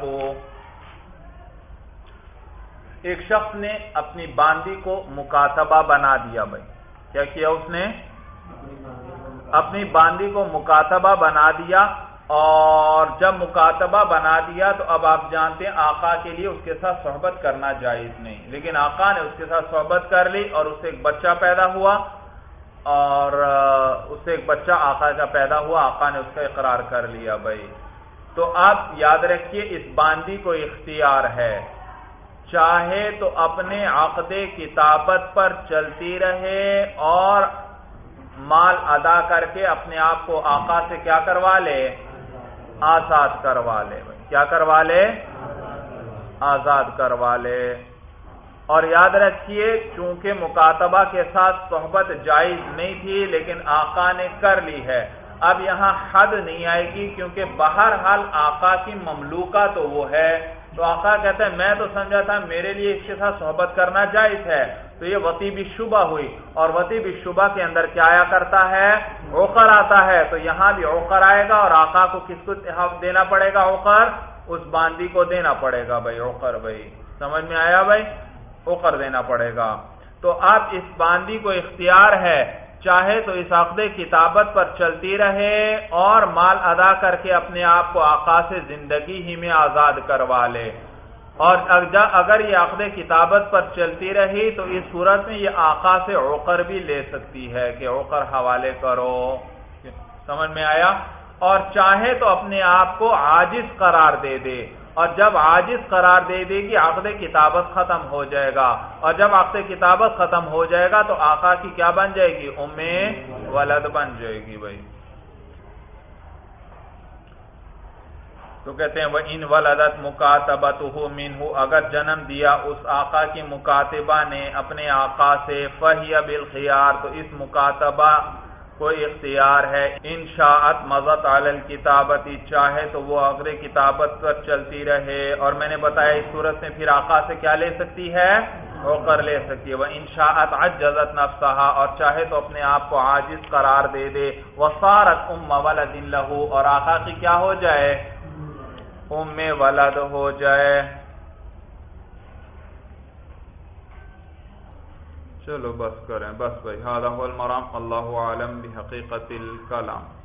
Speaker 1: ایک شخص نے اپنی باندی کو مکاتبہ بنا دیا بھائی، کیا کیا اس نے؟ اپنی باندی کو مکاتبہ بنا دیا، اور جب مکاتبہ بنا دیا تو اب آپ جانتے ہیں آقا کے لیے اس کے ساتھ صحبت کرنا جائز نہیں، لیکن آقا نے اس کے ساتھ صحبت کر لی اور اسے ایک بچہ پیدا ہوا، اور اسے ایک بچہ آقا کا پیدا ہوا، آقا نے اس کا اقرار کر لیا بھائی۔ تو آپ یاد رکھیے اس باندی کو اختیار ہے، چاہے تو اپنے عقد کتابت پر چلتی رہے اور مال ادا کر کے اپنے آپ کو آقا سے کیا کروا لے؟ آزاد کروا لے بھائی، کیا کروا لے؟ آزاد کروا لے۔ اور یاد رکھیے چونکہ مکاتبہ کے ساتھ صحبت جائز نہیں تھی لیکن آقا نے کر لی ہے، اب یہاں حد نہیں آئے گی، کیونکہ بہرحال آقا کی مملوکہ تو وہ ہے، تو آقا کہتا ہے میں تو سمجھا تھا میرے لیے اس کے ساتھ صحبت کرنا جائز ہے، تو یہ وطی بالشبہ ہوئی، اور وطی بالشبہ کے اندر کیا آیا کرتا ہے؟ عقر آتا ہے، تو یہاں بھی عقر آئے گا، اور آقا کو کس کو دینا پڑے گا عقر؟ اس باندی کو دینا پڑے گا بھائی عقر بھائی، سمجھ میں آیا بھائی؟ عقر دینا پڑے گا۔ تو اب اس باندی کو اختیار ہے، چاہے تو اس عقد کتابت پر چلتی رہے اور مال ادا کر کے اپنے آپ کو آقا سے زندگی ہی میں آزاد کروا لے، اور اگر یہ عقد کتابت پر چلتی رہی تو اس صورت میں یہ آقا سے عقر بھی لے سکتی ہے کہ عقر حوالے کرو، سمجھ میں آیا؟ اور چاہے تو اپنے آپ کو عاجز قرار دے دے، اور جب عاجز قرار دے دے گی عقد کتابت ختم ہو جائے گا، اور جب عقد کتابت ختم ہو جائے گا تو آقا کی کیا بن جائے گی؟ ام ولد بن جائے گی بھائی۔ تو کہتے ہیں وَإِنْ وَلَدَتْ مُكَاتَبَتُهُ مِنْهُ، اگر جنم دیا اس آقا کی مکاتبہ نے اپنے آقا سے، فَهِيَ بِالْخِيَارِ، تو اس مکاتبہ کو اختیار ہے، ان شاءت مضت علی الکتابت، چاہے تو وہ عقد کتابت پر چلتی رہے، اور میں نے بتایا اس صورت میں پھر آقا سے کیا لے سکتی ہے؟ عقر لے سکتی ہے۔ وَإِنْ شَاءَتْ عَجَّزَتْ نَفْسَهَا، اور چاہے تو اپنے آپ کو عاجز قرار دے دے، وَصَارَتْ أُمَّ وَلَدٍ لَهُ، اور آقا کی کیا ہو جائے؟ ام ولد ہو جائے۔ چلو بس کریں، بس بھائی، ھذا ھو المرام، اللہ اعلم بحقیقت الکلام۔